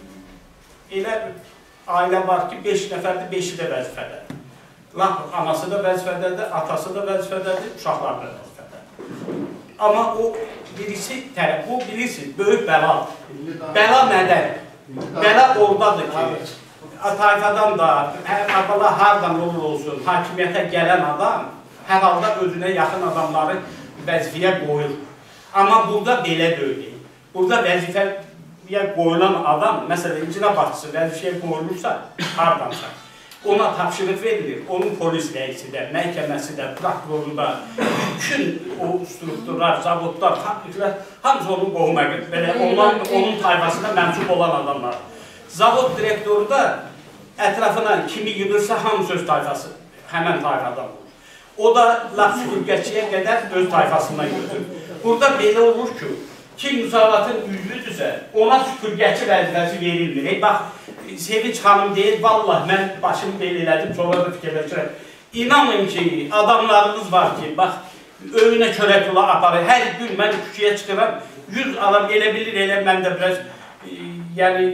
elə ailə var ki, beş nəfərdir, beşi də vəzifədədir. Laf, anası da vəzifədədir, atası da vəzifədədir, uşaqlar da vəzifədədir. Amma o birisi tərəf, bu bilirsiniz, böyük bəla. Bəla nədən? Bəla oradadır ki, tayfadan da, əvvəla hardan olur olsun, hakimiyyətə gələn adam hər halda özünə yaxın adamları vəzifəyə qoyur. Amma burada belə deyil. Burada vəzifəyə qoyulan adam, məsələn, icra başçısı vəzifəyə qoyulursa, hardansa, ona tapşırıq verilir. Onun polis rəisi də, məhkəməsi də, prokuroru da, bütün o strukturlar, zavodlar, hamısı onun qohuma belə, onun tayfasına mənsub olan adamlar. Zavod direktoru da ətrafına kimi yığırsa, hamı söz tayfası, həmən tayfadan olur. O da laf süpürgəçiyə qədər öz tayfasından götürür. Burada belə olur ki, kim müsavatın üzvüdürsə, ona süpürgəçi vəzifəsi verilmir. E, bax, Sevinç xanım deyir, vallah, mən başımı belə elədim, sonra da fikirləşirəm. İnanın ki, adamlarımız var ki, bax, öyünə körək yola aparır. Hər gün mən küçüyə çıxıram, yüz adam elə bilir, elə mən də biraz, e, yəni,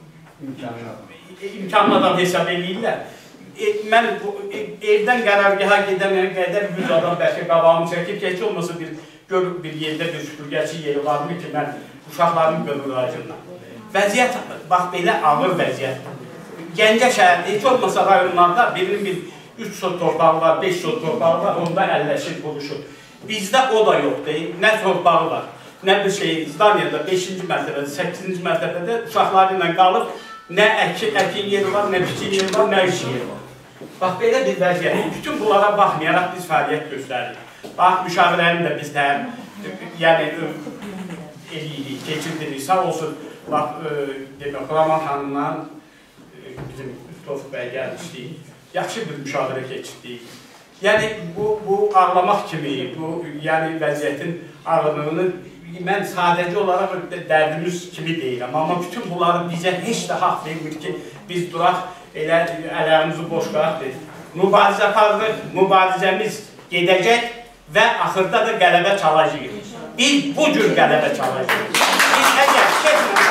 imkanlı adam hesab edirlər. E, mən e, evdən qərargaha gedəməyən qədər yüz adam bəlkə qabağımı çəkib, heç olmasa bir, görüb bir yerdə bir süpürgəçi yeri varmı ki, mən uşaqlarımı görür acından. Vəziyyət, bax, belə ağır vəziyyət. Gəncə şəhərdə, heç olmasa rayonlarda birinin bir üç sot torpağı var, beş sot torpağı var, onda əlləşir, buluşur. Bizdə o da yoxdur, nə torpağı var, nə bir şey, İstaniyada beşinci mərtəbədə, səkkizinci mərtəbədə uşaqları ilə qalıb, nə əkin yeri var, nə biçin yeri var, nə iş yeri var. Bax, belə bir vəziyyət. Bütün bunlara baxmayaraq biz fəaliyyət göstəririk. Bax, müşavirəni də biz də, yəni, eləyirik, keçirdirik, sağ olsun. Bax, demək, Xuraman xanımla bizim Tofiq bəy gəlmişdik, yaxşı bir müşavirə keçirdik. Yəni, bu ağlamaq kimi, bu vəziyyətin ağırlığını mən sadəcə olaraq dərdimiz kimi deyirəm. Amma bütün bunları bizə heç də haqq vermir ki, biz duraq, elə əllərimizi boş qaraq. Mübarizə aparırıq, mübarizəmiz gedəcək və axırda da qələbə çalacaq. Biz bu cür qələbə çalacaq. Biz əgər keçmə,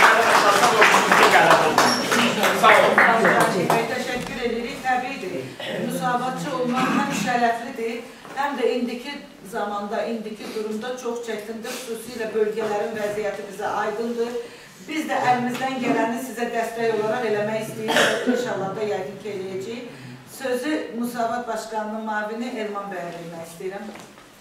sağ olun. Təşəkkür edirik. Təbiidir. Müsavatçı olmaq həm şərəflidir, həm də indiki zamanda, indiki durumda çox çətindir. Xüsusilə bölgələrin vəziyyəti bizə aydındır. Biz də əlimizdən gələni sizə dəstək olaraq eləmək istəyirik. İnşallah da yəqin ki, eləyəcəyik. Sözü Müsavat Başqanının mavini Elman bəyə vermək istəyirəm.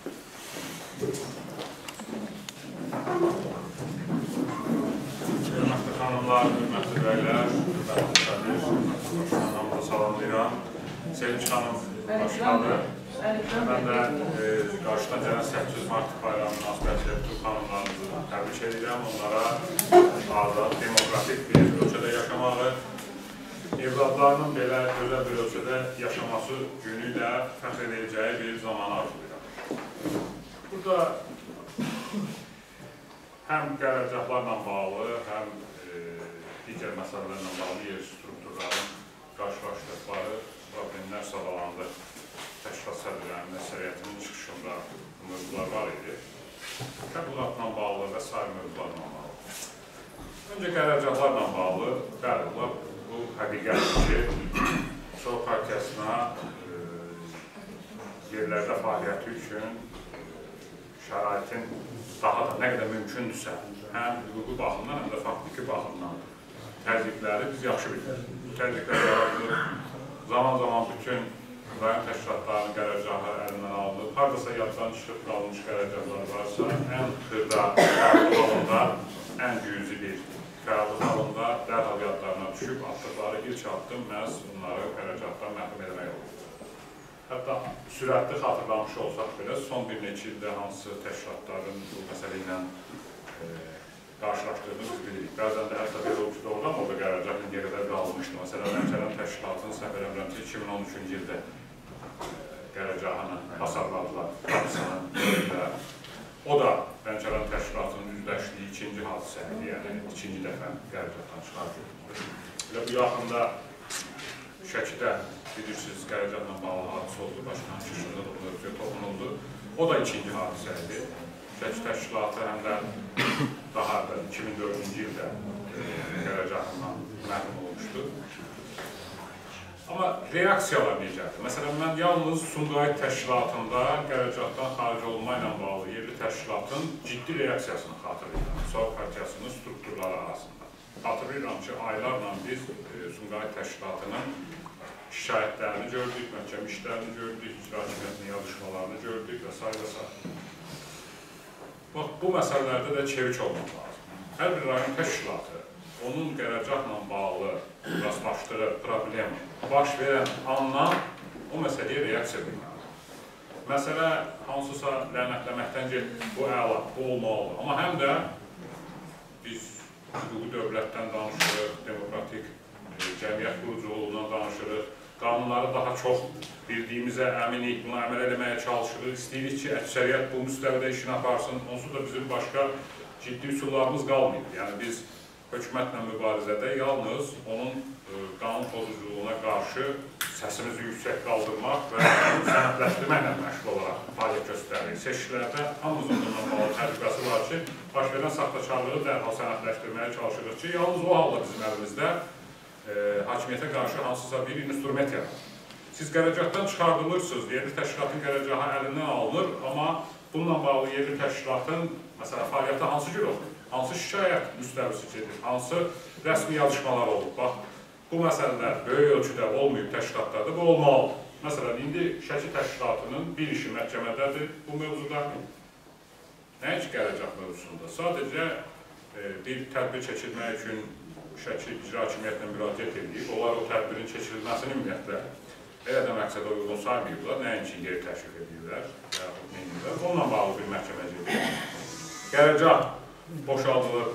Hörmətli xanımlar, hörmətli bəylər, hörmətli Qədir, xanımda salamlayıram. Sevinç xanım başladı. Mən də qarşıdan gələn səkkiz mart bayramı münasibətilə bütün xanımlarımızı təbrik edirəm. Onlara azad, demokratik bir ölkədə yaşamağı, evladlarının belə gözəl bir ölkədə yaşaması günü də fəxr ediləcəyi bir zamanı arzulayıram. Burada həm qərargahlarla bağlı, həm digər məsələlərlə bağlı yer strukturların qarşılaşdıqları problemlər sağlandı. Təşkilat sədrlərinin əsəriyyətinin çıxışında mövzular var idi. Təbliğatla bağlı və sair mövzularla bağlı. Öncə qərargahlarla bağlı, bəli, bu həqiqətdir ki, Sol Partiyasına yerlərdə fəaliyyəti üçün şəraitin daha da nə qədər mümkündürsə, həm hüquqi baxımdan, həm də faktiki baxımdan təzyiqləri biz yaxşı bilirik. Bu təzyiqlər yaradılır. Zaman-zaman bütün rayon təşkilatlarının qərargahı əlindən alınıb, haradasa yaddan çıxıb qalmış qərargahlar varsa, ən xırda fəaliyyət halında, ən cüzi bir fəaliyyət halında dərhal yadlarına düşüb, atdıqları ilk addım məhz bunları qərargahdan məhrum etmək olur. Hətta sürətli xatırlamış olsaq belə, son bir neçə ildə hansı təşkilatların bu məsələ ilə qarşılaşdığını biz bilirik. Bəzən də hətta belə olub ki, doğrudan orada qərargah indiyə qədər bir alınmışdı. Məsələn, Lənkəran təşkilatının səhv eləmirəmsə iki min on üçüncü ildə qərargahını hasarladılar, qapısını görürlər. O da Lənkəran təşkilatının üzləşdiyi ikinci hadisə idi, yəni ikinci dəfə qərargahdan çıxartıldı. Və bu yaxında Şəkidə bilirsiniz, qərargahla bağlı hadisə oldu, başlanan şişirdə toxunuldu. O da ikinci hadisə idi. Şəki təşkilatı həm də daha da iki min dördüncü ildə qərargahından məhrum olmuşdu. Amma reaksiyalar necədir? Məsələn, mən yalnız Sumqayıt təşkilatında qərargahdan xaric olma ilə bağlı yerli təşkilatın ciddi reaksiyasını xatırlayıram. Soğuk partiyasının strukturları arasında. Xatırlayıram ki, aylarla biz Sumqayıt təşkilatının şikayətlərini gördük, məhkəmə işlərini gördük, icra hakimiyyətinin yazışmalarını gördük və s. və s. Bax, bu məsələlərdə də çevik olmaq lazım. Hər bir rayon təşkilatı onun qərargahla bağlı rastlaşdığı problem baş verən andan o məsələyə reaksiya bilməlidir. Məsələ hansısa lənətləməkdən getdik, bu əla, bu olmalıdır. Amma həm də biz hüquqi dövlətdən danışırıq, demokratik cəmiyyət quruculuğundan danışırıq, qanunları daha çox bildiyimizə əminik, buna əməl eləməyə çalışırıq, istəyirik ki, əksəriyyət bu müstəvidə işini aparsın, onsuz da bizim başqa ciddi üsullarımız qalmayıb. Yəni biz hökumətlə mübarizədə yalnız onun qanun pozuculuğuna qarşı səsimizi yüksək qaldırmaq və sənədləşdirməklə məşğul olaraq fəaliyyət göstəririk. Seçkilərdə hamımız ondan bağlı təcrübəsi var ki, baş verən saxtakarlığı dərhal sənədləşdirməyə çalışırıq ki, yalnız o halda bizim əlimizdə hakimiyyətə qarşı hansısa bir instrument yaratır. Siz qərargahdan çıxardılırsınız, yerli təşkilatın qərargahı əlindən alınır, amma bununla bağlı yerli təşkilatın məsələn, fəaliyyətə hansı cür olur? Hansı şikayət müstəvisi gedir? Hansı rəsmi yazışmalar olur? Bax, bu məsələlər böyük ölçüdə olmayıb təşkilatlarda, bu olmalıdır. Məsələn, indi Şəki təşkilatının bir işi məhkəmədədir bu mövzuda. Nəinki qərargah mövzusunda? Sadəcə bir tədbir çəkilmək üçün Şəki icra hakimiyyətinə müraciət edib, onlar o tədbirin çəkilməsini ümumiyyətlə elə də məqsədə uyğun saymayıblar, nəinki yeri təşrif edirlər və yaxud neyinirlər. Onunla bağlı bir məhkəmə gedir. Qərargah boşaldılır,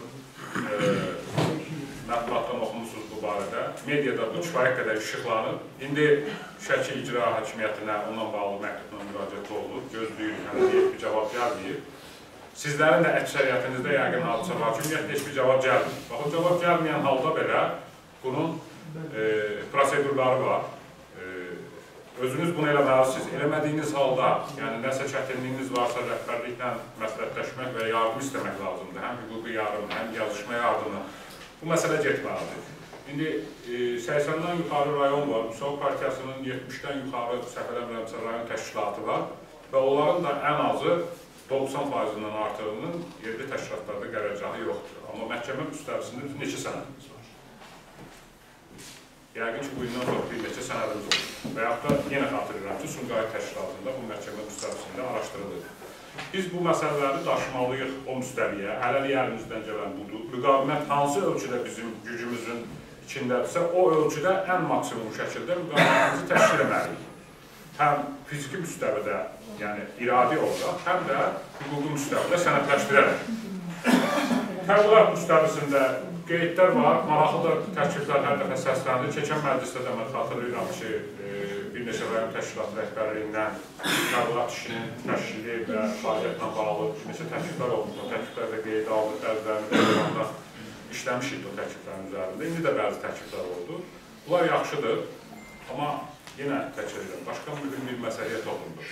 mətbuatdan oxumusunuz bu barədə. Mediada bu kifayət qədər işıqlanıb. İndi Şəki icra hakimiyyətinə onunla bağlı məktubla müraciət olunur, gözləyir, hələ bir cavab gəlməyib. Sizlərin də əksəriyyətinizdə yəqin hadisə var ki, ümumiyyətlə heç bir cavab gəlmir. Bax, o cavab gəlməyən halda belə bunun prosedurları var. Özünüz bunu eləməlisiniz. Eləmədiyiniz halda, yəni nəsə çətinliyiniz varsa rəhbərliklə məsləhətləşmək və yardım istəmək lazımdır. Həm hüquqi yardım, həm yazışma yardımı. Bu məsələ getməlidir. İndi səksəndən yuxarı rayon var. Soğuk partiyasının yetmişdən yuxarı səhv eləmirəmsə rayon təşkilatı var və onların da ən azı doxsan faizindən artığının yerli təşkilatlarda qərargahı yoxdur. Amma məhkəmə müstəvisində neçə sənədimiz var? Yəqin ki, bu gündən sonra bir neçə sənədimiz olur. Və yaxud da yenə xatırlayıram ki, Sumqayıt təşkilatında bu məhkəmə müstəvisində araşdırılır. Biz bu məsələləri daşımalıyıq o müstəviyə, hələlik əlimizdən gələn budur. Müqavimət hansı ölçüdə bizim gücümüzün içindədirsə, o ölçüdə ən maksimum şəkildə müqavimətimizi təşkil etməliyik. Həm fiziki müstəvidə, yəni iradi olacaq, həm də hüquqi müstəvidə sənədləşdirərək. Təbliğat müstəvisində qeydlər var, maraqlıdır təkliflər hər dəfə səsləndir. Keçən məclisdə də mən xatırlayıram ki, bir neçə rayon təşkilat rəhbərliyindən təbliğat işinin təşkili və fəaliyyətlə bağlı bir neçə təkliflər oldu. O təkliflər də qeyd aldı, bəzilərini də işləmişik o təkliflərin üzərində. İndi də bəzi təkliflər oldu. Bunlar yaxşıdır, amma yenə təkrar edirəm, başqa mühüm bir məsələyə toxundur.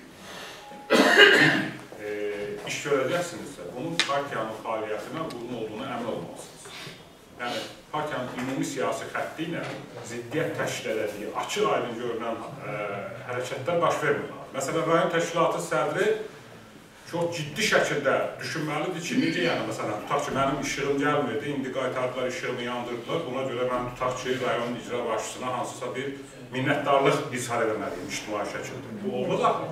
İş görəcəksinizsə, bunun partiyanın fəaliyyətinə uyğun olduğuna əmin olmalısınız. Yəni, partiyanın ümumi siyasi xətti ilə ziddiyyət təşkil edildiyi, açıq aydın görünən hərəkətlər baş vermirlər. Məsələn, rayon təşkilatı sədri çox ciddi şəkildə düşünməlidir ki, necə yəni, məsələn, tutaq ki, mənim işığım gəlmirdi, indi qaytardılar, işığımı yandırdılar, buna görə mən tutaq ki, rayon icra başçısına hansısa bir minnətdarlıq izhar etməliyim ictimai şəkildə. Bu olmaz.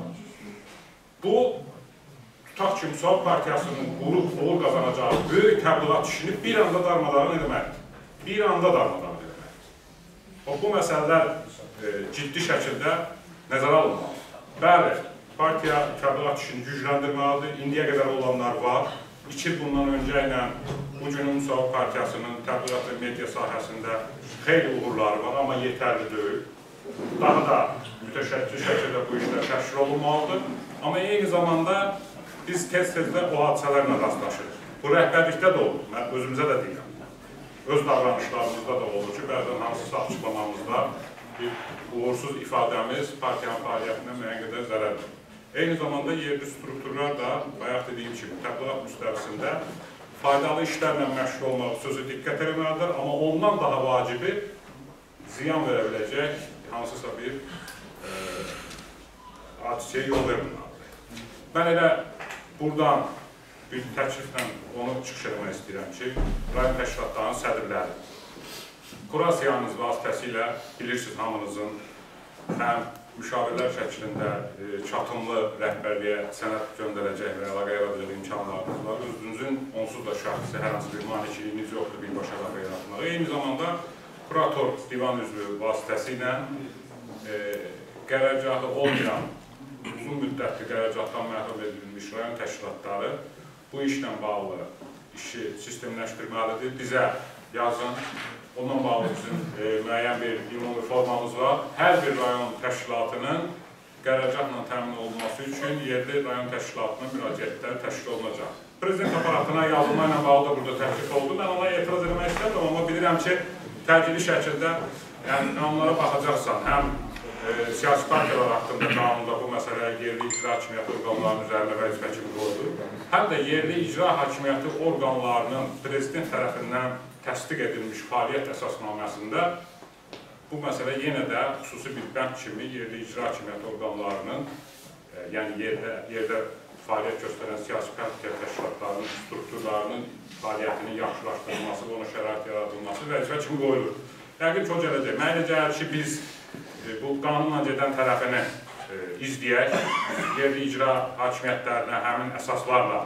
Bu, tutaq ki, Müsavat Partiyasının qurub uğur qazanacağı böyük təbliğat işini bir anda darmadağın etməkdir. Bir anda darmadağın etməkdir. Bu məsələlər e, ciddi şəkildə nəzərə alınmalıdır. Bəli, partiya təbliğat işini gücləndirməlidir. İndiyə qədər olanlar var. İki il bundan öncə ilə bugünün Müsavat Partiyasının təbliğat və media sahəsində xeyli uğurları var, amma yetərli deyil. Daha da mütəşəkkil şəkildə bu işlər təşkil olunmalıdır. Amma eyni zamanda biz tez-tezdə o hadisələrlə rastlaşırıq. Bu rəhbərlikdə də olur, mən özümüzə də deyirəm. Öz davranışlarımızda da olur ki, bəzən hansısa açıqlamamızda bir uğursuz ifadəmiz partiyanın fəaliyyətinə müəyyən qədər zərər verir. Eyni zamanda yerli strukturlar da, bayaq dediyim kimi, təbliğat müstəvisində faydalı işlərlə məşğul olmaq sözü diqqət etməlidir, amma ondan daha vacibi ziyan verə biləcək hansısa bir e, hadisəyə yol verməlidir. Mən elə buradan bir təkliflə onu çıxış etmək istəyirəm ki, rayon təşkilatlarının sədrləri, kurasiyanız vasitəsilə bilirsiniz hamınızın həm müşavirlər şəklində e, çatımlı rəhbərliyə sənəd göndərəcək və əlaqə yaradacaq imkanlarınız var. Özünüzün onsuz da şəxsi hər hansı bir maneçiliyiniz yoxdur birbaşa əlaqə yaratmağa. Eyni zamanda kurator divan üzvü vasitəsilə e, qərargahı olmayan, uzun müddətli qərargahdan məhrum edilmiş rayon təşkilatları bu işlə bağlı işi sistemləşdirməlidir. Bizə yazın. Ondan bağlı bizim e, müəyyən bir ümumi formamız var. Hər bir rayon təşkilatının qərargahla təmin olunması üçün yerli rayon təşkilatına müraciətlər təşkil olunacaq. Prezident aparatına yazılma ilə bağlı da burada təklif oldu. Mən ona etiraz etmək istədim, amma bilirəm ki, təcili şəkildə yəni, qanunlara baxacaqsan, həm e, siyasi partiyalar haqqında qanunda bu məsələ yerli icra hakimiyyəti orqanlarının üzərində vəzifə kimi qoyulur, həm də yerli icra hakimiyyəti orqanlarının prezident tərəfindən təsdiq edilmiş fəaliyyət əsasnaməsində bu məsələ yenə də xüsusi bir bənd kimi yerli icra hakimiyyəti orqanlarının, e, yəni yerdə, yerdə fəaliyyət göstərən siyasi partiya təşkilatlarının, strukturlarının fəaliyyətinin yaxşılaşdırılması və ona şərait yaradılması vəzifə kimi qoyulur. Yəqin ki, o gələcək. Mənə gəlir ki, biz e, bu qanunla gedən tərəfini e, izləyək, yerli icra hakimiyyətlərinə həmin əsaslarla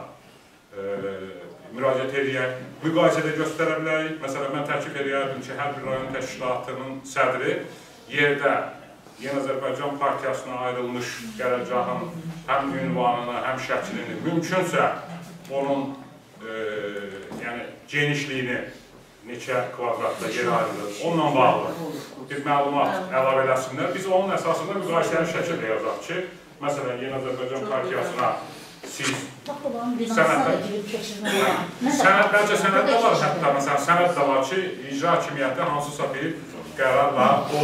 e, müraciət edək, müqayisədə göstərə bilərik. Məsələn, mən təklif edərdim ki, hər bir rayon təşkilatının sədri yerdə Yeni Azərbaycan Partiyasına ayrılmış qərargahın həm ünvanını, həm şəklini, mümkünsə onun e, yəni, genişliyini neçə kvadratda yer ayrılır, onunla bağlı bir məlumat əlavə eləsinlər. Biz onun əsasında müqayisəli şəkildə yazaq ki, məsələn, Yeni Azərbaycan Partiyasına siz sənəd bəlkə sənəd də var, hətta məsələn sənəd də var ki, icra hakimiyyəti hansısa bir qərarla o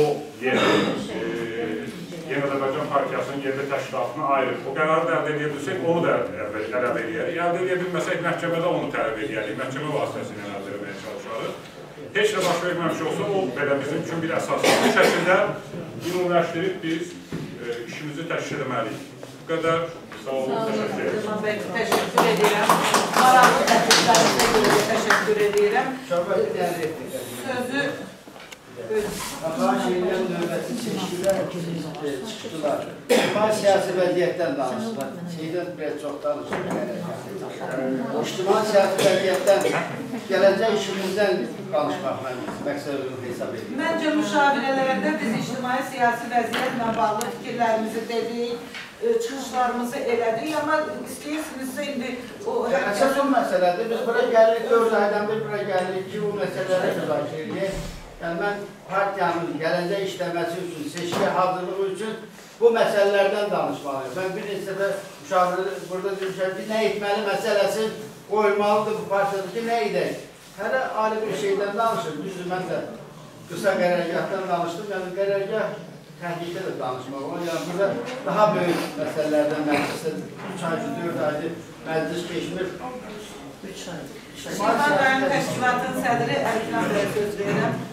Yeni Azərbaycan Partiyasının yerli təşkilatına ayrılır. O qərarı da əldə edə bilsək, onu da əldə edəyərik. Əldə edə bilməsək, məhkəmədə onu tələb edəyərik. Məhkəmə vasitəsilə əldə etməyə çalışarıq. Heç nə baş verməmiş olsa, o belə bizim üçün bir əsaslı. Bu şəkildə ümumiləşdirib biz işimizi təşkil etməliyik. Bu qədər. Sağ olun, təşəkkür edirəm. Təşəkkür edirəm. Maraqlı təkliflərinizə görə təşəkkür edirəm. Sözü Şeydən növbəti seçkilər çıxdılar. İctimai siyasi vəziyyətdən danışdılar. Şeydən biraz çox danışdılar. İctimai siyasi vəziyyətdən, gələcək işimizdən danışmaq mən məqsədini hesab edirəm. Məncə müşavirələrdə biz ictimai siyasi vəziyyətlə bağlı fikirlərimizi dedik, çıxışlarımızı elədik, amma istəyirsinizsə indi o... Əsas o məsələdir. Biz bura gəlirik, dörd aydan bir bura gəlirik ki, o məsələlərə müzakirə edək. Yəni, mən partiyanın gələcək işləməsi üçün, seçkiyə hazırlığı üçün bu məsələlərdən danışmalıyım. Mən bir neçə də müşavirə burada demişəm ki, nə etməli məsələsi qoymalıdır bu partiyada ki, nə edək? Hələ ayrı bir şeydən danışır. Düzdür, mən də qısa qərargahdan danışdım. Yəni, qərargah təhlükə də danışmaq olur. Yəni, burada daha böyük məsələlərdən məclisdə üç aydır, dörd aydır məclis keçmir. üç aydır. Şəhər rayon təşkilatının sədri Əlikran bəyə söz verirəm.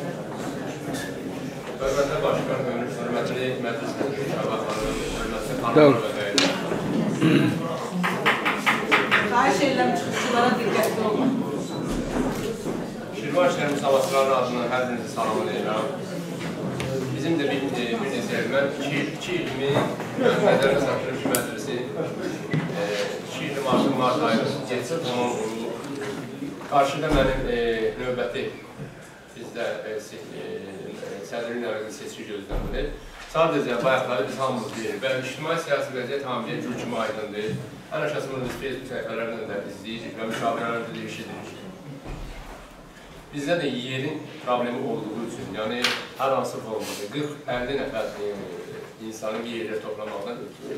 Hörmətli başqan, hörmətli məclis müşavirələri, hörmətli Xahiş edirəm çıxışçılara diqqətli olun. Şirvan şəhər müsavatçıların adından hər birinizi salam edirəm. Bizim də bir, bir neçə il, mən iki ilimi Mədəni Satırıcı Məclisi iki ilmi martın mart ayı geçsin tamam oldu. Qarşıda mənim növbəti bizdə sədrin əlaqədə seçki gözləmilir. Sadəcə bayaqları biz hamımız deyirik və ictimai siyasi vəziyyət hamıya gül kimi aydındır. Ən aşağısı bunu biz Facebook səhifələrindən də izləyirik və müşavirələrdə də eşidirik. Bizdə də yerin problemi olduğu üçün, yəni hər hansı formada qırx əlli nəfər insanı bir yerdə toplamaqdan ötürür.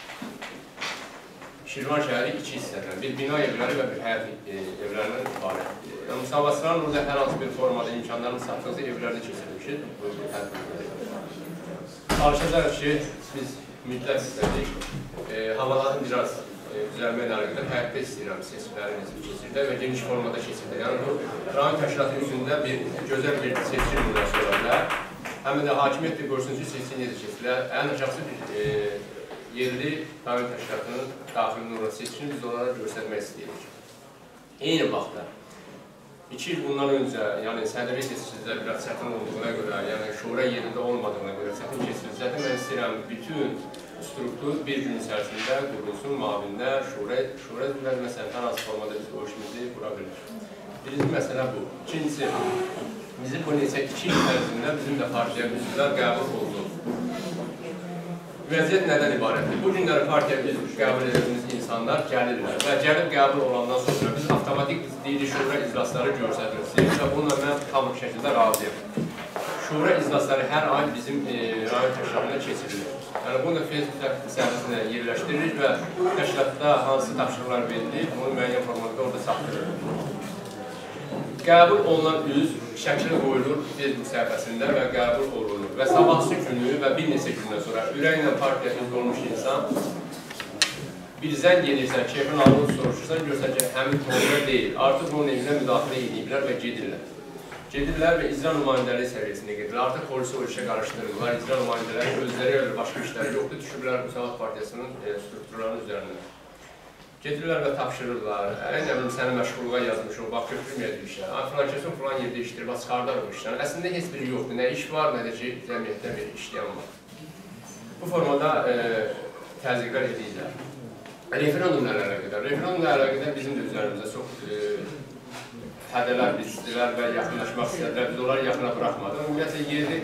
Şirvan şəhəri iki hissədən, bir bina evləri və bir həyat evlərindən ibarətdir. Yəni, müsavatçıların orada hər hansı bir formada imkanlarını satdıqsa evlərdə keçirilmişdir. Çalışacaq ki, biz müddət istədik, havaların biraz düzəlmə ilə əlaqədar həyatda istəyirəm seçkilərimiz keçirdə və geniş formada keçirdə. Yəni, bu rayon təşkilatı üzründə bir gözəl bir seçki nümunəsi ola bilər. Həmin də hakimiyyət də görsün ki, seçki necə keçirlər. Ən şəxsi bir yerli rayon təşkilatının daxili nümunəsi seçkini biz onlara göstərmək istəyirik. Eyni vaxtda, iki il bundan öncə, yəni sədri seçkilərdə biraz çətin olduğuna görə, yəni şura yerində olmadığına görə çətin keçirilsədir, mən istəyirəm bütün struktur bir gün içərisində qurulsun, mavində, şura üzvləri məsələn, hər hansı formada biz o işimizi qura bilir. Birinci məsələ bu. İkincisi, bizim bu neçə iki il ərzində bizim də partiya üzvlər qəbul oldu. Vəziyyət nədən ibarətdir? Bu günləri partiya qəbul edildiğimiz insanlar gəlirlər və gəlib qəbul olandan sonra biz avtomatik deyirik şura iclasları görsədirik və bununla mən tam şəkildə razıyam. Şura iclasları hər ay bizim rayon təşkilatında keçirilir. Yəni, bunu da Facebook səhifəsində yerləşdiririk və təşkilatda hansı tapşırıqlar verilir, bunu müəyyən formada orada saxlayırıq. Qəbul olunan üz şəkli qoyulur Facebook səhifəsində və qəbul olunur. Və sabahsı günü və bir neçə gündən sonra ürəklə partiya üzv olmuş insan bir zəng edirsən, keyfin alını soruşursan, görsən ki, həmin konuda deyil. Artıq onun evinə müdaxilə ediblər və gedirlər. Gedirlər və icra nümayəndəliyi səviyyəsində gedirlər. Artıq polisi o işə qarışdırırlar. İcra nümayəndələri özləri öyle başqa işləri yoxdur. Düşürlər Müsavat Partiyasının strukturlarının üzərində. Gedirlər və tapşırırlar. Ən əvvəl səni məşğulluğa yazmış o, bax, götürməyədik işlər. Filan kesin filan yerdə işdir, bax, çıxardar o işlər. Əslində heç biri yoxdur. Nə iş var, nə də ki, cəmiyyətdə bir işləyən var. Bu formada təzyiqlər edirlər. Referendumla əlaqədar. Referendumla əlaqədar bizim də üzərimizdə çox hədələr bizdilər və yaxınlaşmaq istədilər. Biz onları yaxına buraxmadıq. Ümumiyyətlə, yerli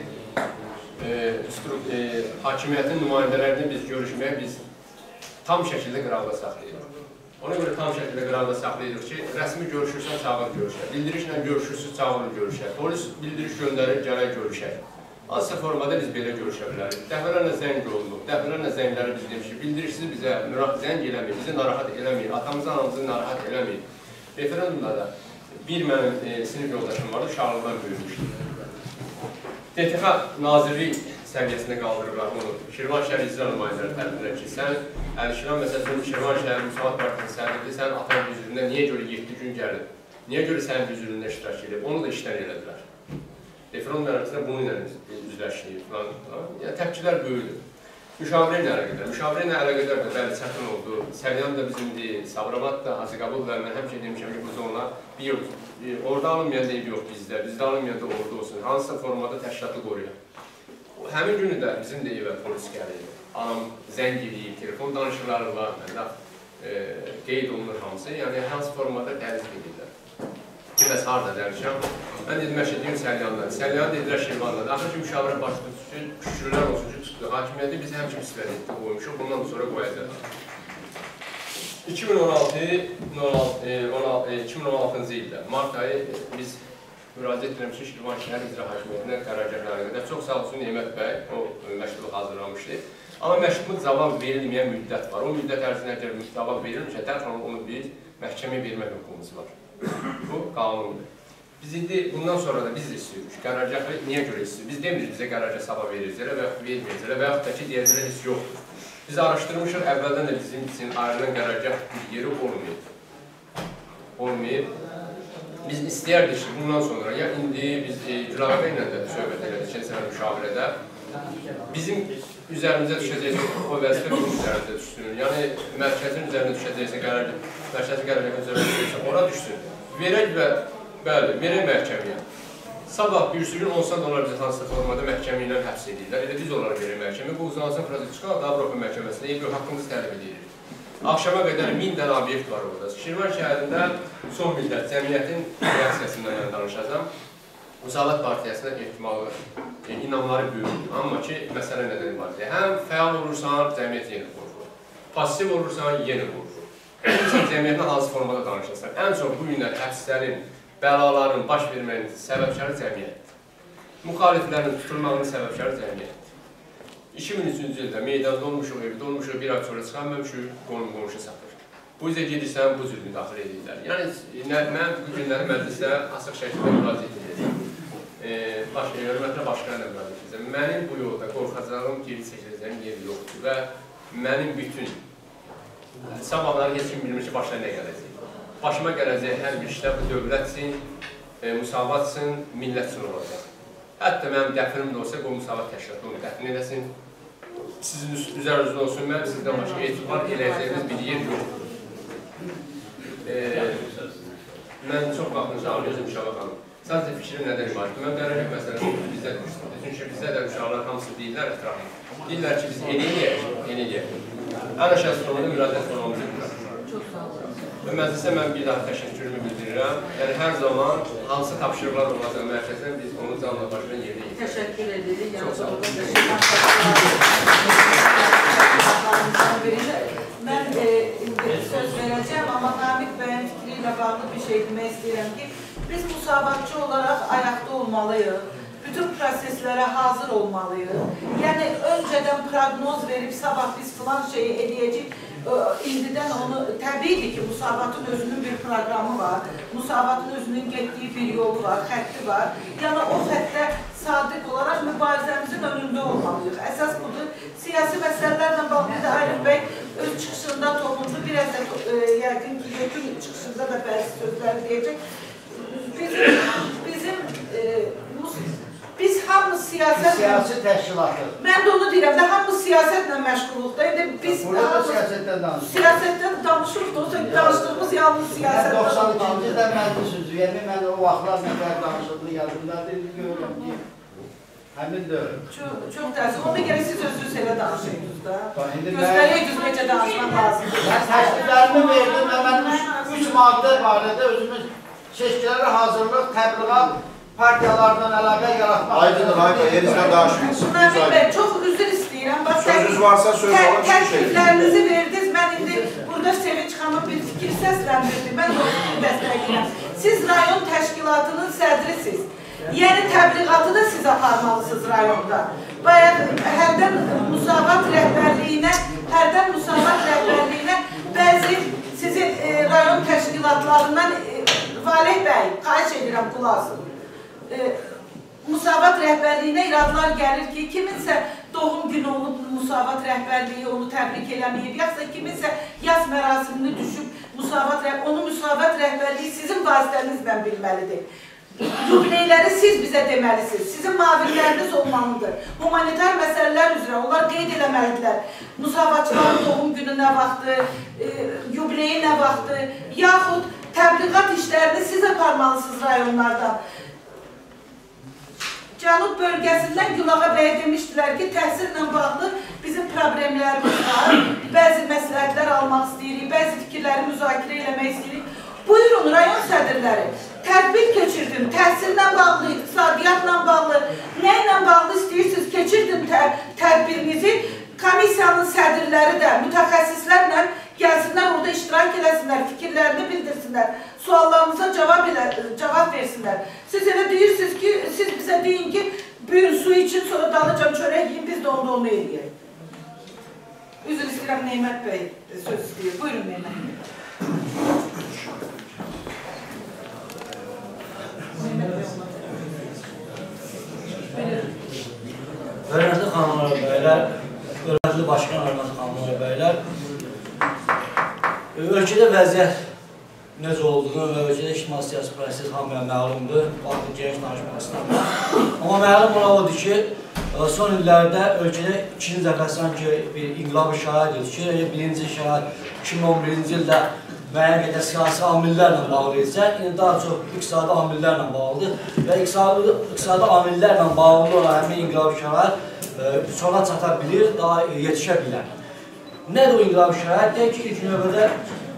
hakimiyyətin nümayəndələrini biz görüşməyə biz tam şəkildə qıraqda saxlayırıq. Ona görə tam şəkildə qıraqda saxlayırıq ki, rəsmi görüşürsən, çağır görüşər. Bildirişlə görüşürsün, çağır görüşər. Polis bildiriş göndərir, gələk görüşər. Hansısa formada biz belə görüşə bilərik. Dəfələrlə zəng olunub, dəfələrlə zəngləri biz demişik. Bildirişsiz bizə zəng eləmir, bizi narahat eləmir, atamızı, anamızı narahat eləmir. Referendumda da bir mənim sinif yoldaşım vardı, Şarlıdan böyümüşdü. D T X nazirlik səviyyəsində qaldırırlar bunu. Şirvan şəhər icra nümayəndələri tərəfindən ki, sən Əlişiran məsələn, Şirvan şəhər Müsavat Partiyasının sədrliyi, sən atan hüzurunda niyə görə yeddi gün gəlib? Niyə görə sənin hüzurunda iştirak edib? Onu da işdən elədilər. Referendum əlaqəsində bunu ilə üzləşləyib. Yəni, təpkilər böyüdür. Müşavirə ilə əlaqədar. Müşavirə ilə əlaqədar da bəli çətin oldu. Səlyan da bizimdir, Sabirabat da, Hacıqabul da, mən həmişə demişəm ki, biz ona bir yox, orada alınmayan deyib yox bizdə, bizdə alınmayan da orada olsun. Hansısa formada təşkilatı qoruyaq. Həmin günü də bizim də evə polis gəlir. Anam zəng edib, telefon danışıqları var, məndə qeyd olunur hamısı. Yəni, hansı formada dəriz edirlər. Ki, bəs harada dərmişəm? Mən dedim, məşə deyim Səlyandan. Səlyanı dedilər Şirvandan. Axır ki, müşavirə başladı, şükürlər olsun ki, tutdu. Hakimiyyəti biz həmçin istifədə etdik, qoymuşuq, bundan sonra qoyacaq. iki min on altıncı ildə, mart ayı biz müraciət etmişik Şirvan şəhər icra hakimiyyətinə qərargahlarına qədər. Çox sağ olsun Nemət bəy, o məktubu hazırlamışdı. Amma məktubun cavab verilməyən müddət var. O müddət ərzində əgər cavab verilmişsə, dərhal onu biz məhkəməyə vermək hüququmuz var. Bu qanundur. Biz indi bundan sonra da biz də istiyoruz. Qərargahı niyə görə istiyoruz? Biz demirik bizə qərargah sabah verəcəklər və yaxud verməyəcəklər və yaxud da ki, deyəcəklər heç yoxdur. Biz araşdırmışıq, əvvəldən də bizim üçün ayrılan qərargah bir yeri olmayıb. Olmayıb. Biz istəyərdik ki, bundan sonra, ya indi biz Gülavə ilə də söhbət elədik, keçən sənə müşavirədə, bizim üzərimizə düşəcəksə o vəzifə bizim üzərimizə düşsün. Yəni mərkəzin üzərinə düşəcəksə, qərar, mərkəzi qərarların üzərinə düşəcəksə, ora düşsün. Verək və, bəli, verək məhkəməyə. Sabah bir sürü gün olsa da onlar bizi hansısa formada məhkəmə ilə həbs edirlər. Elə biz onlara verək məhkəmə. Bu uzansın proseska Avropa məhkəməsinə ev haqqımızı tələb edirik. Akşama qədər min dənə obyekt var orada. Şirvan şəhərində son müddət cəmiyyətin reaksiyasından yəni danışacağım. Müsavat Partiyasına ehtimalı, yəni, inamları böyükdür. Amma ki, məsələ nədən ibarətdir? Həm fəal olursan, cəmiyyət yeni qurur. Pasiv olursan, yeni qurur. Sən cəmiyyətlə hansı formada danışırsan? Ən çox bu günlər həbslərin, bəlaların baş verməyinin səbəbkarı cəmiyyətdir. Müxaliflərin tutulmağının səbəbkarı cəmiyyətdir. iki min üçüncü ildə meydanda olmuşuq, evdə olmuşuq, bir ay sonra çıxanmamışıq, qonum qonşu satır. Bu üzə gedirsən, bu cür müdaxilə edirlər. Yəni, mən bu günləri məclisdə açıq şəkildə müraciət edirəm. Hörmətlə başqanına müraciət edirəm. Mənim bu yolda qorxacağım, geri çəkiləcəyim yer yoxdur və mənim bütün sabahları heç kim bilmir ki, başına nə gələcək. Başıma gələcək hər bir işlə bu dövlətsin, müsavatsin, millətsin olacaq. Hətta mənim dəfrim də olsa, bu müsavat təşkilatı onu dəfn edəsin. Sizin üzərinizdə olsun, mən sizdən başqa etibar eləyəcəyiniz bir yer yoxdur. Mən çox vaxtını ağlayacağım Şabat xanım. Sadəcə fikrim nədən ibarətdir? Mən qərarlıq məsələsini bizdə düşdüm. Çünki bizdə də uşaqlar hamısı deyirlər ətrafı. Deyirlər ki, biz eləyək, eləyək. Ən aşağı formada müraciət formamızı bilirəm. Və məclisə mən bir daha təşəkkürümü bildirirəm. Yəni, hər zaman hansı tapşırıqlar olacaq mərkəzdən biz onu canla başına yerinə yetirik. Təşəkkür edirik. Çox sağ olun. Mən söz verəcəm, amma Namik bəyin fikri ilə bağlı bir şey demək istəyirəm ki, biz müsavatçı olaraq ayaqda olmalıyıq, bütün proseslərə hazır olmalıyıq. Yəni, öncədən proqnoz verib, sabah biz filan şeyi eləyəcək, indidən onu, təbiidir ki, müsavatın özünün bir proqramı var, müsavatın özünün getdiyi bir yolu var, xətti var. Yəni, o xəttə sadiq olaraq mübarizəmizin önündə olmalıyıq. Əsas budur. Siyasi məsələlərlə bağlı da Aylıq bəy öz çıxışında toxundu, biraz da yəqin ki, yekun çıxışında da bəzi sözləri deyəcək. Bizim, bizim, biz hamımız siyasət... Siyasi təşkilatı. Mən də onu deyirəm, də hamımız siyasətlə məşğuluqda. Burada da siyasətdən danışırıq. Siyasətdən danışırıq da, olsa danışdığımız yalnız siyasətdən danışırıq. doxsan ikinci ildə məclis üzvüyəm, mən o vaxtlar nəqər danışıqlı yazımdadır, görürəm ki, həmin dövr. Çox təəssüf, ona görə siz özünüz elə danışırsınız da. Göstəriyorsunuz necə danışmaq lazımdır. Mən təşkillərimi verdim və mən üç maddə barədə özümüz seçkilərə hazırlıq, təbliğat, partiyalardan əlaqə yaratmaq. Aydındır, aydın, yerinizdən danışmayız. Namik bəy, çox üzr istəyirəm. Sözünüz varsa söz alın. Təkliflərinizi verdiniz, mən indi burada Sevinç xanıma bir fikir səsləndirdim. Mən də o fikri dəstəkləyirəm. Siz rayon təşkilatının sədrisiniz. Yəni təbliğatı da siz aparmalısınız rayonda. Bayaq hərdən müsavat rəhbərliyinə, hərdən müsavat rəhbərliyinə bəzi sizin rayon təşkilatlarından Valih bəy, xahiş edirəm qulasın. Müsavat rəhbərliyinə iradlar gəlir ki, kiminsə doğum günü olub müsavat rəhbərliyi onu təbrik eləməyib, yaxsa kiminsə yaz mərasimini düşüb, onu müsavat rəhbərliyi sizin vasitənizlə bilməlidir. Jubileyləri siz bizə deməlisiniz, sizin mavilləriniz olmalıdır. Humanitar məsələlər üzrə onlar qeyd eləməlidirlər. Müsavatçıların doğum günü nə vaxtı, jubileyi nə vaxtı, yaxud təbliğat işlərini siz aparmalısınız rayonlardan. Cənub bölgəsindən Gülağa bəyə demişdilər ki, təhsillə bağlı bizim problemlərimiz var, bəzi məsləhətlər almaq istəyirik, bəzi fikirləri müzakirə eləmək istəyirik. Buyurun, rayon sədrləri, tədbir keçirdim, təhsillə bağlı, iqtisadiyyatla bağlı, nə ilə bağlı istəyirsiniz, keçirdim tədbirinizi, komissiyanın sədrləri də mütəxəssislərlə gəlsinlər, orada iştirak eləsinlər, fikirlərini bildirsinlər, suallarınıza cavab versinlər. Siz elə deyirsiniz ki, siz bizə deyin ki, bugün su için, sonra dalıcan çörək yiyin, biz də onda onu eləyək. Üzr istəyirəm, Neymət bəy söz istəyir. Buyurun, Neymət bəy. Hörmətli xanımlar və bəylər, hörmətli başqan hörmətli xanımlar və bəylər, ölkədə vəziyyət necə olduğunu və ölkədə ictimai siyasi proses hamıya məlumdur, baxın, geniş danışmaq istəmirəm. Amma məlum olan odur ki, son illərdə ölkədə ikinci dəfə sanki bir inqilab şərait edir. Birinci şərait iki min on birinci ildə müəyyən qədər siyasi amillərlə bağlı isə, indi daha çox iqtisadi amillərlə bağlıdır və iqtisadi, iqtisadi amillərlə bağlı olan həmin inqilab şərait sona çata bilir, daha yetişə bilər. Nədir o inqilab şərait? Deyək ki, ilk növbədə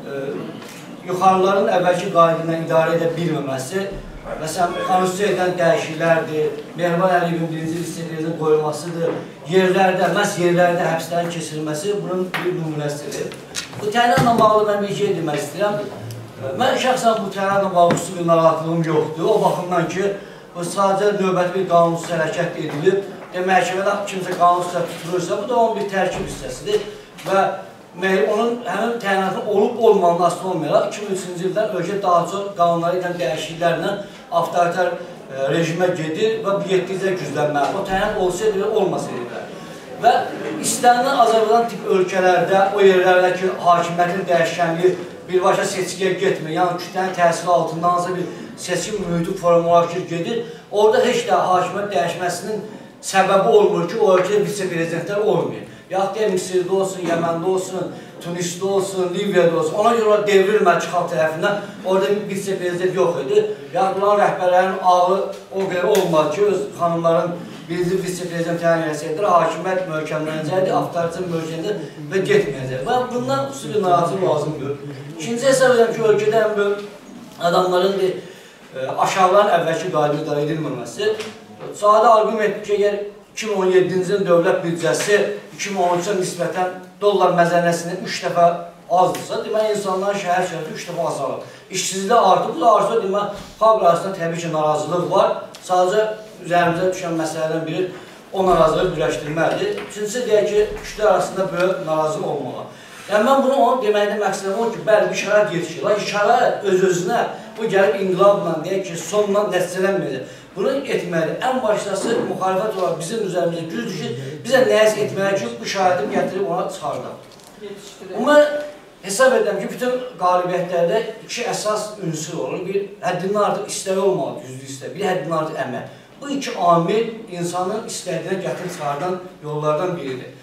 yuxarıların əvvəlki qayda idarə edə bilməməsi, məsələn, konstitusiyadan dəyişiklərdir, Mehriban Əliyevin birinci vitse-prezidentin qoyulmasıdır, yerlərdə, məhz yerlərdə həbslərin keçirilməsi bunun bir nümunəsidir. Bu təyinatla bağlı mən bir şey demək istəyirəm. Mən şəxsən bu təyinatla bağlı xüsusi bir narahatlığım yoxdur. O baxımdan ki, sadəcə növbəti bir qanunsuz hərəkət edilib, məhkəmədə kimsə qanunsuz tutulursa, bu da onun bir tərkib hissəsidir və onun həmin təyinatın olub-olmağının asılı olmayaraq iki min üçüncü ildən ölkə daha çox qanunları ilə dəyişikliklərlə avtoritar rejimə gedir və bu yetdikcə güclənməli. O təyinat olsaydı, olmasaydı. Və istənilən Azərbaycan tip ölkələrdə, o yerlərdəki hakimiyyətin dəyişkənliyi birbaşa seçkiyə getmir, yəni kütlənin təsiri altında hansısa bir seçim mühiti formalaşır gedir. Orada heç də hakimiyyət dəyişməsinin səbəbi olmur ki, o ölkədə vitse-prezidentlər olmuyor. Yaxud deyək, Misirdə olsun, Yəməndə olsun, Tunisdə olsun, Liviyada olsun. Ona görə devrilməli xalq tərəfindən orada bir vitse-prezident yox idi. Yaxud bunların rəhbərlərinin ağlı o qədər olmadı ki, öz xanımların birinci vitse-prezident təyin eləsəydir, hakimiyyət möhkəmlənəcəkdir, avtoritar möhkəmlənəcəkdir və getməyəcək. Və bundan xüsusi bir narazı lazımdır. İkinci hesab edirəm ki, ölkədə həm böyük adamların aşağıların əvvəlki qayda idarə edilməməsi. Sadə arqument ki, əgər iki min on yeddinci ilin dövlət büdcəsi iki min on üçə nisbətən dollar məzənnəsindən üç dəfə azdırsa, demək, insanların şəhər şəhəri üç dəfə azalır. İşsizlik artır, bu da artır, demək, xalq arasında təbii ki, narazılıq var. Sadəcə üzərimizə düşən məsələdən biri o narazılığı birləşdirməlidir. Üçüncüsü deyək ki, kütlə arasında böyük narazılıq olmalı. Yəni, mən bunu onu deməkdə məqsədim o ki, bəli, bir şərait yetişir. Lakin şərait öz-özünə bu gəlib inqilabla, deyək ki, sonla nəticələnməyəcək. Bunu etməli. Ən başdası müxalifət olaraq bizim üzərimizə güc düşür, bizə nəyisə etməli ki, bu şəraiti gətirib ona çıxardaq. Mən hesab edirəm ki, bütün qalibiyyətlərdə iki əsas ünsür olur. Bir, həddindən artıq istəyi olmalı, düzdür istəyi, bir həddindən artıq əmək. Bu iki amil insanın istədiyinə gətirib çıxardan yollardan biridir.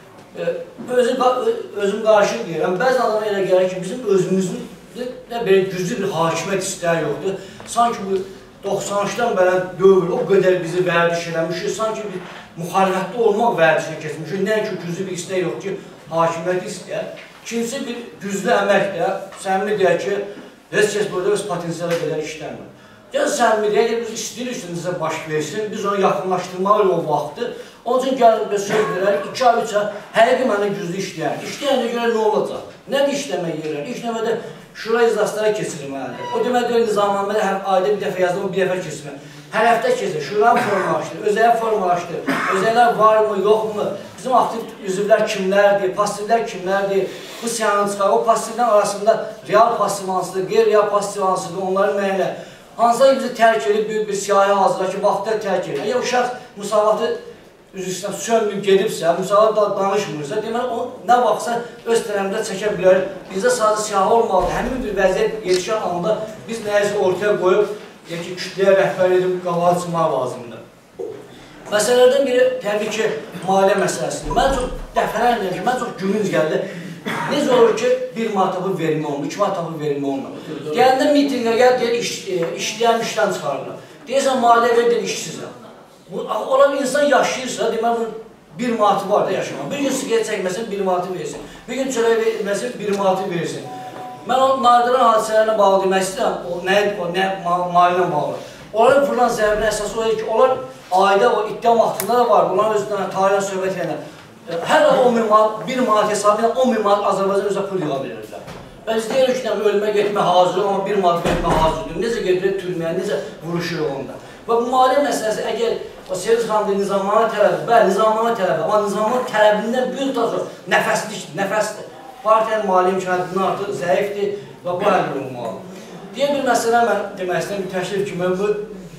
Özüm qarşı deyirəm, bəzi adama elə gəlir ki, bizim özümüzün belə güclü bir hakimiyyət istəyi yoxdur. Sanki bu doxsanlıqdan bələ dövr o qədər bizi vərdiş eləmişik, sanki bir müxalifətdə olmaq vərdişinə keçmişik. Nəinki güclü bir istək yox ki, hakimiyyəti istəyər. İkincisi bir güclü əməkdir. Səmimi deyək ki, heç kəs burada öz potensiyalı qədər işləmir. Gəl səmimi deyək ki, biz istəyirik ki, bizə baş versin, biz onu yaxınlaşdırmalı o vaxtı. Onun üçün gəlib və söz verək, iki ay, üç ay, həqiqi mənə güclü işləyər. İşləyəndə görə nə olacaq? Nədir işləmək yerlər? İlk növbədə şura iclaslara keçirilməlidir. O demək deyil, nizamnamədə hər ayda bir dəfə yazılır, bir dəfə keçirilməlidir. Hər həftə keçir, şuranı formalaşdır, özəyə formalaşdır. Özəylər varmı, yoxmu? Bizim aktiv üzvlər kimlərdir, passivlər kimlərdir? Bu siyanın çıxar, o passivlər arasında real passiv hansıdır, qeyri-real passiv hansıdır, onları müəyyənlə. Hansılar bizi tərk edib, büyük bir siyahı hazırlar ki, vaxtda tərk edir. Əgər o şəxs müsavatı üzründən sönmüb gedibsə, müsavat da danışmırsa, deməli, o nə vaxtsa öz tərəfində çəkə bilər. Bizdə sadəcə siyahı olmalıdır. Həmin bir vəziyyət yetişən anda biz nəyəsə ortaya qoyub, deyək ki, kütləyə rəhbər edib qavağa çıxmaq lazımdır. Məsələlərdən biri, təbii ki, maliyyə məsələsidir. Mən çox dəfələr deyəm ki, mən çox gülünc gəldi. Necə olur ki, bir manat tapıb verimi olmur, iki manat tapıb verimi olmur. Deyəndə mitingə gəl, deyir, işləyən işdən çıxarırlar. Deyirsən, maliyyə ver, deyir, işsizəm. Ola bir insan yaşayırsa, demək, bir manatı var da yaşamaq. Bir gün siqaret çəkməsin, bir manatı versin. Bir gün çörək verməsin, bir manatı versin. Mən o nadiran hadisələrlə bağlı demək istəyirəm, o nə maliyyə bağlı. Onların vurulan zərbinin əsası o ki, onlar ayda, o iddiam vaxtında da var, onların özündən tarihlə söhbət edənlər. Hər on min manat, bir manat hesabı ilə on min manat Azərbaycan özə pul yığa verirlər. Və biz deyirik ki, ölmə getmə hazır, amma bir manat getmə hazırdır. Necə gedir türməyə, necə vuruşur onda. Və bu maliyyə məsələsi, əgər o Seviz xanım deyir, nizamnamə tələbi, bəli, nizamnamə tələbi, amma nizamnamə tələbindən bir tutacaq, nəfəslikdir, nəfəsdir. Partiyanın maliyyə imkanatından artıq zəifdir və bu həll olunmalı. Deyək bir məsələ mən demək istəyəm, bir təşrif kimi, bu,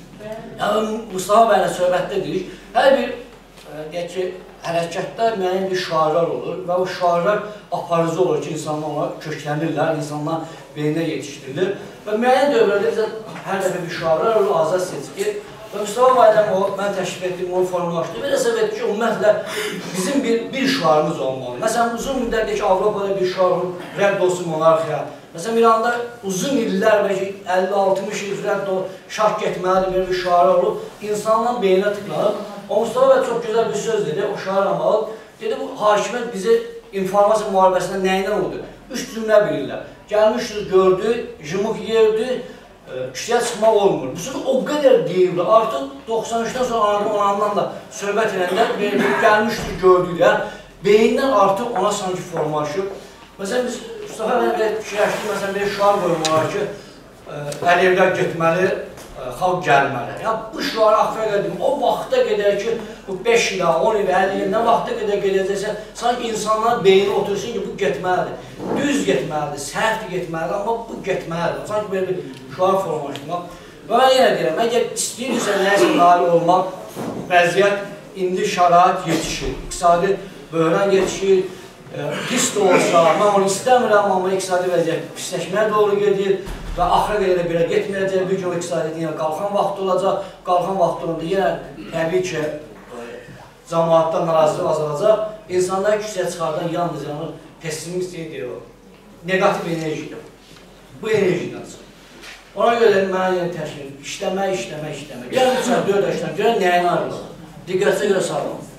yəni Mustafa bəylə söhbətdə deyirik, hər bir, deyək ki, hərəkətdə müəyyən bir şüarlar olur və o şüarlar aparıcı olur ki, insanlar köklənirlər, insanlar beyninə yetişdirilir və müəyyən dövrlərdə bizə hər dəfə bir şüarlar olur, azad seçki. Və Mustafa Bayram o, mən təşrif etdim, onu formalaşdı və hesab etdi ki, ümumiyyətlə bizim bir, bir şüarımız olmalı. Məsələn, uzun müddətdəki Avropada bir şüar olur, rədd olsun monarxiya. Məsələn, İranda uzun illər, bəlkə əlli altmış il rədd olub, şah getməlidir, bir bir şüarı olub, insanların beyninə tıklanıb. O Mustafa Bayram çox gözəl bir söz dedi, o şüar almalı. Dedi, bu hakimiyyət bizi informasiya müharibəsində nəyindən oldu? Üç cümlə bilirlər. Gəlmişdir, gördü, yumuq yerdi, küçəyə çıxmaq olmur. Bu sözü o qədər deyirdi. Artıq doxsan üçdən sonra anladım, anamdan da söhbət edəndə gəlmişdir, gördük də. Beyindən artıq ona sanki formalaşıb. Məsələn, biz Mustafa mən belə fikirləşdik, məsələn, bir şüar qoymalar ki, Əliyevlər getməli, xalq gəlməli. Yəni, bu şüarı axıra qədim, o vaxta qədər ki, bu beş ilə, on ilə, əlli ilə, nə vaxta qədər gedəcəksə, sanki insanlar beyni otursun ki, bu getməlidir. Düz getməlidir, səhvdir getməlidir, amma bu getməlidir. Sanki belə bir şüar formalaşdırmaq. Və mən yenə deyirəm, əgər istəyirsə nəyəsə nail olmaq, vəziyyət indi şərait yetişir, iqtisadi böhran yetişir, pis də olsa, mən onu istəmirəm, amma iqtisadi vəziyyət pisləşməyə doğru gedir və axıra qədər də belə getməyəcək, bir gün iqtisadiyyətin yenə qalxan vaxtı olacaq, qalxan vaxtı olanda yenə təbii ki, cəmaatdan narazılıq azalacaq, insanları küçəyə çıxardan yalnız yanır, pessimist deyir o, negativ enerjidir. Bu enerjidən çıxır. Ona görə mənə yenə təşkil edir, işləmək, işləmək, işləmək. Gəlin üç ay, dörd yaşdan görə nəyini ayrılır? Diqqətə görə sağ olun.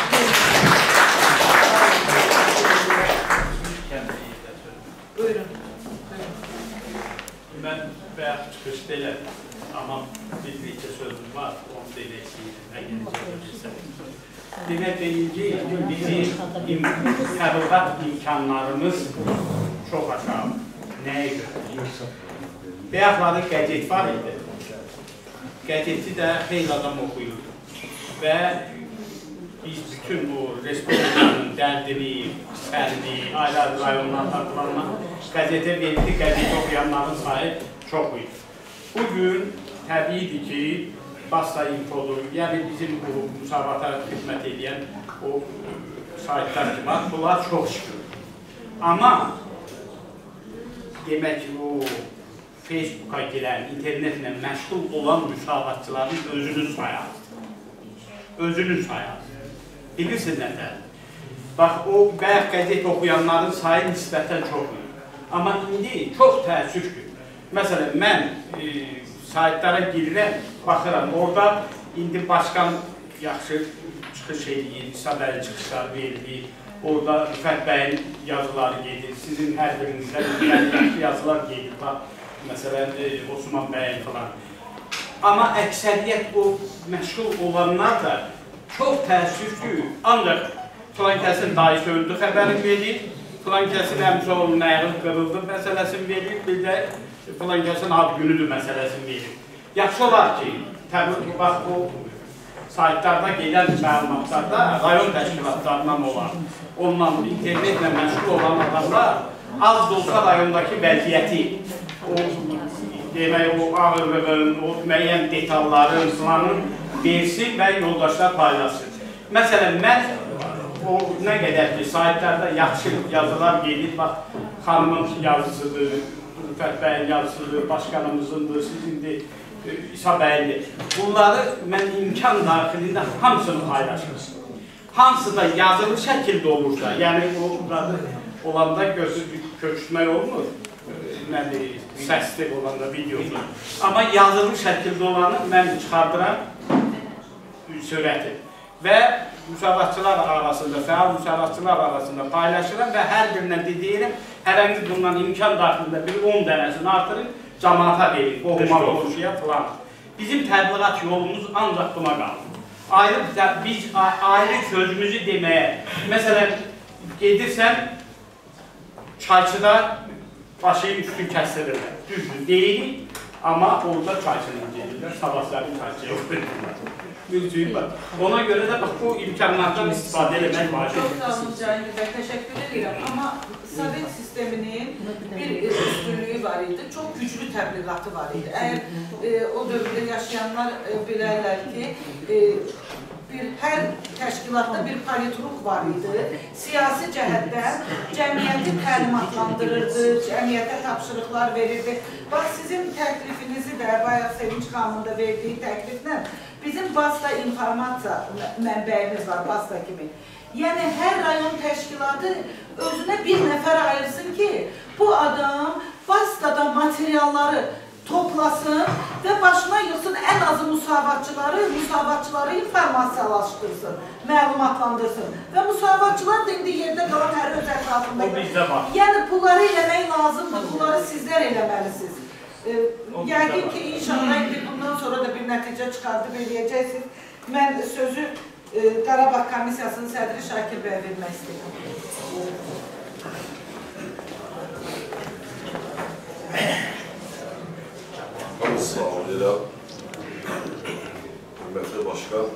Buyurun. Mən bayaq çıxışda elədim, amma bir neçə sözüm var, onu da elə istəyirəm, nə gələcək. Demək birinci, bizim təbliğat imkanlarımız çox aşağı. Nəyə görə? Bayaqları qəzet var idi. Qəzeti də xeyli adam oxuyurdu. Və biz bütün bu respublikanın dərdini, sənni, ayrı-ayrı rayonlar tartılanma qəzetə verildi, qəzeti oxuyanların sayı çox idi. Bugün təbiidir ki, Basta infodur, yəni bizim bu müsabata xidmət edən o saytlar ki var, bunlar çox şükür. Amma demək ki, o Facebook'a girən, internetlə məşğul olan müsabatçıların özünün sayarıdır. Özünün sayarıdır. Bilirsiniz nədir? Bax, o bayaq qəzet oxuyanların sayı nisbətən çox idi. Amma indi çox təəssüfdür. Məsələn, mən saytlara girirəm, baxıram, orada indi başqan yaxşı çıxış edir, İsabəli çıxışlar verilir, orada Rüfət bəyin yazıları gedir, sizin hər birinizdən yazılar gedir, məsələn, Osman bəyin falan. Amma əksəriyyət o məşğul olanlar da çox təəssüfdür, ancaq filan kəsin dayısı öldü xəbərini verir, filan kəsin əmsoğlu məğlub qırıldı məsələsini verir, bir də filan kəsin ad günüdür məsələsini verir. Yaxşı olar ki, təbii bax, o saytlarda gedən məlumatlarda rayon təşkilatlarından olan, ondan internetlə məşğul olan adamlar az da olsa rayondakı vəziyyəti, o demək, o ağırlığın, o müəyyən detalların, planın versin və yoldaşlar paylaşsın. Məsələn, mən o nə qədər ki, saytlarda yaxşı yazılar gedir, bax, xanımın yazısıdır, Rüfət bəyin yazısıdır, başqanımızındır, sizindir, İsa bəyindir. Bunları mən imkan daxilində hamısını paylaşırsın. Hansı da yazılı şəkildə olursa, yəni o olanda gözü köküşmək olmur, nədir, səsli olanda, videoda. Amma yazılı şəkildə olanı mən çıxardıram sürəti və müsabatçılar arasında, fəal müsabatçılar arasında paylaşıram və hər birindən deyirəm, hər hangi bundan imkan daxilində bir on dənəsini artırın, cəmaata verir, qohuma, qonşuya filan. Bizim təbliğat yolumuz ancaq buna qalır. Ayrı, biz ayrı sözümüzü deməyə, məsələn, gedirsən, çayçıda başıyın üstün kəstirirlər, düzdür, deyilik, amma orada çayçının gedirlər, sabahların çayçıya yoxdur. Mülcüyüm var. Ona görə də bu imkanlardan istifadə etmək vacib. Çox sağ olun Cahil bəy, təşəkkür edirəm. Amma Sovet sisteminin bir üstünlüyü var idi, çox güclü təbliğatı var idi. Əgər o dövrdə yaşayanlar bilərlər ki, bir hər təşkilatda bir politruq var idi. Siyasi cəhətdən cəmiyyəti təlimatlandırırdı, cəmiyyətə tapşırıqlar verirdi. Bax, sizin təklifinizi də, bayaq Sevinç xanımın da verdiyi təkliflə bizim BASTA informasiya mənbəyimiz var, BASTA kimi. Yəni, hər rayon təşkilatı özünə bir nəfər ayırsın ki, bu adam BASTA-da materialları toplasın və başına yığsın ən azı müsavatçıları, müsavatçıları informasiyalaşdırsın, məlumatlandırsın. Və müsavatçılar da indi yerdə qalan hər öz ətrafında. Yəni, bunları eləmək lazımdır, bunları sizlər eləməlisiniz. Yəqin ki, inşallah indi bundan sonra da bir nəticə çıxardıb eləyəcəksiniz. Mən sözü Qarabağ Komissiyasının sədri Şakir bəyə vermək istəyirəm. Hamınızı sağlayıram. Hörmətli Başkan,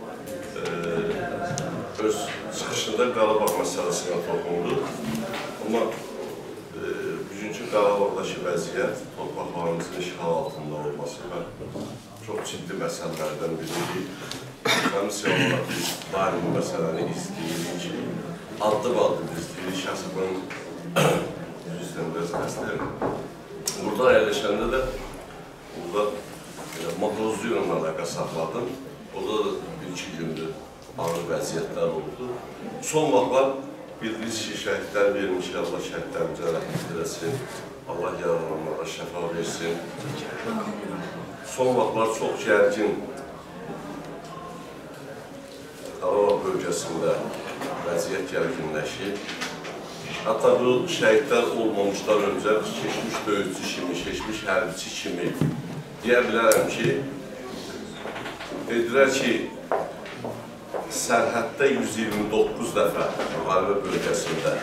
öz çıxışında Qarabağ məsələsinə toxundu. Amma bugünkü Qarabağdakı vəziyyət, torpaqlarımızın işğal altında olması və çox ciddi məsələlərdən biridir. Komissiya olaraq biz daim bu məsələni izləyirik ki, addım-addım izləyirik, şəxsəbən yüzdən biraz qəsdəyim. Burada əyləşəndə də burada makrozuyla əlaqə saxladım. Orada da bir-iki gündür ağır vəziyyətlər oldu. Son vaxtlar bildiriz ki, şəhidlər vermiş, Allah şəhidlərimizə rəhmət eləsin, Allah yaralananlara şəfa versin. Son vaxtlar çox gərgin Qarabağ bölgəsində vəziyyət gərginləşir. Hətta bu şəhidlər olmamışdan öncə keçmiş döyücü kimi, keçmiş hərbiçi kimi deyə bilərəm ki, dedilər ki, sərhəddə yüz iyirmi doqquz dəfə müharibə bölgəsində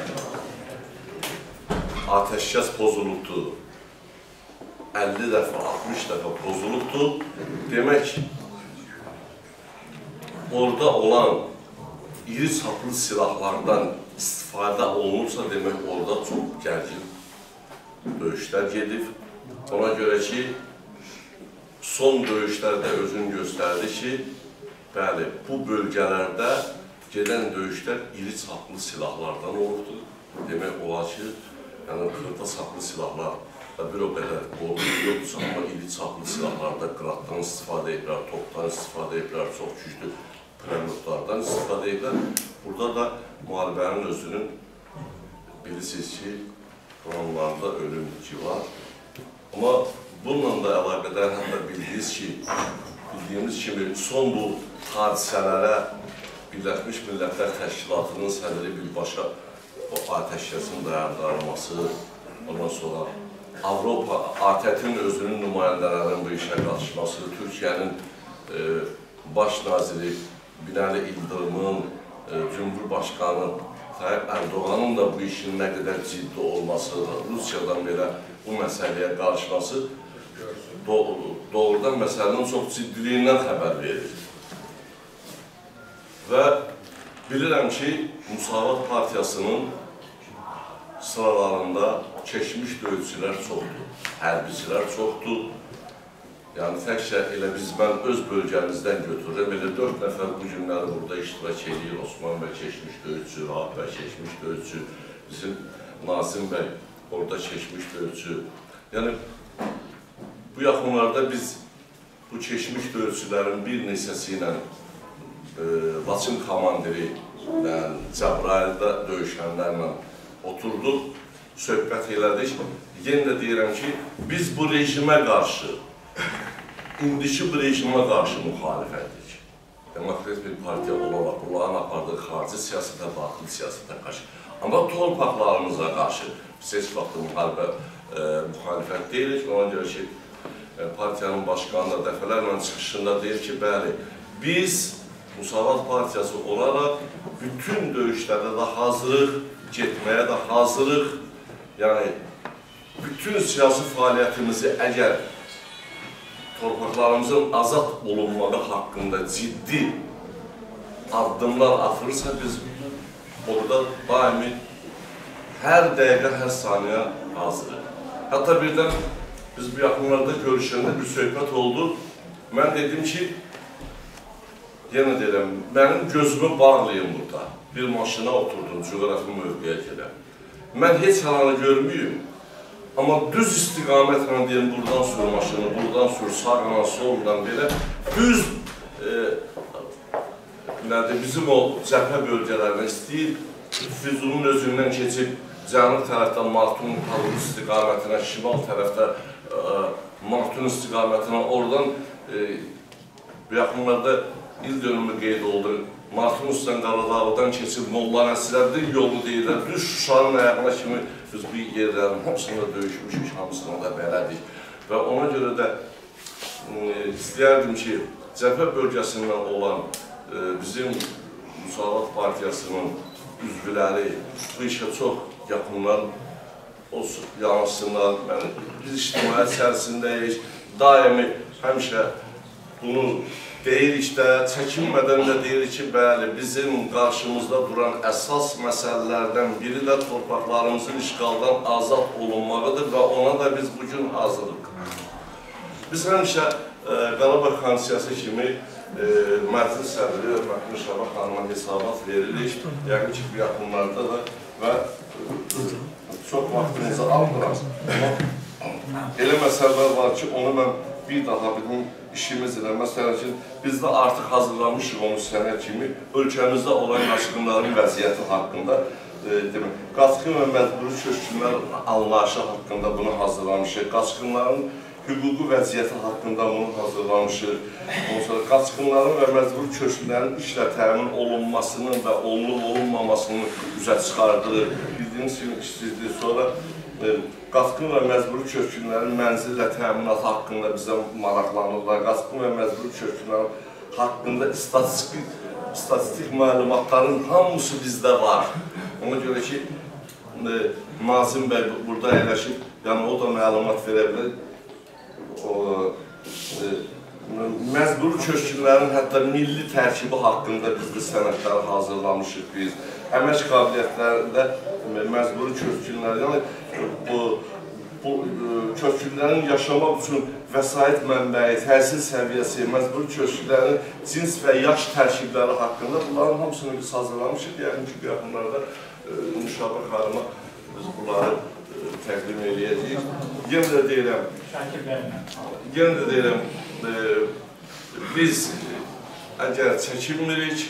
atəşkəs pozulubdur, əlli dəfə, altmış dəfə pozulubdur. Demək, orada olan iri çaplı silahlardan istifadə olunursa, demək, orada çox gərgin döyüşlər gedib. Ona görə ki, son döyüşlərdə özünü göstərdi ki, bəli, bu bölgələrdə gedən döyüşlər iri çaplı silahlardan olubdur. Demək olar ki, yəni xırda çaplı silahlar da bir o qədər qorunur yoxdursa, amma iri çaplı silahlarda qıratdan istifadə edirlər, topdan istifadə edirlər, çox güclü pnevmatlardan istifadə edirlər. Burada da müharibənin özünün bilirsiniz ki, onlarda ölüm var. Amma bununla da əlaqədar hətta bildiyiniz ki, bildiyimiz kimi son bu hadisələrə Birləşmiş Millətlər Təşkilatının sədri birbaşa o atəşkəsin dayandırılması, ondan sonra Avropa A T Ə T-in özünün nümayəndələrinin bu işə qarışması, Türkiyənin baş naziri Binali İldırımın, Cumhurbaşkanı Tayyip Erdoğan'ın da bu işin nə qədər ciddi olması, Rusiyadan belə bu məsələyə qarışması doğrudan məsələnin çox ciddiliyindən xəbər verir. Və bilirəm ki, Müsavat Partiyasının sıralarında keçmiş döyüşçülər çoxdur, hərbicilər çoxdur. Yəni, təkcə elə biz, mən öz bölgəmizdən götürürəm, elə dörd nəfər bu günləri burada iştirak edir, Osman bəy keçmiş döyüşçü, Rahab bəy keçmiş döyüşçü, bizim Nazim bəy orada keçmiş döyüşçü. Yəni, bu yaxınlarda biz bu keçmiş döyüşçülərin bir neçəsi ilə Laçın komandiri ilə Cəbrayildə döyüşənlərlə oturduq, söhbət elədik. Yenə də deyirəm ki, biz bu rejimə qarşı, indiki bu rejimə qarşı müxalifətdik. Demokrat bir partiya olaraq, bunların apardığı xarici siyasətə, daxili siyasətə qarşı. Amma torpaqlarımıza qarşı biz heç vaxt müharibə müxalifət deyilik. Ona görə ki, partiyanın başqanı da dəfələrlə çıxışında deyir ki, bəli, biz Müsavat Partiyası olaraq bütün döyüşlərdə də hazırıq, getməyə də hazırıq. Yəni, bütün siyasi fəaliyyətimizi əgər torpaqlarımızın azad olunmağı haqqında ciddi addımlar atılırsa, biz orada daimi hər dəqiqə, hər saniyə hazırıq. Hətta birdən biz bu yaxınlarda görüşəndə bir söhbət oldu. Mən dedim ki, yenə deyirəm, mənim gözümü bağlayın burada. Bir maşına oturdum, coğrafi mövqeyə gələm. Mən heç halanı görməyim, amma düz istiqamətlə deyim, buradan sür maşını, buradan sür, sağla, soldan belə, düz nədir, bizim o cəbhə bölgələrinə istəyir, Füzulun özündən keçib, cənub tərəfdən Martun istiqamətinə, şimal tərəfdə Martun istiqamətinə, oradan bu yaxınlarda il dönümü qeyd oldu. Martun üstdən Qaradağlıdan keçib Molla Nəsirəddin yolu deyirlər, düz Şuşanın ayağına kimi biz bu yerlərin hamısında döyüşmüşük, hamısına da belədik. Və ona görə də istəyərdim ki, cəbhə bölgəsindən olan bizim Müsavat Partiyasının üzvləri bu işə çox yaxınlar yanaşsınlar. Biz ictimaiyyət içərisindəyik, daimi həmişə bunu deyirik də, çəkinmədən də deyirik ki, bəli, bizim qarşımızda duran əsas məsələlərdən biri də torpaqlarımızın işğaldan azad olunmağıdır və ona da biz bugün hazırıq. Biz həmişə Qarabağ Konstitusiyası kimi məclis sədri, Hörmətli Şabaq xanıma hesabat veririk. Yəqin ki, bu yaxınlarda da və çox vaxtınızı aldıram. Elə məsələlər var ki, onu mən bir daha bizim işimiz ilə, məsələn ki, biz də artıq hazırlamışıq onu sənə kimi ölkəmizdə olan qaçqınların vəziyyəti haqqında, qaçqın və məcburi köçkünlər anlayışı haqqında bunu hazırlamışıq, qaçqınların hüquqi vəziyyəti haqqında bunu hazırlamışıq, qaçqınların və məcburi köçkünlərin işlə təmin olunmasının və olunub-olunmamasının üzə çıxardılır. Bildiyiniz kimi işsizlik sonra qaçqın və məcburi köçkünlərin mənzillə təminatı haqqında bizə maraqlanırlar. Qaçqın və məcburi köçkünlərin haqqında statistik məlumatların hamısı bizdə var. Ona görə ki, Nazim bəy burada əyləşib, yəni o da məlumat verə bilər. Məcburi köçkünlərin hətta milli tərkibi haqqında biz də sənədləri hazırlamışıq biz. Əmək qabiliyyətlərində məcburi köçkünlər, yəni bu köçkünlərin yaşamaq üçün vəsait mənbəyi, təhsil səviyyəsi, məcburi köçkünlərin cins və yaş tərkibləri haqqında bunların hamısını biz hazırlamışıq. Yəqin ki, bu yaxınlarda Müşabə xanıma biz bunları təqdim edəcəyik. Yenə də deyirəm, yenə də deyirəm, biz əgər çəkinmirik,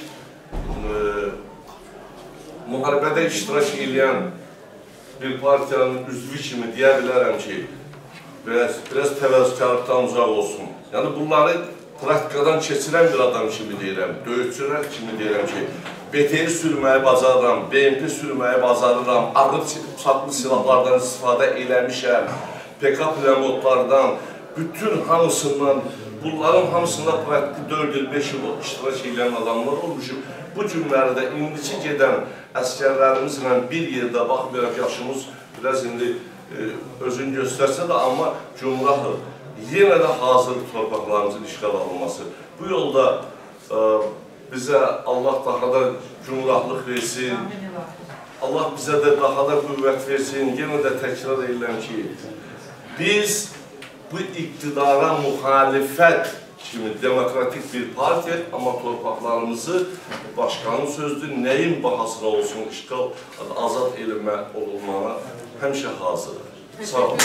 müharibədə iştirak edən bir partiyanın üzvü kimi deyə bilərəm ki, biraz təvəzzükarlıqdan uzaq olsun. Yəni, bunları praktikadan keçirən bir adam kimi deyirəm, döyüşçülər kimi deyirəm ki, B T R sürməyi bacarıram, B M P sürməyi bacarıram, ağır çaplı silahlardan istifadə eləmişəm, P K pilootlardan, bütün hamısından, bunların hamısında praktik dörd il, beş il iştirak edən adamlar olmuşum. Bu günlərdə indiki gedən əskərlərimizlə bir yerdə baxmayaraq yaşımız biraz indi özünü göstərsə də, amma cümrahdır. Yenə də hazır torpaqlarımızın işğal alınması. Bu yolda bizə Allah daha da cümrahlıq versin, Allah bizə də daha da qüvvət versin. Yenə də təkrar edirəm ki, biz bu iqtidara müxalifət kimi demokratik bir partiya, amma torpaqlarımızı başqanın sözdür, nəyin bahasına olsun, işğal azad eləmə olunmana həmişə hazırdır. Sağ olun.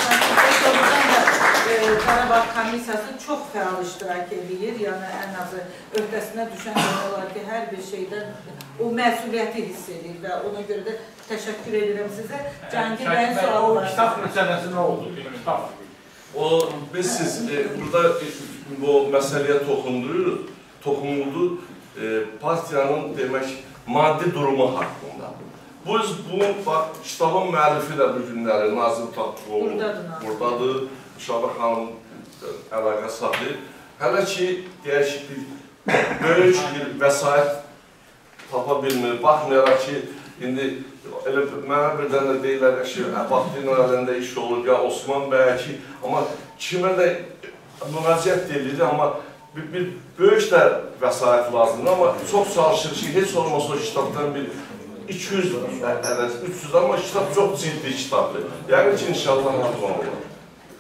Qarabağ Komissiyası çox fəal iştirak edir, yəni ən azı öhdəsinə düşən olar ki, hər bir şeydən o məsuliyyəti hiss edir və ona görə də təşəkkür edirəm sizə. Cəngir bəyin sualı var. Kitab məsələsi nə oldu? O, biz siz burada bu məsələyə toxunduruyoruz, toxunuldu partiyanın demək maddi durumu haqqında. Biz bu, bax, kitabın müəllifi də bu günləri Nazim Tapçıoğlu buradadır, Şabaq xanım əlaqə saxlayır. Hələ ki, deyək ki, böyük bir vəsait tapa bilmir, baxmayaraq ki, indi mənə birdən də deyirlər ki, Əbahdin əlində iş olur, ya Osman bəyə ki, amma kimə də müraciət edilir, amma bir böyük də vəsait lazımdır, amma çox çalışır ki, heç olmasa o kitabdan bir iki yüz, üç yüz, amma kitab çox ciddi kitabdır. Yəni ki, inşallah hafıma olur.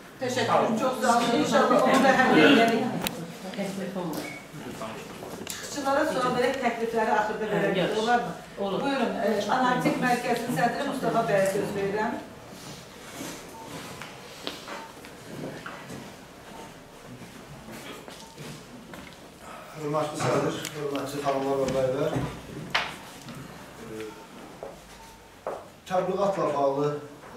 Təşəkkürüm, çox sağ olun. İnşallah onu da həll edərik. işçilərə sual verək təklifləri axırda verək, olar mı? Olur. Buyurun, Analitik Mərkəzinin sədri Mustafa bəyə söz verirəm. Hörmətli sədr, hörmətli xanımlar və bəylər, təbliğatla bağlı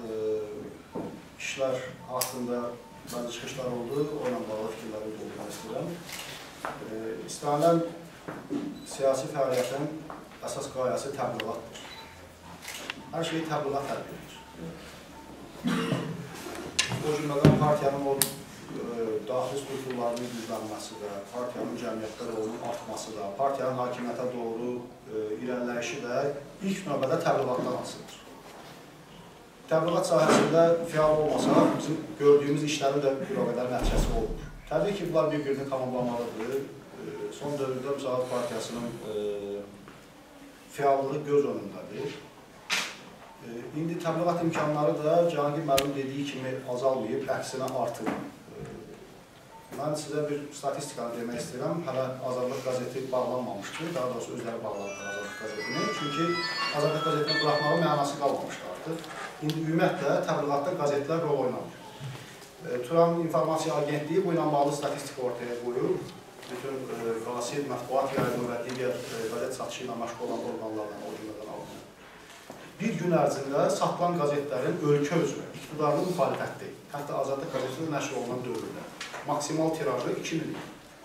işlər haqqında bəzi çıxışlar oldu, onunla bağlı fikirləri bildirmək istəyirəm. İstənilən siyasi fəaliyyətin əsas qayəsi təbliğatdır. Hər şeyi təbliğat təbliğ edir. O cümlədən partiyanın o daxili strukturlarının güclənməsi də, partiyanın cəmiyyətdə rolunun artması da, partiyanın hakimiyyətə doğru irəliləyişi də ilk növbədə təbliğatdan asılıdır. Təbliğat sahəsində fəal olmasa, bizim gördüyümüz işlərin də bir o qədər nəticəsi olur. Təbii ki, bunlar bir-birini tamamlamalıdır. Son dövrdə Müsavat Partiyasının fəallığı göz önündədir. İndi təbliğat imkanları da Cahangir müəllim dediyi kimi azalmayıb, əksinə artır. Mən sizə bir statistikanı demək istəyirəm. Hələ Azadlıq qəzeti bağlanmamışdır, daha doğrusu özləri bağlanmışdır Azadlıq qəzetini. Çünki Azadlıq qəzetini buraxmağın mənası qalmamışdır artıq. İndi ümumiyyətlə təbliğatda qəzetlər rol oynamır. Turan İnformasiya Agentliyi bu ilə bağlı statistika ortaya qoyur. Bütün qasid, mətbuat yayımı və digər qəzet satışı ilə məşğul olan orqanlardan o cümlədən alınır. Bir gün ərzində satılan qəzetlərin ölkə üzrə iqtidarlı müxalifətdir. Hətta Azadlıq qəzetinin nəşr olunan dövrdə. Maksimal tirajı iki min.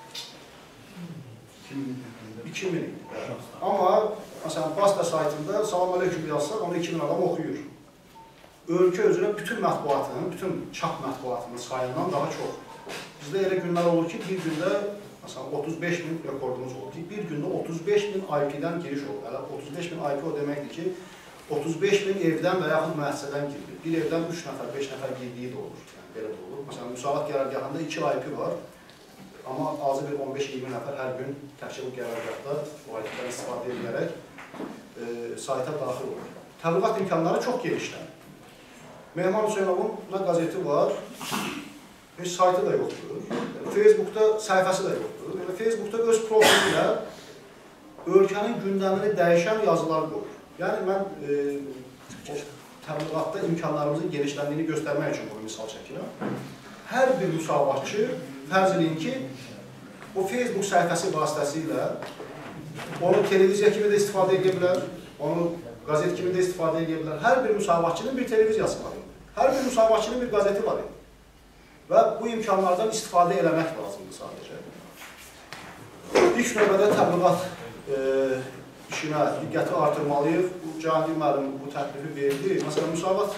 iki min. Amma, məsələn, Basta saytında salam aleyküm yazsaq, onu iki min adam oxuyur. Ölkə üzrə bütün mətbuatının, bütün çap mətbuatının sayından daha çox. Bizdə elə günlər olur ki, bir gündə məsələn, otuz beş min rekordumuz olur ki, bir gündə otuz beş min I P-dən giriş olur. Hələ otuz beş min I P o deməkdir ki, otuz beş min evdən və yaxud müəssisədən girilir. Bir evdən üç nəfər, beş nəfər girdiyi də olur. Yəni, belə də olur. Məsələn, Müsavat qərargahında iki I P var. Amma azı bir on beş iyirmi nəfər hər gün təkcə bu qərargahda o I P-dən istifadə edilərək e, sayta daxil olur. Təbliğat imkanları çox genişlənir. Mehman Hüseynovun qəzeti var, heç saytı da yoxdur. Facebookda səhifəsi də yoxdur. Yəni, Facebookda öz profili ilə ölkənin gündəmini dəyişən yazılar qoyur. Yəni, mən e, təbliğatda imkanlarımızın genişləndiyini göstərmək üçün bu misal çəkirəm. Hər bir müsavatçı, fərz edin ki, o Facebook səhifəsi vasitəsilə onu televiziya kimi də istifadə edə bilər, onu qazet kimi də istifadə edə bilər. Hər bir müsavatçının bir televiziyası var. Hər bir müsavatçının bir qazeti var. Və bu imkanlardan istifadə eləmək lazımdır sadəcə. İlk növbədə təbliğat e, işinə diqqəti artırmalıyıq. Cahangir müəllim bu təklifi verdi. Məsələn, Müsavat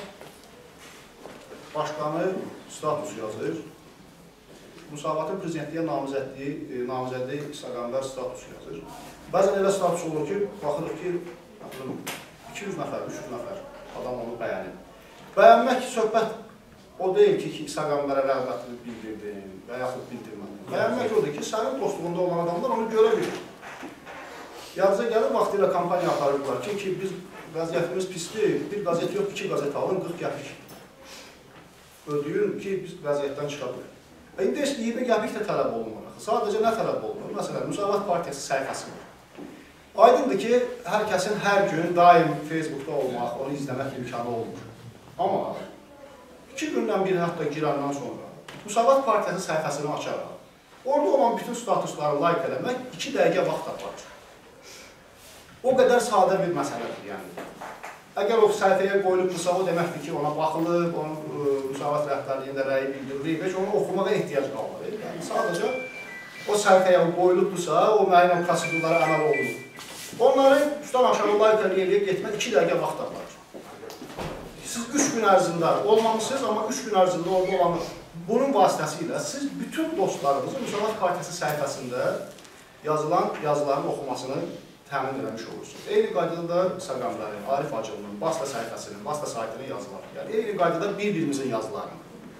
başqanı status yazır. Müsavatın prezidentliyə namizədliyi, e, namizədliyi İsaqandar status yazır. Bəzən elə status olur ki, baxırıq ki, iki yüz nəfər, üç yüz nəfər adam onu bəyənir. Bəyənmək söhbət o deyil ki, ki İsaqandara rəğbətini bildirdin və yaxud bildirmədin. Bəyənmək odur ki, sənin dostluğunda olan adamlar onu görə bilir. Yadınıza gəlir, vaxtıyla kampaniya aparırlar ki, ki biz vəziyyətimiz pisdir, bir qazet yox, iki qazet alın, qırx qəpik. Ödüyün ki, biz vəziyyətdən çıxa bilir. İndi heç iyirmi qəpik də tələb olunmur. Sadəcə nə tələb olunur? Məsələn, Müsavat Partiyası səhifəsi var. Aydındır ki, hər kəsin hər gün daim Facebookda olmaq, onu izləmək imkanı olmur. Amma iki gündən bir hətta girəndən sonra Müsavat Partiyası səhifəsini açaraq, orada olan bütün statusları like eləmək iki dəqiqə vaxt aparır. O qədər sadə bir məsələdir, yəni. Əgər o səhifəyə qoyulubdursa, o deməkdir ki, ona baxılıb, onun Müsavat rəhbərliyində rəyi bildirilib, heç onu oxumağa ehtiyac qalmır. Yəni, sadəcə o səhifəyə qoyulubdursa, o müəyyən prosedurlara əməl olunur. Onları üstdən aşağı like eləyib getmək iki dəqiqə vaxt aparır. Siz üç gün ərzində olmamışsınız, amma üç gün ərzində orada olanır. Bunun vasitəsilə siz bütün dostlarınızın Müsavat Partiyası səhifəsində yazılan yazıların oxumasını təmin eləmiş olursunuz. Eyni qaydada da İsaqandarin, Arif Hacılının, Basta səhifəsinin, Basta saytının yazıları. Yəni, eyni qaydada bir-birimizin yazılarını.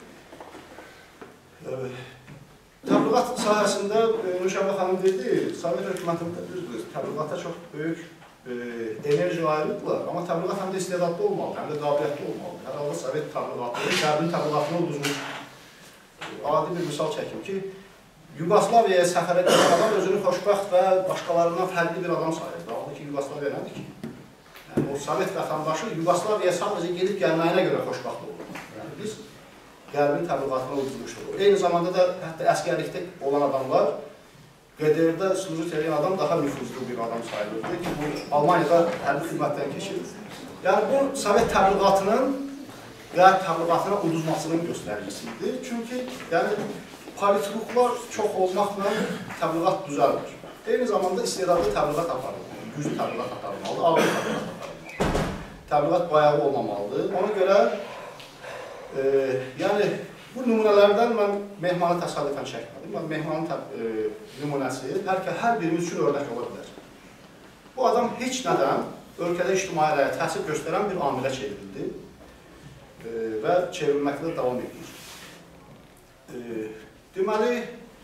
Təbliğat sahəsində Nuşabə xanım dedi, Sovet hökumətində düzdür, təbliğata çox böyük enerji ayrılıqlar, amma təbliğat həm də istedadlı olmalı, həm də qabiliyyətli olmalı. Hər halda Sovet təbliğatı, Qərbin təbliğatını uduzmuş. Adi bir misal çəkim ki, Yugoslaviyaya səfərə gedən adam özünü xoşbəxt və başqalarından fərqli bir adam sayırdı. Halbuki Yugoslaviya nədir ki? Yəni, o Sovet vətəndaşı Yugoslaviyaya sadəcə gedib gəlməyinə görə xoşbəxt olur. Yəni, biz Qərbin təbliğatına uydurmuşduq. Eyni zamanda da hətta əskərlikdə olan adamlar Q D R-də slujit edən adam daha nüfuzlu bir adam sayılırdı ki, bu Almaniyada hərbi xidmətdən keçir. Yəni, bu Sovet təbliğatının Qərb təbliğatına uduzmasının göstəricisi idi. Çünki, yəni, politruklar çox olmaqla təbliğat düzəlmir. Eyni zamanda istedadlı təbliğat aparılır, güclü təbliğat aparılmalıdır, ağır təbliğat aparılmalıdır. Təbliğat bayağı olmamalıdır. Ona görə, e, yəni, bu nümunələrdən mən mehmanı təsadüfən çəkmədim. Mən mehmanın e, nümunəsi hər, hər birimiz üçün örnek ola bilər. Bu adam heç nədən ölkədə ictimai rəyə təsir göstərən bir amilə çevrildi e, və çevrilməkdə davam edir. E, Deməli,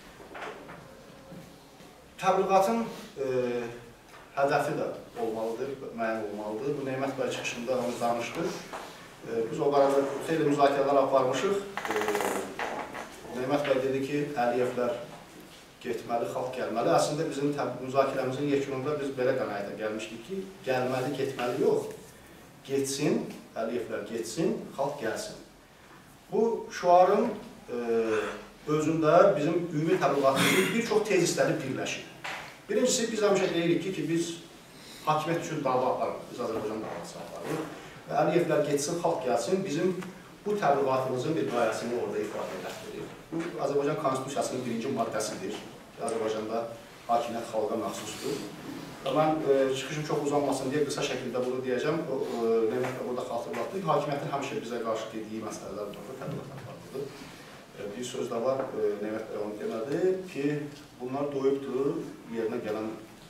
təbliğatın e, hədəfi də olmalıdır, müəyyən olmalıdır. Bu Neymət bəy çıxışında onu danışdıq. E, biz o qarada xeyli müzakirələr aparmışıq. E, Neymət bəy dedi ki, Əliyevlər getməli, xalq gəlməli. Əslində bizim müzakirəmizin yekununda biz belə qənaətə gəlmişdik ki, gəlməli, getməli yox. Getsin, Əliyevlər getsin, xalq gəlsin. Bu şuarın e, özündə bizim ümumi təbliğatımızın bir çox tezisləri birləşir. Birincisi, biz həmişə deyirik ki, ki biz hakimiyyət üçün dava aparırıq, biz Azərbaycan davası aparırıq və Əliyevlər getsin, xalq gəlsin, bizim bu təbliğatımızın bir qayəsini orada ifadə edəkdir. Bu, Azərbaycan Konstitusiyasının birinci maddəsidir. Azərbaycanda hakimiyyət xalqa məxsusdur. Və mən e, çıxışım çox uzanmasın deyə qısa şəkildə bunu deyəcəm. O, e, Neymət də burada xatırlatdı. Hakimiyyətin həmişə bizə qarşı dediyi məsələlər burada təbliğat aparılır. Bir söz də var, Neymət bəy onu demədi ki, bunlar doyubdur, yerinə gələn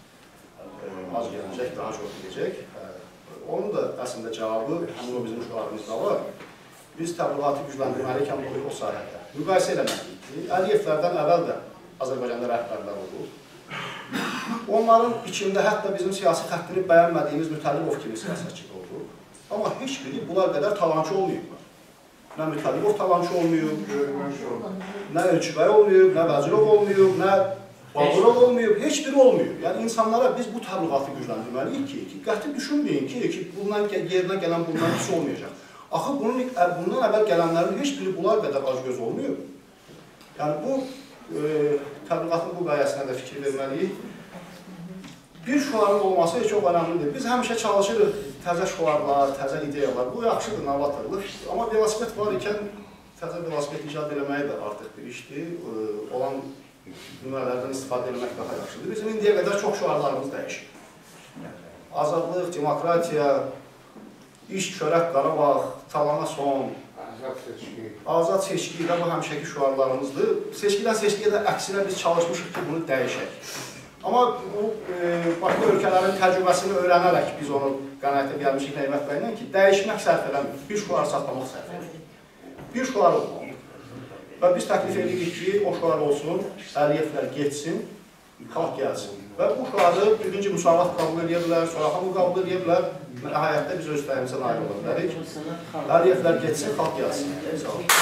az gələcək, daha çox gələcək. Onun da əslində cavabı, həmin o bizim şuarımızda var. Biz təbliğatı gücləndirməliyikən doyub o sahədə. Müqayisə eləməliyik. Əliyevlərdən əvvəl də Azərbaycanda rəhbərlər oldu. Onların içində hətta bizim siyasi xəttini bəyənmədiyimiz Mütəllibov kimi siyasətçi oldu. Amma heç biri bunlar qədər talancı olmayıblar. Nə Mütəllibov talancı olmayıb, nə Ölçübəy olmayıb, nə Vəzirov olmayıb, nə Bağırov olmayıb, heç biri olmayıb. Yəni insanlara biz bu təbliğatı gücləndirməliyik ki, ki qəti düşünməyin ki, ki bundan yerinə gələn bundan pis olmayacaq. Axı bunun, bundan əvvəl gələnlərin heç biri bunlar qədər acgöz olmayıb. Yəni bu e, təbliğatın bu qayəsinə də fikir verməliyik. Bir şuarın olması çox önəmlidir. Biz həmişə çalışırıq təzə şuarlar, təzə ideyalar. Bu yaxşıdır, novatorluq. Amma velosiped var ikən təzə velosiped icad eləməyi də artıq bir işdir. E, olan nümunələrdən istifadə etmək daha yaxşıdır. Bizim indiyə qədər çox şuarlarımız dəyişir. Azadlıq, demokratiya, iş, çörək, Qarabağ, talana son, azad seçki də bu həmişəki şuarlarımızdır. Seçkidən seçkiyə də əksinə biz çalışmışıq ki, bunu dəyişək. Amma bu, e, başqa ölkələrin təcrübəsini öyrənərək biz onu qənaətə gəlmişik Neymət bəylə ki, dəyişmək sərf eləmir, bir şuarı saxlamaq sərf eləmir. Bir şuar olmalı. Və biz təklif edirik ki, o şuar olsun, Əliyevlər getsin, xalq gəlsin. Və bu şuarı birinci müsavat qəbul edə bilər, sonra hamı qəbul edə bilər, nəhayətdə biz öz təyimizə nail ola bilərik. Əliyevlər getsin, xalq gəlsin. Sağ olun.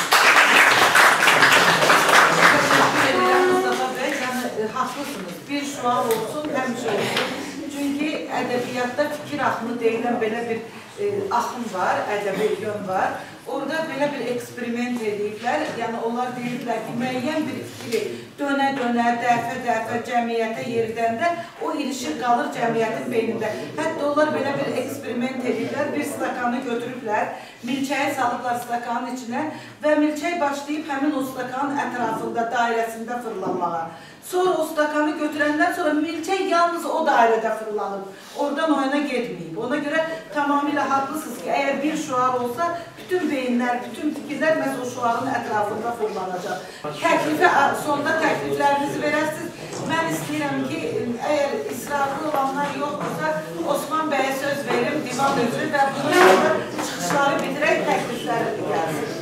Haklısınız. Bir şuar olsun, həmişə olsun. Çünki ədəbiyyatda fikir axını deyilən belə bir e, axım var, ədəbi yön var. Orada belə bir eksperiment ediblər. Yəni onlar deyiblər ki, müəyyən bir fikri dönə-dönə, dəfə-dəfə cəmiyyətə yeridəndə o ilişir qalır cəmiyyətin beynində. Hətta onlar belə bir eksperiment ediblər. Bir stakanı götürüblər, milçəyi salıblar stakanın içinə və milçək başlayıb həmin o stakanın ətrafında, dairəsində fırlanmağa. Sonra o stakanı götürəndən sonra milçək yalnız o dairədə fırlanıb. Oradan oyuna getməyib. Ona görə tamamilə haqlısınız ki, əgər bir şuar olsa, bütün beyinlər, bütün fikirlər məhz o şuarın ətrafında fırlanacaq. Təklifi, sonda təkliflərinizi verərsiniz. Mən istəyirəm ki, əgər israrlı olanlar yoxdursa, Osman bəyə söz verim, divan özü və bunun sonra çıxışları bitirək, təklifləri gəlsin.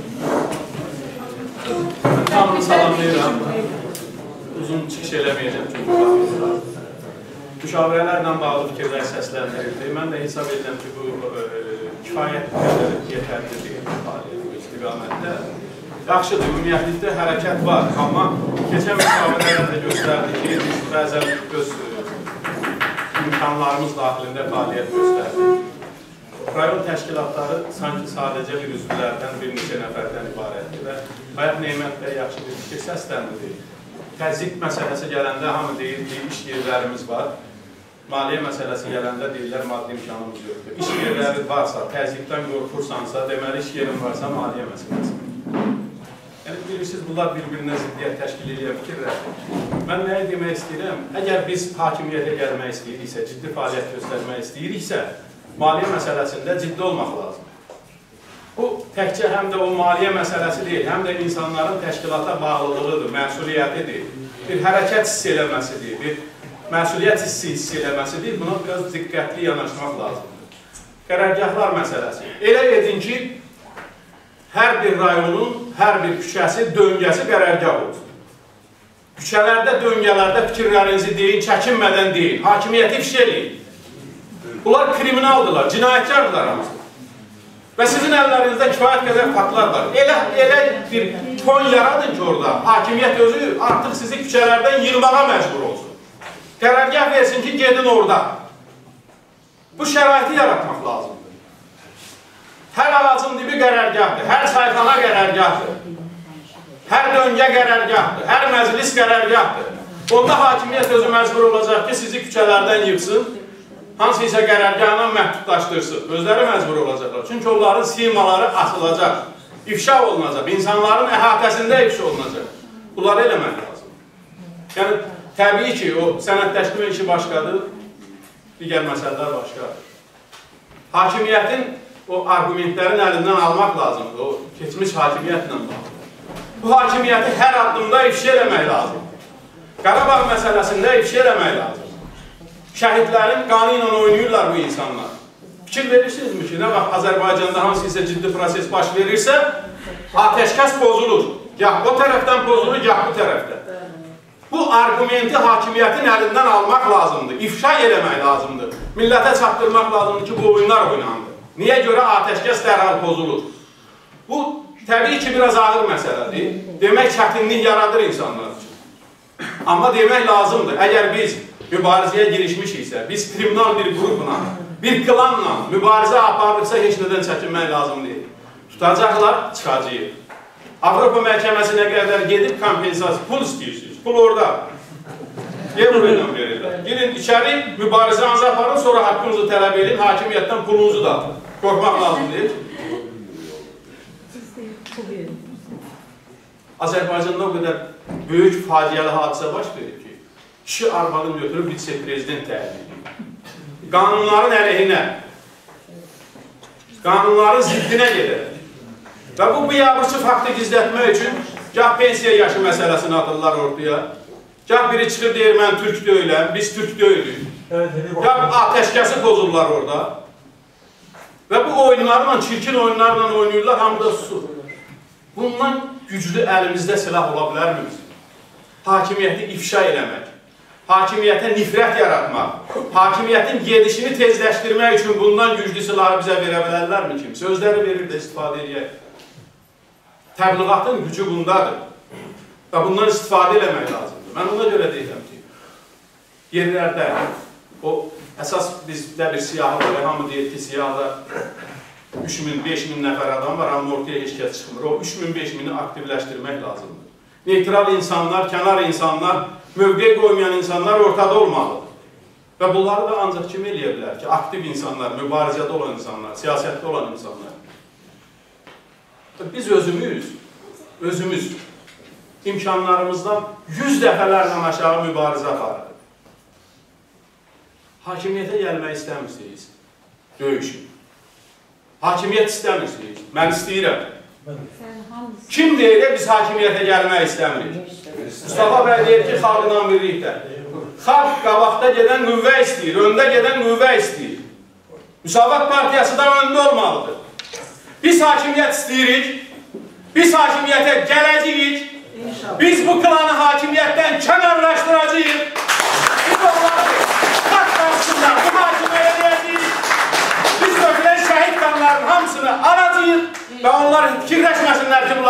Tamam, salamlayıram. Uzun çıxış eləməyəcəm, çünki vaxtımız var. Müşavirələrlə bağlı fikirlər səsləndirildi. Mən də hesab edirəm ki, bu e, kifayət qədər yetərlidir bu istiqamətdə. yaxşıdır, ümumiyyətlikdə hərəkət var, amma keçən müsabiqələrdə göstərdi ki, biz bəzən öz imkanlarımız daxilində fəaliyyət göstərdik. Rayon təşkilatları sanki sadəcə bir üzvlərdən, bir neçə nəfərdən ibarətdir və Bayaq Neymət bəy yaxşı bir fikir səsləndir. Təzyiq məsələsi gələndə hamı deyir ki, iş yerlərimiz var. Maliyyə məsələsi gələndə deyirlər, maddi imkanımız yoxdur. İş yerləri varsa, təzyiqdən qorxursansa, deməli iş yerin varsa, maliyyə məsələsi. Yəni, bilirsiniz, bunlar bir-birinə ziddiyyət təşkil edən fikirlərdir. Mən nəyə demək istəyirəm? Əgər biz hakimiyyətə gəlmək istəyiriksə, ciddi fəaliyyət göstərmək istəyiriksə, maliyyə məsələsində ciddi olmaq lazım. Bu, təkcə həm də o maliyyə məsələsi deyil, həm də insanların təşkilata bağlılığıdır, məsuliyyətidir, bir hərəkət hiss eləməsidir, bir məsuliyyət hissi hiss eləməsidir. Buna biraz diqqətli yanaşmaq lazımdır. Qərargahlar məsələsi. Elə edin ki, hər bir rayonun, hər bir küçəsi, döngəsi qərargah olsun. Küçələrdə, döngələrdə fikirlərinizi deyin, çəkinmədən deyin, hakimiyyəti ifşa eləyin. Bunlar kriminaldırlar, cinayətkardırlar hamısı. Və sizin əllərinizdə kifayət qədər faktlar var. Elə, elə bir fon yaradın ki orada, hakimiyyət özü artıq sizi küçələrdən yığmağa məcbur olsun. Qərargah versin ki, gedin orada. Bu şəraiti yaratmaq lazımdır. Hər ağacın dibi qərargahdır, hər sayxana qərargahdır, hər döngə qərargahdır, hər məclis qərargahdır. Onda hakimiyyət özü məcbur olacaq ki, sizi küçələrdən yığsın, hansı isə qərargahla məhdudlaşdırsın. Özləri məcbur olacaqlar. Çünki onların simaları asılacaq, ifşa olunacaq, insanların əhatəsində ifşa olunacaq. Bunları eləmək lazım. Yəni, təbii ki, o sənədləşmə işi başqadır, digər məsələlər başqadır. Hakimiyyətin o argumentlərin əlindən almaq lazımdır, o keçmiş hakimiyyətlə bağlı. Bu hakimiyyəti hər addımda ifşa eləmək lazımdır. Qarabağ məsələsində ifşa eləmək lazımdır. Şəhidlərin qanı ilə oynayırlar bu insanlar. Fikir verirsinizmi ki, nə vaxt Azərbaycanda hansı isə ciddi proses baş verirsə, atəşkəs pozulur. Gah o tərəfdən pozulur, gah bu tərəfdən. Bu argumenti hakimiyyətin əlindən almaq lazımdır, ifşa eləmək lazımdır. Millətə çatdırmaq lazımdır ki, bu oyunlar oynandı. Niyə görə atəşkəs dərhal pozulur? Bu, təbii ki, biraz ağır məsələdir. Demək, çətinlik yaradır insanlar üçün. Amma demək lazımdır, əgər biz mübarizəyə girişmişiksə, biz kriminal bir qrupla, bir klanla mübarizə apardıqsa heç nədən çəkinmək lazım deyil. Tutacaqlar, çıxacaq. Avropa məhkəməsinə qədər gedib kompensasiya, pul istəyirsiniz, pul orada. Euro ilə verirlər. Girin içəri, mübarizənizi aparın, sonra haqqınızı tələb edin, hakimiyyətdən pulunuzu da atın. Qorxmaq lazım deyil. Azərbaycanda o qədər böyük faciəli hadisə baş verir ki, kişi arvadını götürüb vitse-prezident təyin edir. Qanunların əleyhinə, qanunların ziddinə gedir. Və bu biabırçı faktı gizlətmək üçün gah pensiya yaşı məsələsini atırlar ortaya, gah biri çıxır deyir, mən türk deyiləm, biz türk deyilik. Gah atəşkəsi pozurlar orada. Və bu oyunlarla, çirkin oyunlarla oynayırlar, hamıda susur. Bundan güclü əlimizdə silah ola bilərmi? Hakimiyyəti ifşa eləmək, hakimiyyətə nifrət yaratmaq, hakimiyyətin gedişini tezləşdirmək üçün bundan güclü silahı bizə verə bilərlərmi kim? Sözləri verir də istifadə edək. Təbliğatın gücü bundadır və bundan istifadə eləmək lazımdır. Mən ona görə deyirəm ki, yerlərdə o əsas bizdə bir siyahı var, hamı deyir ki, siyahda üç min, beş min nəfər adam var, amma ortaya heç kəs çıxmır. O üç min, beş mini aktivləşdirmək lazımdır. Neytral insanlar, kənar insanlar, mövqe qoymayan insanlar ortada olmalıdır. Və bunları da ancaq kim eləyə bilər ki, aktiv insanlar, mübarizədə olan insanlar, siyasətdə olan insanlar. Biz özümüz, özümüz imkanlarımızdan yüz dəfələrlə aşağı mübarizə aparırıq. Hakimiyyətə gəlmək istəmirsiniz, döyüşün. Hakimiyyət istəmirsiniz, mən istəyirəm. Kim deyir ki, biz hakimiyyətə gəlmək istəmirik? Mustafa bəy deyir ki, xalqla birlikdə. Xalq qabaqda gedən qüvvə istəyir, öndə gedən qüvvə istəyir. Müsavat partiyası da öndə olmalıdır. Biz hakimiyyət istəyirik, biz hakimiyyətə gələcəyik, biz bu klanı hakimiyyətdən kənarlaşdıracağıq. Biz onları xalq qarşısında bu hakimiyyətə gələcəyik. Biz dökülən şəhid qanlarının hamısını alacağıq və onlar fikirləşməsinlər ki, bunlar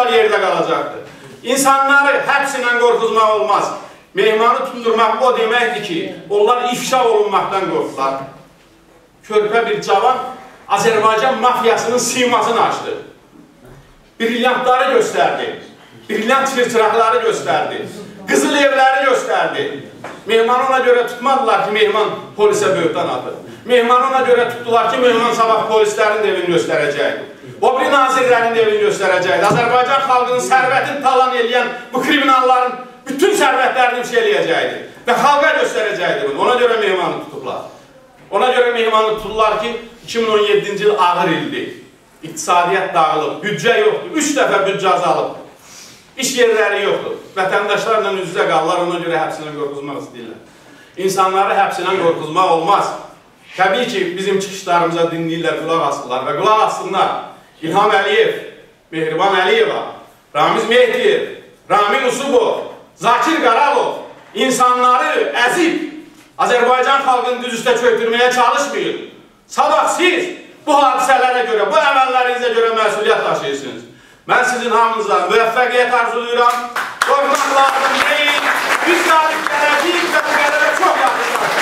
onlar yerdə qalacaqdır. İnsanları həbslə qorxuzmaq olmaz. Mehmanı tutturmaq o deməkdir ki, onlar ifşa olunmaqdan qorxdular. Körpə bir cavan Azərbaycan mafiyasının simasını açdı. Brilyantları göstərdi. Brilyant çırçıraqları göstərdi. Qızıl evləri göstərdi. Mehmanı ona görə tutmadılar ki, mehman polisə böhtan atır. Mehmanı ona görə tutdular ki, mehman sabah polislərin də evini göstərəcəkdir. O bir nazirlərin də evini göstərəcəkdir. Azərbaycan xalqının sərvətini talan edən bu kriminalların bütün sərvətlərini ifşa eləyəcəkdir. Və xalqa göstərəcəkdir bunu. Ona görə mehmanı tutublar. Ona görə mehmanı tutdular ki, iki min on yeddinci il ağır ildir. İqtisadiyyat dağılıb, büdcə yoxdur. Üç dəfə büdcə azalıb. İş yerləri yoxdur. Vətəndaşlarla üz-üzə qalırlar, ona görə həbslə qorxuzmaq istəyirlər. İnsanları həbslə qorxuzmaq olmaz. Təbii ki, bizim çıxışlarımıza dinləyirlər, qulaq asırlar və qulaq assınlar. İlham Əliyev, Mehriban Əliyeva, Ramiz Mehdiyev, Ramin Usubov, Zakir Qaralov insanları əzib, Azərbaycan xalqını düz üstə çöktürməyə çalışmayın. Sabah siz bu hadisələrə görə, bu əməllərinizə görə məsuliyyət daşıyırsınız. Mən sizin hamınıza müvəffəqiyyət arzuluyuram. Qorxmaq lazım deyil. Biz qalib gələcəyik və bu qələbə çox yaxşı.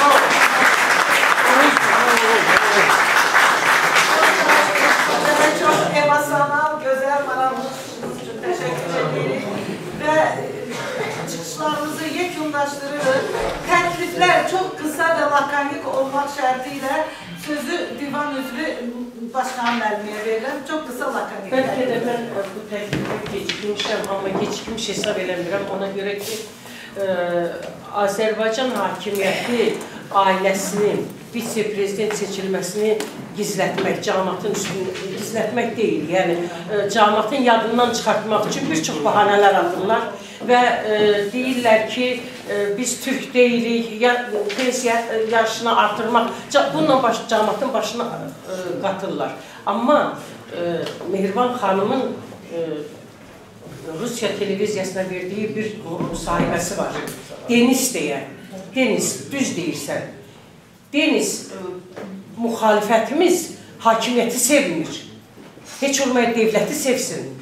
Çok emosyonel, güzel, maramlısınız için teşekkür ederim. Ve çıkışlarımızı yekunlaştırırız. Teklifler çok kısa ve lakonik olmak şartıyla sözü divan üzvü Başkan Məlmiyə verirəm. Çok kısa lakonik. Bəlkə də mən bu təklifə gecikmişəm, amma gecikmiş hesab eləmirəm. Ona görə ki, e, Azərbaycan hakimiyyəti ailəsinin vitse-prezident seçilməsini gizlətmək, cəmaatın üstünü gizlətmək deyil. Yəni, e, cəmaatın yadından çıxartmaq üçün bir çox bahanələr atırlar və e, deyirlər ki, e, biz Türk deyilik, ya, pensiya yaşını artırmaq, bununla baş, cəmaatın başına e, qatırlar. Amma e, Mehriban xanımın e, Rusiya televiziyasına verdiyi bir müsahibəsi var. Deniz deyə, Deniz, düz deyirsən. Deniz, müxalifətimiz hakimiyyəti sevmir. Heç olmaya devləti sevsin.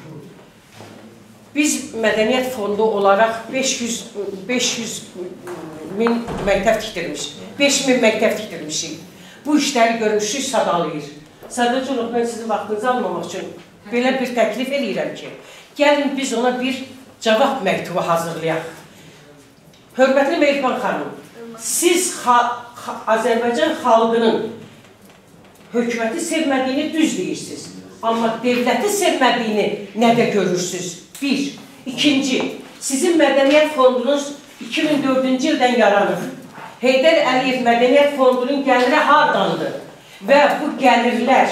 Biz mədəniyyət fondu olaraq beş yüz min məktəb tikdirmişik. beş min məktəb tikdirmişik. Bu işləri görmüşük, sadalayır. Sadəcə olaraq mən sizin vaxtınızı almamaq üçün belə bir təklif eləyirəm ki, gəlin biz ona bir cavab məktubu hazırlayaq. Hörmətli Mehriban xanım, siz Azərbaycan xalqının hökuməti sevmədiyini düz deyirsiniz. Amma devləti sevmədiyini nədə görürsünüz? Bir. İkinci, sizin mədəniyyət fondunuz iki min dördüncü ildən yaranır. Heydər Əliyev Mədəniyyət Fondunun gəliri hardandır? Və bu gəlirlər,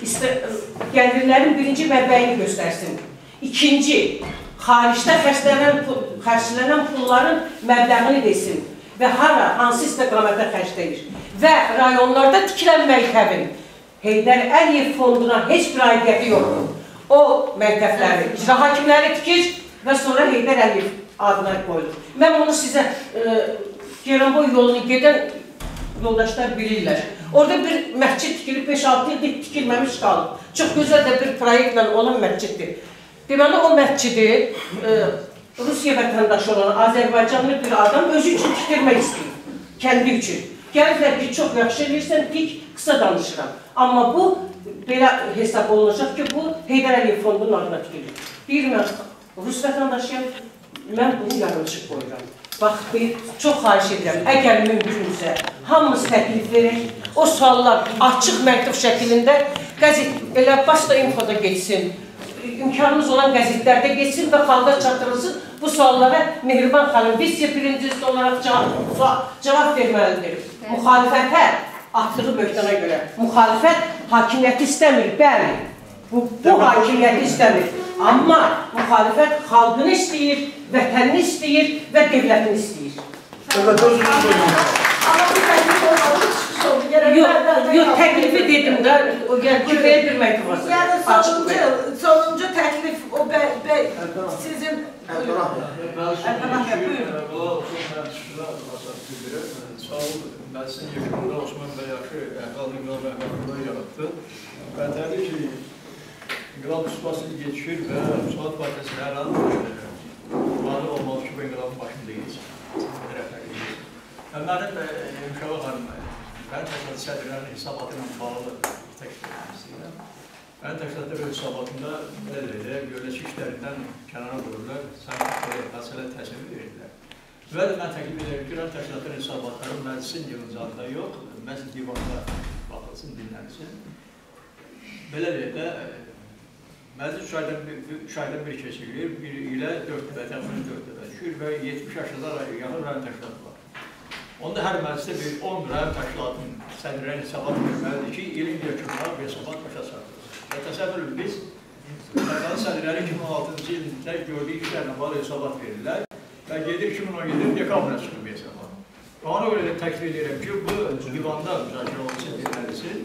gəlirlərin birinci mənbəyini göstərsin. İkinci, xaricdə xərclənən pulların məbləğini desin və hara, hansı istiqamətə xərcləyir. Və rayonlarda tikilən məktəbin Heydər Əliyev Fonduna heç bir aidiyyəti yoxdur. O məktəbləri, icra hakimləri tikir və sonra Heydər Əliyev adına qoyulur. Mən onu sizə Geranboy yolunu gedən yoldaşlar bilirlər. Orada bir məscid tikilib, beş altı il tikilməmiş qalıb. Çox gözəl də bir proyektlə olan məsciddir. Deməli, o məscidi Rusiya vətəndaşı olan Azərbaycanlı bir adam özü üçün tikdirmək istəyir, kəndi üçün. Gəlirlər ki, çox yaxşı edirsən, dik, qısa danışıram. Amma bu, belə hesab olunacaq ki, bu Heydər Əliyev Fondunun adına tikilir. Deyir mən, Rus vətəndaşıyam, mən bunu yarımçıq qoyuram. Bax, çox xahiş edirəm, əgər mümkünsə, hamımız təklif verək, o suallar açıq məktub şəklində qəzet, elə başda infoda geçsin, imkanımız olan qəzetlərdə geçsin və xalqa çatdırılsın. Bu suallara Mehriban xanım vitse-prezident olaraq cavab verməlidir. Müxalifətə atdığı böhtana görə. Müxalifət hakimiyyəti istəmir, bəli. Bu hakimiyyəti istəmir. Amma müxalifət xalqını istəyir, vətənini istəyir və devlətini istəyir. Amma bu təklif olmalı çıxış oldu. Yox, təklifi dedim də, o belə bir məktub var. Yəni sonuncu təklif, o sizin... Əlpənah ya, buyurun. Sağ olun, mən sizin yekununda Osman bəy yaxşı əqal İmam Əhmədullah yaratdı. Və təbii ki, İnqilab üsvasını geçir və Müsavat Partiyası hər an varlı olmalı ki, bu inqilabın başındayız. Və mənim Müşavə xanım, mən təşkilatı sədrlərinin hesabatı ilə bağlı təklif istəyirəm. Mən təşkilatlar öz hesabatında görüləcək işlərindən kənara vururlar, sanki hadisələr təsir verirlər. Və mən təklif edirəm ki, təşkilatların hesabatları məclisin yığıncağında yox, məclis divanda baxılsın, dinlənsin. Beləliklə, məclis üç aydan bir keçirilir, bir ilə dörd dəfə, təxminən dörd dəfə düşür və yetmiş yaşında yaxın rayon təşkilatı var. Onda hər məclisdə bir on rayon təşkilatının sədrlərin hesabat verməlidir ki, ilin yekununa bir hesabat başa çatdırılır. Və təsəvvür edin, biz təşkilatın sədrləri iki min on altıncı ildə gördüyü işlərlə bağlı hesabat verirlər və gedir iki min on yedinin dekabrına çıxır bir hesabat. Ona görə də təklif edirəm ki, bu divanda müzakirə olması dinlənilsin.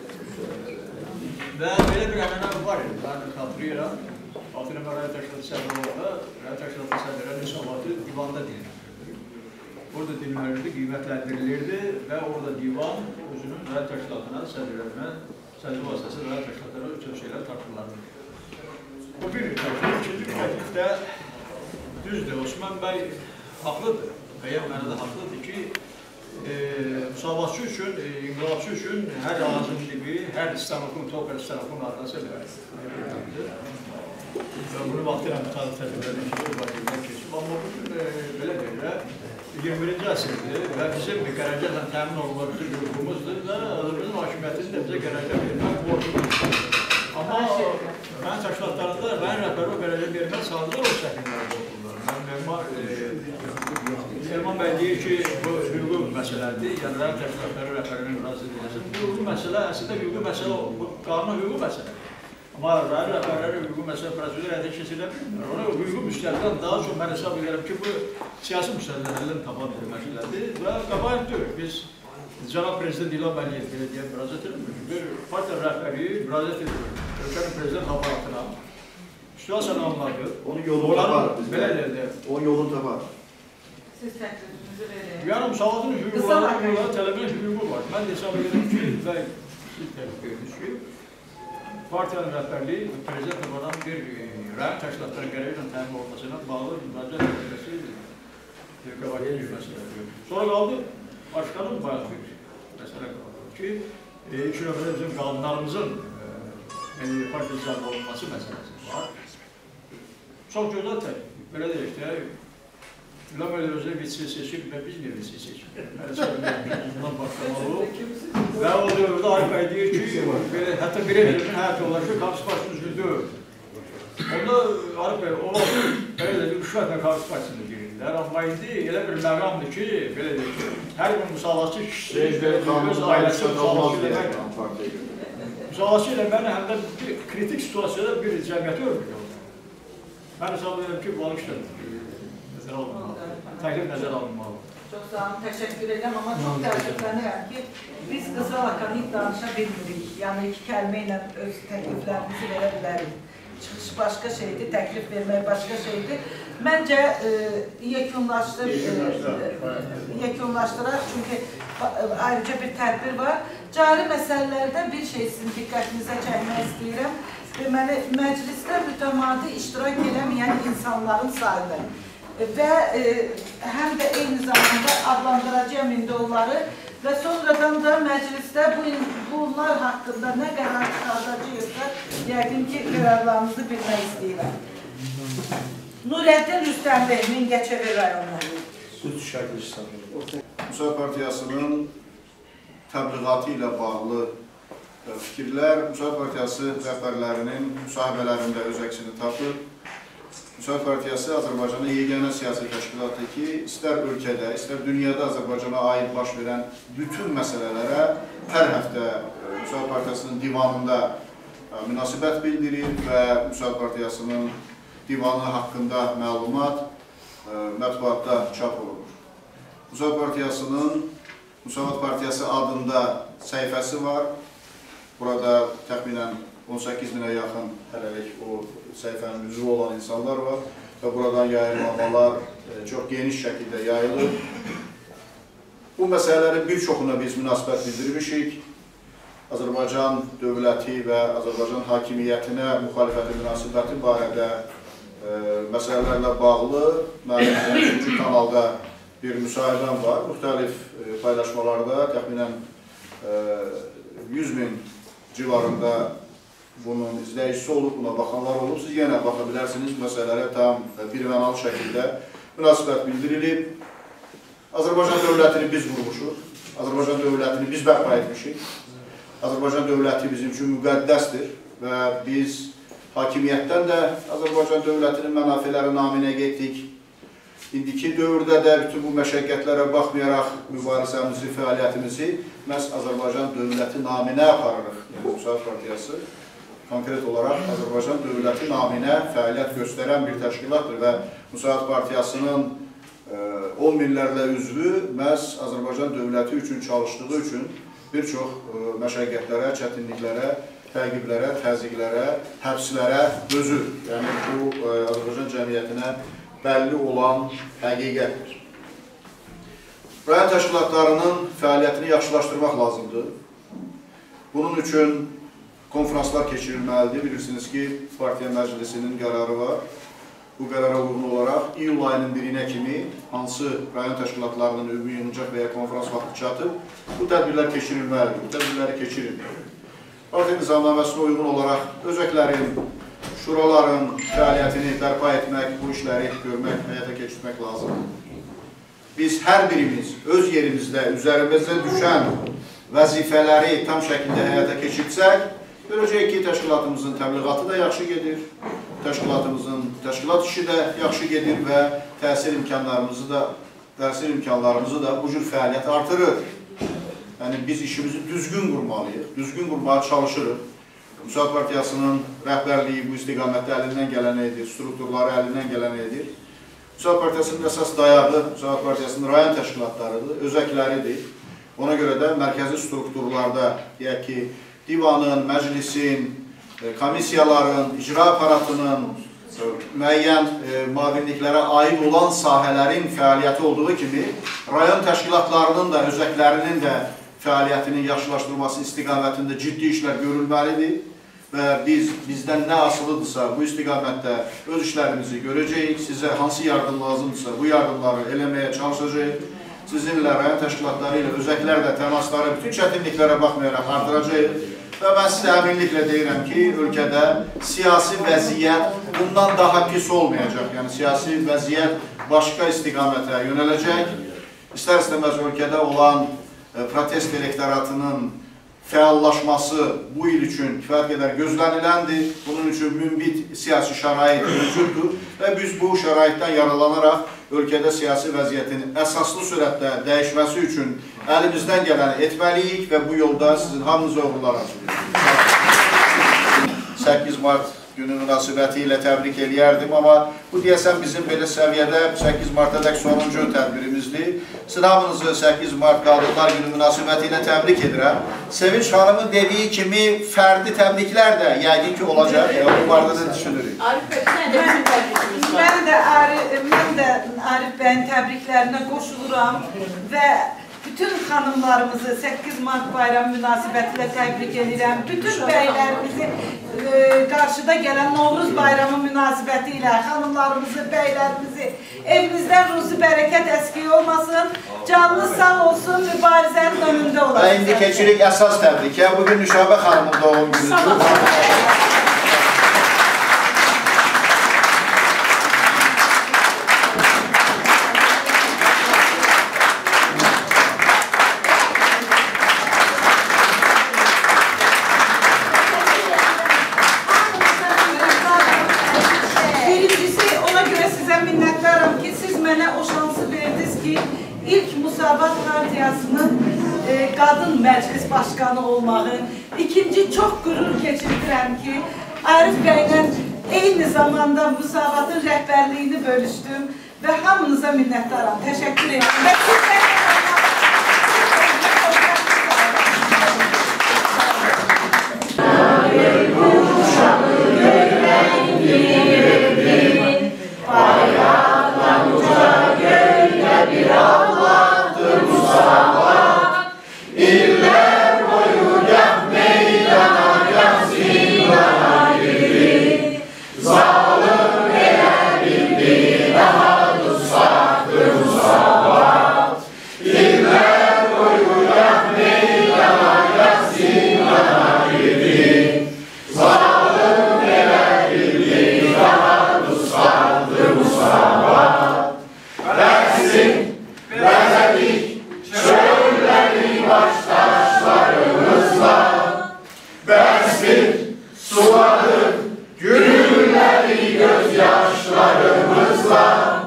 Və belə bir əmənə var idi, mən xatırlayıram. Altı nömrə rayon təşkilatı sədri olanda, rayon təşkilatı sədrlərin hesabatı divanda dinlənilirdi. Burada dinlənilirdi, qiymətləndirilirdi və orada divan özünün rayon təşkilatına, sədrlərinə, sədri vasitəsilə rayon təşkilatlara üçün şeylər tartırlardı. Bu bir təklif, ikinci təklifdə düzdür, Osman bəy haqlıdır, bəyan mənada haqlıdır ki, müsavatçı üçün, inqilabçı üçün hər ağacın dibi, hər istanokun, topar istanokun arası verir. Və bunu vaxtı ilə mütarif tədbirlərdən keçib, vakildən keçib. Amma bugün belə deyirlər, iyirmi birinci əsrdir və bizim qərəcəklə təmin olunma bütün hüququmuzdur və Azərbaycan hakimiyyətinin də bizə qərəcək vermək borcumuzdur. Amma mən təşkilatlarında mən rəhbəri o qərəcək vermək sadıqlar o şəkillərdə otururlar. Elman bəy deyir ki, bu hüquqi məsələdir, yəni rayon təşkilatları rəhbərinin razı edilsin. Bu hüquqi məsələ, əslində hüquqi məsələ, bu qanun hüquqi məsələdir. Amma rayon rəhbərləri hüquqi məsələ prosedür həyata keçirə bilmirlər. Ona hüquqi müstəqildən daha çox mən hesab edirəm ki, bu siyasi müstəqillərdən tapan bir məsələdir və qəbaətdir. Biz Cənab Prezident İlham Əliyev belə deyək, müraciət edilir. Bir partiya rəhbəri müraciət edilir. Ölkənin prezident aparatına. Situasiyanı anladı. Onun yolunu tapar. Belə deyək. Onun yolunu tapar. Siz təklifinizi verin. Yəni, müsavatın hüququ var, tələbənin hüququ var. Mən də hesab edirəm ki, və siz təklif edirsiniz ki, partiyanın rəhbərliyi prezident tabadan bir rayon təşkilatların qərəbi ilə təmin olmasına bağlı müraciət edilməsi qəbaliyyət məsələdir. Sonra qaldı, başqanın bayaq bir məsələ qaldı ki, iki nömrədə bizim qanunlarımızın partiya icra olunması məsələsi var. Çox gözəl təklif, belə deyək də, İlham Əliyev özünə vitsi seçib və biz niyə vitsi seçib? Mən söyləyəm ki, bundan başlamalı. Və o dövrdə Arif bəy deyir ki, hətta bir elimin həyat yolları ki, Qarşı Partisi üzüldür. Onda Arif bəy, o belə də bir rüşvətlə Qarşı Partisini girirlər. Amma indi elə bir məqamdır ki, belə deyək ki, hər bir müsavatçı kişisi öz ailəsi müsavatçı eləmək. Müsavatçı eləməni həm də kritik situasiyada bir cəmiyyəti örmür. Mən hesab edirəm ki, bu işlədir. Təklif nəzər alınmalı. Çox sağ olun, təşəkkür edirəm, amma çox təəssüflənirəm ki, biz qısa lakonik danışa bilmirik. Yəni, iki kəlmə ilə öz təkliflərimizi verə bilərik. Çıxış başqa şeydir, təklif vermək başqa şeydir. Məncə, yekunlaşdıraq, çünki ayrıca bir tədbir var. Cari məsələlərdə bir şey sizin diqqətinizə çəkmək istəyirəm. Deməli, məclisdə mütəmadi iştirak edəməyən insanların sayıdır. Və həm də eyni zamanda adlandıracağım indi onları və sonradan da məclisdə bunlar haqqında nə qərar çıxardacaqsa, yəqin ki, qərarlarınızı bilmək istəyirəm. Nurəddin Rüstəmli, Mingəçevir rayonu. Müsavat Partiyasının təbliğatı ilə bağlı fikirlər Müsavat Partiyası rəhbərlərinin müsahibələrində öz əksini tapır. Müsavat Partiyası Azərbaycanın yeganə siyasi təşkilatı ki, istər ölkədə, istər dünyada Azərbaycana aid baş verən bütün məsələlərə hər həftə Müsavat Partiyasının divanında münasibət bildirir və Müsavat Partiyasının divanı haqqında məlumat mətbuatda çap olunur. Müsavat Partiyasının Müsavat Partiyası adında səhifəsi var. Burada təxminən on səkkiz minə yaxın hələlik o səhifənin üzvü olan insanlar var və buradan yayılmamalar çox geniş şəkildə yayılır. Bu məsələlərin bir çoxuna biz münasibət bildirmişik. Azərbaycan dövləti və Azərbaycan hakimiyyətinə müxalifəti münasibəti barədə e, məsələlərlə bağlı mənim üçüncü kanalda bir müsahibəm var. Müxtəlif e, paylaşmalarda təxminən e, yüz min civarında bunun izləyicisi olub, buna baxanlar olub. Siz yenə baxa bilərsiniz, məsələlərə tam birmənalı şəkildə münasibət bildirilib. Azərbaycan dövlətini biz vurmuşuq, Azərbaycan dövlətini biz bərpa etmişik. Azərbaycan dövləti bizim üçün müqəddəsdir və biz hakimiyyətdən də Azərbaycan dövlətinin mənafeləri naminə getdik. İndiki dövrdə də bütün bu məşəqqətlərə baxmayaraq mübarizəmizi, fəaliyyətimizi məhz Azərbaycan dövləti naminə aparırıq. Yəni, Müsaad Partiyası konkret olaraq Azərbaycan dövləti naminə fəaliyyət göstərən bir təşkilatdır və Müsaad Partiyasının on minlərlə üzvü məhz Azərbaycan dövləti üçün çalışdığı üçün bir çox məşəqqətlərə, çətinliklərə, təqiblərə, təzyiqlərə, həbslərə dözür. Yəni, bu Azərbaycan cəmiyyətinə bəlli olan həqiqətdir. Rayon təşkilatlarının fəaliyyətini yaxşılaşdırmaq lazımdır. Bunun üçün konferanslar keçirilməlidir. Bilirsiniz ki, Partiya Məclisinin qərarı var. Bu qərara uyğun olaraq iyul ayının birinə kimi hansı rayon təşkilatlarının ümumi yığıncaq və ya konferans vaxtı çatıb, bu tədbirlər keçirilməlidir, bu tədbirləri keçirin. Partiya nizamnaməsinə uyğun olaraq özəklərin, şuraların fəaliyyətini bərpa etmək, bu işləri görmək, həyata keçirmək lazımdır. Biz hər birimiz öz yerimizdə, üzərimizdə düşən vəzifələri tam şəkildə həyata keçirsək, görəcək ki, təşkilatımızın təbliğatı da yaxşı gedir, təşkilatımızın təşkilat işi də yaxşı gedir və təsir imkanlarımızı da, təsir imkanlarımızı da bu cür fəaliyyət artırır. Yəni, biz işimizi düzgün qurmalıyıq, düzgün qurmağa çalışırıq. Müsaad Partiyasının rəhbərliyi bu istiqamətdə əlindən gələn edir, strukturları əlindən gələn edir. Müsaad Partiyasının əsas dayağı, Müsaad Partiyasının rayon təşkilatlarıdır, özəkləridir. Ona görə də mərkəzi strukturlarda, deyək ki, divanın, məclisin, komissiyaların, icra aparatının müəyyən müavinliklərə aid olan sahələrin fəaliyyəti olduğu kimi, rayon təşkilatlarının da, özəklərinin də fəaliyyətinin yaxşılaşdırılması istiqamətində ciddi işlər görülməlidir və biz, bizdən nə asılıdırsa bu istiqamətdə öz işlərimizi görəcəyik, sizə hansı yardım lazımdırsa bu yardımları eləməyə çalışacağıq, sizinlə, rayon təşkilatları ilə özəklər də təmasları bütün çətinliklərə baxmayaraq artıracağıq. Və mən sizə əminliklə deyirəm ki, ölkədə siyasi vəziyyət bundan daha pis olmayacaq. Yəni, siyasi vəziyyət başqa istiqamətə yönələcək. İstər-istəməz ölkədə olan protest elektoratının fəallaşması bu il üçün kifayət qədər gözləniləndir. Bunun üçün münbit siyasi şərait mövcuddur və biz bu şəraitdən yaralanaraq ölkədə siyasi vəziyyətin əsaslı sürətdə dəyişməsi üçün əlimizdən gələni etməliyik və bu yolda sizin hamınıza uğurlar arzulayırıq. səkkiz mart günü münasibəti ilə təbrik eləyərdim, amma bu deyəsən bizim belə səviyyədə səkkiz martadək sonuncu tədbirimizdir. Sizin hamınızı səkkiz mart Qadınlar günü münasibəti ilə təbrik edirəm. Sevinç xanımın dediyi kimi fərdi təbriklər də yəqin ki olacaq. Bu barədə də düşünürük. Mən də Arif bəyin təbriklərinə qoşuluram və bütün xanımlarımızı səkkiz mart bayramı münasibətilə təbrik edirəm. Bütün bəylərimizi qarşıda gələn Novruz bayramı münasibəti ilə xanımlarımızı, bəylərimizi evimizdən ruzi bərəkət əskiyi olmasın, canınız sağ olsun, mübarizənin önündə olasın. Və indi keçirik əsas təbrikə. Bugün Nüşabə xanımın doğum günüdür. Qadın məclis başqanı olmağı, ikinci çox qürur keçirdirəm ki, Arif bəylə eyni zamanda müsavatın rəhbərliyini bölüşdüm və hamınıza minnətdaram. Təşəkkür edirəm. İller boyu gəhmə İslam.